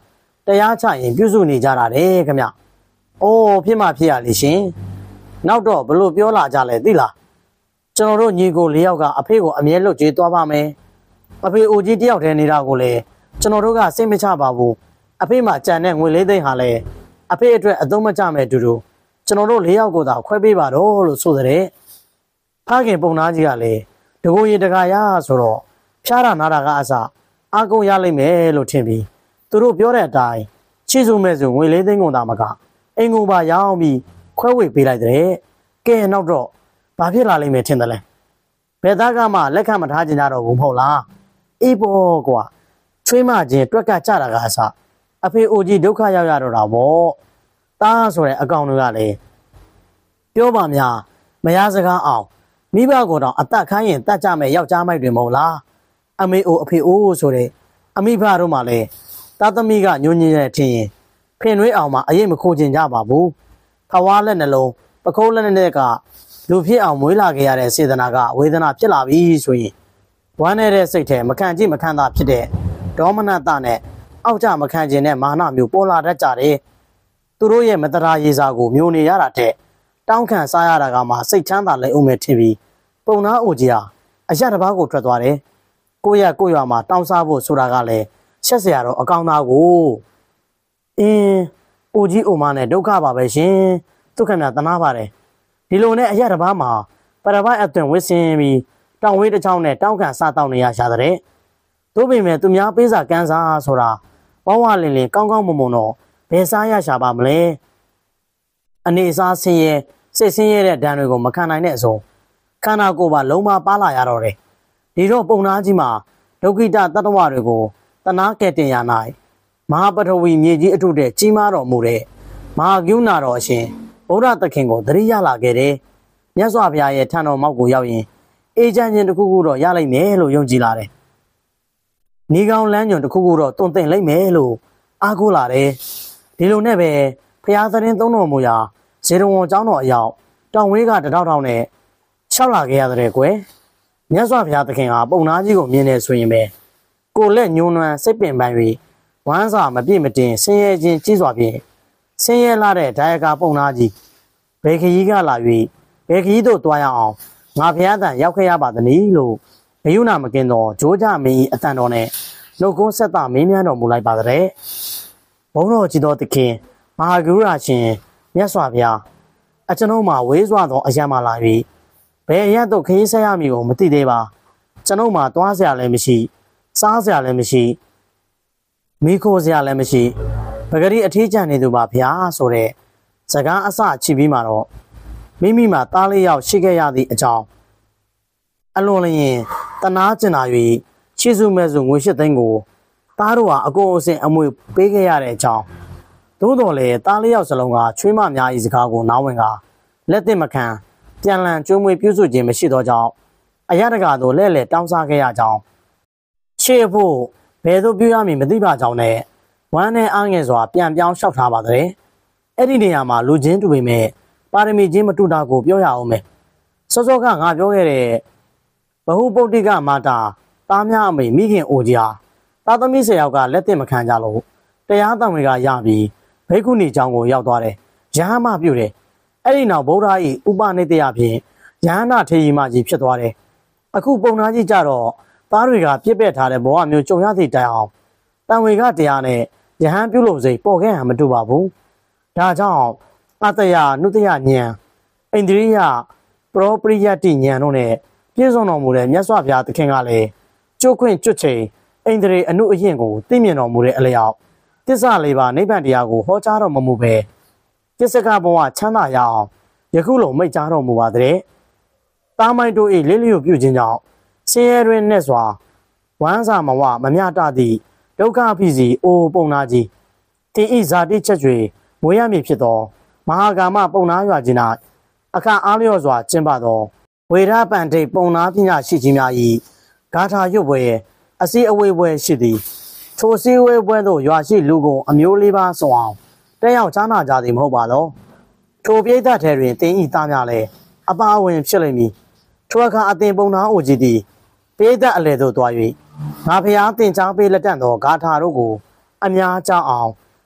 တရားချရင်ပြုစုနေကြတာတဲ့ခင်ဗျ။အိုးဖြစ်မှဖြစ်ရလေရှင်။နောက်တော့ဘလို့ပြောလာကြလဲသိလား။ကျွန်တော်တို့ညီကိုလေးယောက်ကအဖေကိုအမြဲလွတ်ကြွေးသွားပါမယ်။အဖေအိုကြီးတယောက်တည်းနေတာကိုလည်းကျွန်တော်တို့ကစိတ်မချပါဘူး။အဖေမှကြံတဲ့ငွေလေးသိန်းဟာလည်းအဖေအတွက်အသုံးမကျမဲ့တူတူကျွန်တော်တို့လေးယောက်ကိုသာခွဲပေးပါတော့လို့ဆိုတဲ့ဖခင်ပုံနာကြီးကလည်းတကူရီတကာရဆိုတော့ဖျားတာနာတာကအစအာကုန်ရလိမ့်မယ်လို့ထင်ပြီးသူတို့ပြောတဲ့အတိုင်းချီစုမဲ့စုငွေလေးသိန်းကုန်သားမကအင်ကိုပါရောင်းပြီးခွဲဝေပေးလိုက်တဲ့ကဲနောက်တော့ဘာဖြစ်လာလိမ့်မယ်ထင်တယ်လဲဘယ်သားကမှလက်ခံမထားကြကြတော့ဘူးမဟုတ်လားအေးပေါ်ကွာချွေးမချင်းတွက်ကကြတာကအစအဖေအိုကြီးဒုက္ခရောက်ရတော့တာပေါ့တားဆိုတဲ့အကောင်တွေကလည်းပြောပါများမရစကားအောင်မိဘကိုတော့အသက်ခိုင်းရင်တတ်ကြမဲ့ယောက်ျားမိုက်တွေမဟုတ်လားအမေအိုအဖေအိုဆိုတဲ့အမိဖတို့မှလည်းသားသမီးကညှို့ညင်းရထင်ရင်ဖင်နှွေးအောင်မှအရေးမခိုးချင်ကြပါဘူးခဝါလက်နှလုံးပခုံးလက်နဲ့ကလူဖြစ်အောင်မွေးလာခဲ့ရတဲ့စေတနာကဝေဒနာဖြစ်လာပြီဆိုရင်ဝမ်းနေတဲ့စိတ်ထဲမခံကြည့်မခံသာဖြစ်တဲ့ဒေါမနတနဲ့အောက်ကြမခံခြင်းနဲ့မာနမျိုးပေါ်လာတတ်ကြတယ်သူတို့ရဲ့မတရာရေစာကိုမျိုးနေရတာတဲ့တောင်းခံစားရတာကမှစိတ်ချမ်းသာလဲအောင်မဲ့ထင်ပြီးပုံနာအိုကြီးဟာအရာတစ်ပါးကိုထွက်သွားတယ်ကိုရကိုရွာမှာတောင်းစားဖို့ဆိုတာကလည်းချက်စရာတော့အကောင်းသားကိုအင်းအိုကြီးအိုမနဲ့ဒုက္ခပါပဲရှင်ဒုက္ခမြတ်တနာပါတယ်ဒီလိုနဲ့အရာတစ်ပါးမှာပရပိုက်အသွင်ဝစ်စင်ပြီးတောင်ဝေးတစ်ချောင်းနဲ့တောင်းခံစားတောင်းနေရရှာတဲ့တို့ပေမဲ့သူများပေးစာကန်းစားဆိုတာဝဝလင်းလင်းကောင်းကောင်းမွန်မွန်တော့ဘယ်စားရရှာပါမလဲအနေစားဆင်းရဲစိတ်ဆင်းရဲတဲ့ဒဏ်တွေကိုမခံနိုင်တဲ့အစုံခန္ဓာကိုယ်ပါလုံးမပါလာရတော့တယ်ဒီတော့ပုံနာကြီးမှာဒုက္ခိတတတ္တဝတွေကိုတနာကဲ့တင်ရ၌မဟာပထဝီမြေကြီးအထုတဲ့ကြီးမားတော်မူတဲ့မဟာကရုဏာတော်အရှင်ဗုဒ္ဓသခင်ကိုသတိရလာခဲ့တယ်မြတ်စွာဘုရားရဲ့ထံတော်မောက်ကိုရောက်ရင်အေးချမ်းခြင်းတစ်ခုခုတော့ရလိမ့်မယ်လို့ယုံကြည်လာတယ်နေကောင်းလမ်းညွန်တစ်ခုခုတော့တွင်တင်လိမ့်မယ်လို့အားကိုးလာတယ်ဒီလိုနဲ့ပဲဘုရားသခင်သုံးတော်မူရာဇေရဝံကျောင်းတော်အရောက်တောင်ဝေးကတထောက်ထောက်နဲ့ရှောက်လာခဲ့ရတဲ့ကွယ်မြတ်စွာဘုရားသခင်ဟာပုံနာကြီးကိုမြင်နေဆိုရင်ပဲကိုလက်ညှိုးနှွမ်းစိတ်ပင်ပန်း၍ဝမ်းစာမပြည့်မတင်ဆင်းရဲခြင်းကြီးစွာဖြင့်ဆင်းရဲလာတဲ့ဒါယကာပုံနာကြီးဘယ်ခရီးကလာ၍ဘယ်ခရီးသို့သွားရအောင်ငါဘုရားတန်ရောက်ခဲ့ရပါသနည်းလို့ဘယုနာမကင်းသောဂျိုးကြမင်း၏အတန်တော်နဲ့နှုတ်ကုန်းဆက်သမင်းမြန်းတော်မူလိုက်ပါတဲ့ဘုန်းတော်ကြီးတော်သခင်မဟာဂရုရာရှင်မြတ်စွာဘုရားအကျွန်ုပ်မှာဝေးစွာသောအရာမှလာ၍ဘယ်အရာတို့ခရီးဆက်ရမည်ကိုမသိသေးပါကျွန်ုပ်မှာသွားစရာလည်းမရှိစားစရာလည်းမရှိမိခိုးစရာလည်းမရှိပဂရိအထီးကျန်နေသူပါဗျာဆိုတဲ့စကားအစချပြီးမှတော့မိမိမှာသားလေးယောက်ရှိခဲ့ရသည့်အကြောင်းအလွန်လျင်တနာကျင်လာ၍ရှေ့စုမဲ့စုငွေရှစ်သိန်းကိုသားတို့ဟာအကုန်အစင်အမွေပေးခဲ့ရတဲ့အကြောင်းသို့တော်လည်းသားလေးယောက်စလုံးကချွေးမများ၏စကားကိုနားဝင်ကလက်သင့်မခံပြန်လည်ကျွေးမွေးပြုစုခြင်းမရှိသောကြောင့်အရာတကာတို့လဲ့လဲ့တောင်းစားခဲ့ရကြောင်းရှေ့ဖို့ဘယ်သို့ပြုရမည်မသိပါကြောင်းနဲ့ဝမ်းနဲ့အားငယ်စွာပြန်ပြောင်းလျှောက်ထားပါတဲ့အဲ့ဒီနေရာမှာလူချင်းတူပေမဲ့ပါရမီချင်းမတူတာကိုပြောရအောင်မယ်စောစောကငါပြောခဲ့တဲ့ဘဟုပုတ္တိကမာတာသားများအမေမိခင်အိုကြီးဟာသားသမီးဆယ်ယောက်ကလက်သင့်မခံကြလို့တရားတော်တွေကရပြီးဘိက္ခုနီကျောင်းကိုရောက်သွားတယ်ရဟန်းမပြုတယ်အဲ့ဒီနောက်ဗုဒ္ဓ၏ဥပနိတယဖြင့်ယဟန္တာထေရီမကြီးဖြစ်သွားတယ်အခုပုံနာကြီးကြတော့သားတွေကပြစ်ပက်ထားတဲ့ဘဝမျိုးကြုံရသည့်တိုင်အောင်တန်ဝေကတရားနဲ့ယဟန်ပြုလို့စိတ်ပေါ်ခဲ့ဟန်မတူပါဘူးဒါကြောင့်အတယနုတယဉာဏ်အိန္ဒြိယပရောပရိယတ္တိဉာဏ်တို့နဲ့ပြည့်စုံတော်မူတဲ့မြတ်စွာဘုရားသခင်ကလည်းကြွခွင့်ကြွချိန်အိန္ဒြေအနုအယင့်ကိုသိမြင်တော်မူတဲ့အလျောက်သစ္စာလေးပါးနိဗ္ဗာန်တရားကိုဟောကြားတော်မမူပဲသစ္စကဘဝချမ်းသာရအောင်ယခုလိုမိတ်ကြားတော်မူပါတဲ့တာမိုင်တို့၏လေးလျော်ပြုခြင်းကြောင့်ဆင်းရဲတွင်နဲ့စွာဝမ်းစာမဝမမျှတသည့်ဒုက္ခဖြစ်စီအိုပုံနာကြီးတင်ဤဇာတိချက်တွေမွေးရမည်ဖြစ်သောမဟာကာမပုံနာရွာခြင်း၌အခါအားလျော်စွာကျင့်ပသောဝေရပန်တိတ်ပုံနာပညာရှိခြင်းများ၏ဂါထာရွတ်ပွဲအစည်းအဝေးပွဲရှိသည်ထိုစည်းဝေးပွဲသို့ရွာရှိလူကုန်အမျိုးလေးပါးစုံအောင်တက်ရောက်ချားနာကြသည်မဟုတ်ပါသောထိုပြိဿထဲတွင်တင်းဤသားများလည်းအပါအဝင်ဖြစ်လိမ့်မည်ထိုအခါအသင်ပုံနာအိုကြီးသည်ပြိဿအလယ်သို့သွား၍ငါဖျားတင်ချောင်းပေးလက်တန့်သောဂါထာတို့ကိုအများကြောက်အောင်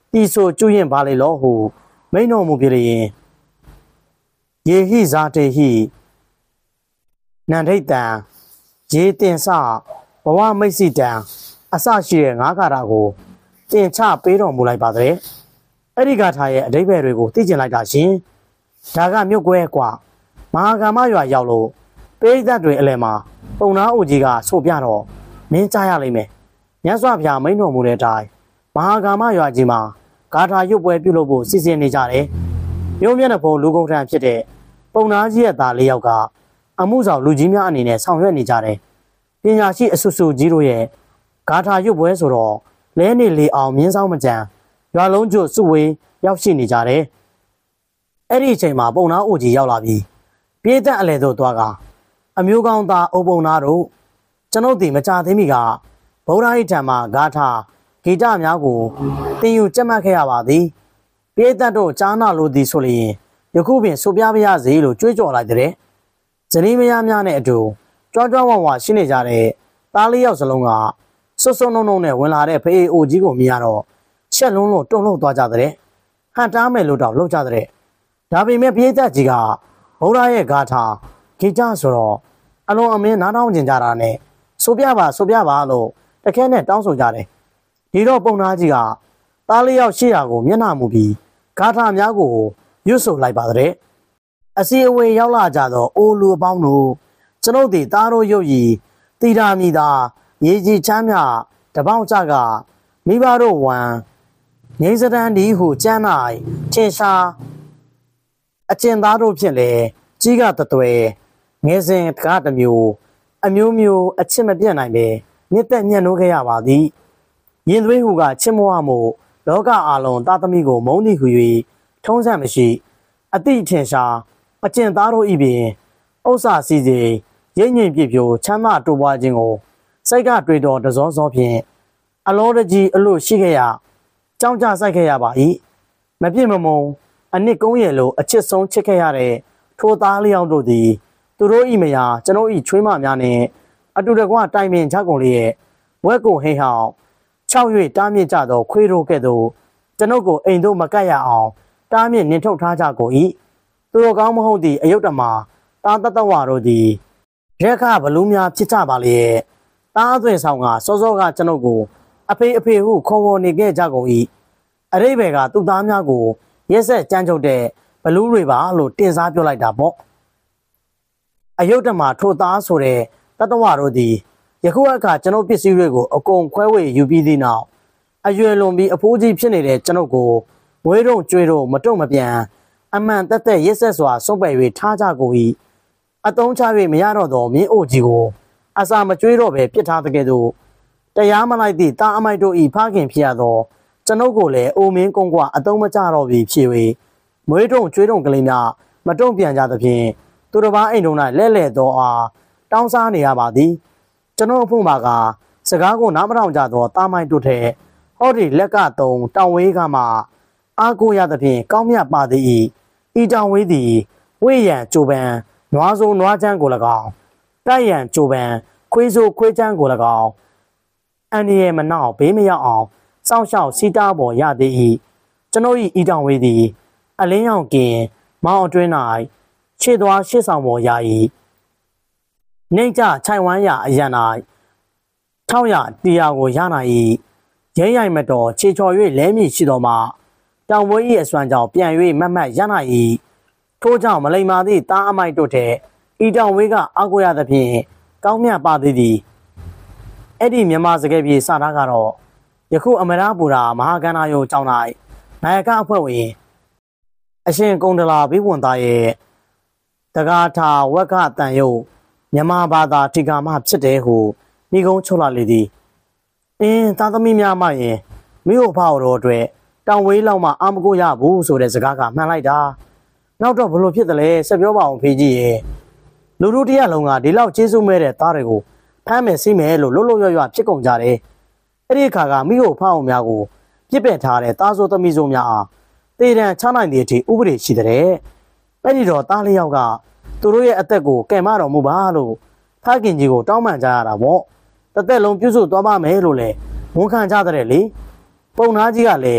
တီဆိုကျွရင်ပါလေလောဟုမိန်တော်မူပြလျင်ယေဟိဇာတေဟိနန္ဒိတံရေတင်စဘဝမိတ်စီတံအစရှိတဲ့ငါးခါရကိုတင်ချပေးတော်မူလိုက်ပါတဲ့အဲ့ဒီဂါထာရဲ့အဓိပ္ပာယ်တွေကိုသိကျင်လိုက်တာရှင်ဒါကမြုပ်ကွဲกว่าမဟာကာမရွာရောက်လို့ပိဋကတ်တွေအလယ်မှာပုံနာအိုကြီးကဆိုပြတော့မင်းကြားရလိမ့်မယ်မြတ်စွာဘုရားမိန့်တော်မူတဲ့အတိုင်းမဟာကာမရွာကြီးမှာဂါထာရွတ်ပွဲပြုလုပ်ဖို့စီစဉ်နေကြတယ်မြို့မျက်နှာပေါ်လူကုန်ထံဖြစ်တဲ့ပုံနာကြီးရဲ့သားလေးယောက်ကအမှုဆောင်လူကြီးများအနေနဲ့ဆောင်ရွက်နေကြတယ်ပညာရှိအဆုစုကြီးတို့ရဲ့ဂါထာရွတ်ပွဲဆိုတော့လဲနေလေအောင်မြင်းဆောင်မကြံရွာလုံးကျွတ်စုဝေးရောက်ရှိနေကြတယ်အဲ့ဒီအချိန်မှာပုံနာအိုကြီးရောက်လာပြီးပြေးသက်အလဲသို့သွားကအမျိုးကောင်းသားအုပ်ပုံနာတို့ကျွန်ုပ်ဒီမကြသေးမီကဗုဒ္ဓဟိထံမှာဂါထာဂီတများကိုသင်ယူကြက်မှတ်ခဲ့ရပါသည်ပြေးသက်တို့ကြားနာလို့သည်ဆိုလျင်ယခုပင်ဆိုပြပါရစေလို့ကြွေးကြော်လိုက်တဲ့ဇနီးမယားများနဲ့အတူကြွားကြွားဝါဝါရှင်းနေကြတဲ့သားလေးယောက်စလုံးကစွတ်စွတ်နှုံနှုံနဲ့ဝင်လာတဲ့ဖေးအိုကြီးကိုမြင်ရတော့ချက်လုံးလုံးတုံ့လှုပ်သွားကြတဲ့ဟန်တားမယ်လို့တော့လှုပ်ကြတဲ့ဒါပေမဲ့ပြေးသက်ကြီးကဗုဒ္ဓရဲ့ဂါထာဂီတဆိုတော့အလုံးအမင်းနားထောင်ကျင်ကြတာနဲ့ဆိုပြပါဆိုပြပါလို့တခဲနဲ့တောင်းဆိုကြတယ်ဒီတော့ပုံနာကြီးကသားလေးယောက်ရှေ့ရာကိုမျက်နှာမူပြီးဂါထာများကိုရွတ်ဆိုလိုက်ပါတဲ့အစီအဝေးရောက်လာကြတော့အိုလူအပေါင်းတို့ကျွန်ုပ်ဒီသားတို့ရုပ်ရည်တီတာမိသာရေကြီးချမ်းမြတပေါင်းကြကမိဘတို့ဝံငိမ့်စတန်ဒီဟုကျမ်း၌ထင်ရှားအကျဉ်သားတို့ဖြင့်လေကြီးကတသွဲငယ်စဉ်ကားတစ်မျိုးအမျိုးမျိုးအချစ်မပြတ်နိုင်ပဲမြစ်သက်ညှက်နှိုးခဲ့ရပါသည်ရင်သွေးဟုကချစ်မွားမှုလောကအာလုံးသားသမီးကိုမုန်းသည်ဟု၍ထုံးစံမရှိအတိထင်ရှားအကျဉ်သားတို့ဤပင်ဥစ္စာစည်းစိမ်ရိပ်ငိမ်ပြည့်ပြိုချမ်းသာတိုးပွားခြင်းကိုစိတ်ကတွေးတော်တစောစောဖြင့်အလောတကြီးအလို့ရှိခဲ့ရကြောင်းကြဆိုင်ခဲ့ရပါ၏မပြည့်မမုံအနစ်ကုန်းရဲ့လိုအချစ်ဆုံးချစ်ခဲ့ရတဲ့ထိုသားလျောက်တို့သည်သူတို့ဤမယာကျွန်ုပ်ဤချွေးမများနဲ့အတူတကွတိုင်ပင်ချကုန်လေးရဲ့ဝက်ကိုဟိဟောင်း၆၍တားမြစ်ကြသောခွေးတို့ကဲ့သို့ကျွန်ုပ်ကိုအိမ်သို့မကပ်ရအောင်တားမြစ်နင်းထုတ်ထားကြကုန်၏သူတို့ကောင်းမဟုတ်သည့်အယုတ်တမတာတတဝါတို့သည်ရက်ခဘလူးများဖြစ်ကြပါလေတားအသွင်ဆောင်ကစောစောကကျွန်ုပ်ကိုအဖေအဖေဟုခေါ်ခေါ်နေခဲ့ကြကုန်၏အရိဘယ်ကသူ့သားများကိုရက်ဆက်ကြမ်းကြုတ်တဲ့ဘလူးတွေပါလို့တင်စားပြောလိုက်တာပေါ့အယုတ်တမထိုသားဆိုတဲ့တတဝါတို့သည်ယခုအခါကျွန်ုပ်ပစ္စည်းတွေကိုအကုန်ခွဲဝေယူပြီးသည့်နောက်အရွယ်လွန်ပြီးအဖိုးကြီးဖြစ်နေတဲ့ကျွန်ုပ်ကိုမွေးတော့ကျွေးတော့မတုံ့မပြန်အမှန်တက်တက်ရက်ဆက်စွာစွန့်ပယ်၍ထားကြကုန်၏အတုံးချ၍မရတော့သောမြင်းအိုကြီးကိုအစာမကျွေးတော့ပဲပြစ်ထားတဲ့ကဲ့သို့တရားမလိုက်သည့်တာအမိုက်တို့၏ဖခင်ဖြစ်ရသောကျွန်ုပ်ကိုလည်းအိုမင်းကုန်းကွာအတုံးမကြတော့ပြီဖြစ်၍မွေးတော့ကျွေးတော့ကလေးများမတုံ့ပြန်ကြသဖြင့်သူတစ်ပါးအိမ်တုံး၌လဲ့လဲ့သောအားတောင်းစားနေရပါသည်ကျွန်တော်အဖို့မှာကစကားကိုနားမထောင်ကြသောတာမိုက်တို့ထဲဟောဒီလက်ကတုံတောင်ဝေးကမှအားကိုရသဖြင့်ကောင်းမြတ်ပါသည်ဤတောင်ဝေးသည်ဝိရန်ကြိုပန်နွားစိုးနွားချမ်းကို၎င်းတိုက်ရန်ကြိုပန်ခွေးစိုးခွေးချမ်းကို၎င်းအန်ဒီရဲ့မနောက်ဘေးမရောက်အောင်စောင့်ရှောက်စီတာပေါ်ရသည်ကျွန်ုပ်၏ဤတောင်ဝေးသည်အလင်းရောင်ကင်မောင်အတွင်း၌ခြေသွားရှေ့ဆောင်ပေါ်ရ၏နှိမ့်ကြခြိုင်ဝမ်းရအရန်၌ထောက်ရတရားကိုရနိုင်၏ရဲရိုင်မတော်ခြေချော်၍လဲမြည်ရှိတော်မှာတောင်ဝေး၏အစွမ်းကြောင့်ပြန်၍မတ်မတ်ရနိုင်၏ထို့ကြောင့်မလိမ္မာသည့်တားအမိုက်တို့ထဲဤတောင်ဝေးကအောက်ကိုရသဖြင့်ကောင်းမြတ်ပါသည်သည်အဲ့ဒီမြန်မာစကားပြေစတာကတော့ယခုအမရပူရာမဟာကန္နာယုံကျောင်း၌နာယကအဖွဲ့ဝင်အရှင်ကုံတလာဘိဝန္တာရဲ့တဂါထာဝက္ခတန်ယုံမြန်မာဘာသာထိကာမဖြစ်တယ်ဟုမိကုံးချုပ်လာလေသည်အင်းသားသမီးများမှရင်မိဖို့ဖောက်တော်အတွက်တောင်ဝေးလောက်မှအာမကိုရဘူးဆိုတဲ့စကားကမှန်လိုက်တာနောက်တော့ဘလို့ဖြစ်တယ်လဲဆက်ပြောပါအောင်ဖေးကြီးရဲ့လူတို့တရလုံးကဒီလောက်ကျေးဇူးမဲ့တဲ့သားတွေကိုဖမ်းမယ်စီးမယ်လို့လှုပ်လှုပ်ရွရွဖြစ်ကုန်ကြတယ်အဲ့ဒီအခါကမိဖို့ဖောက်များကိုပြစ်ပယ်ထားတဲ့သားစိုးသမီးစိုးများအားတေတံချနိုင်တဲ့အထိဥပဒေရှိတဲ့အဲ့ဒီတော့သားလေးယောက်ကသူတို့ရဲ့အသက်ကိုကယ်မတော်မူပါလို့ဖခင်ကြီးကိုတောင်းပန်ကြရတာပေါ့တစ်သက်လုံးပြုစုသွားပါမယ်လို့လည်းဝန်ခံကြတဲ့လေပုံနာကြီးကလည်း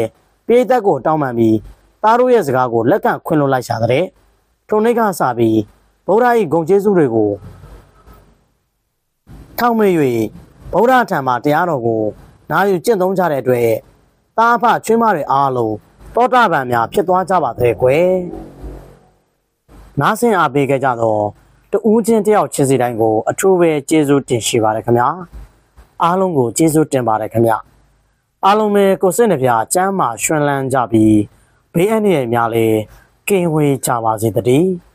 ပြည်သက်ကိုတောင်းပန်ပြီးသားတို့ရဲ့စကားကိုလက်ကခွင့်လွှတ်လိုက်ရှာတဲ့ထိုနေ့ကစပြီးဗုဒ္ဓ၏ဂုဏ်ကျေးဇူးတွေကိုထောက်မေ့၍ဗုဒ္ဓထံမှတရားတော်ကိုနာယူကျင့်သုံးကြတဲ့အတွက်သားအဖချွေးမတွေအားလုံးတောတာပန်များဖြစ်သွားကြပါတဲ့ကွယ်နားဆင်အားပေးခဲ့ကြတော့တူးချင်းတယောက်ချင်းစီတိုင်းကိုအထူးပဲကျေးဇူးတင်ရှိပါတယ်ခင်ဗျာအားလုံးကိုကျေးဇူးတင်ပါတယ်ခင်ဗျာအားလုံးပဲကိုစိတ်နှပြကျမ်းမာရွှင်လန်းကြပြီးဘေးအန္တရာယ်များလည်းကင်းဝေးကြပါစေတည်း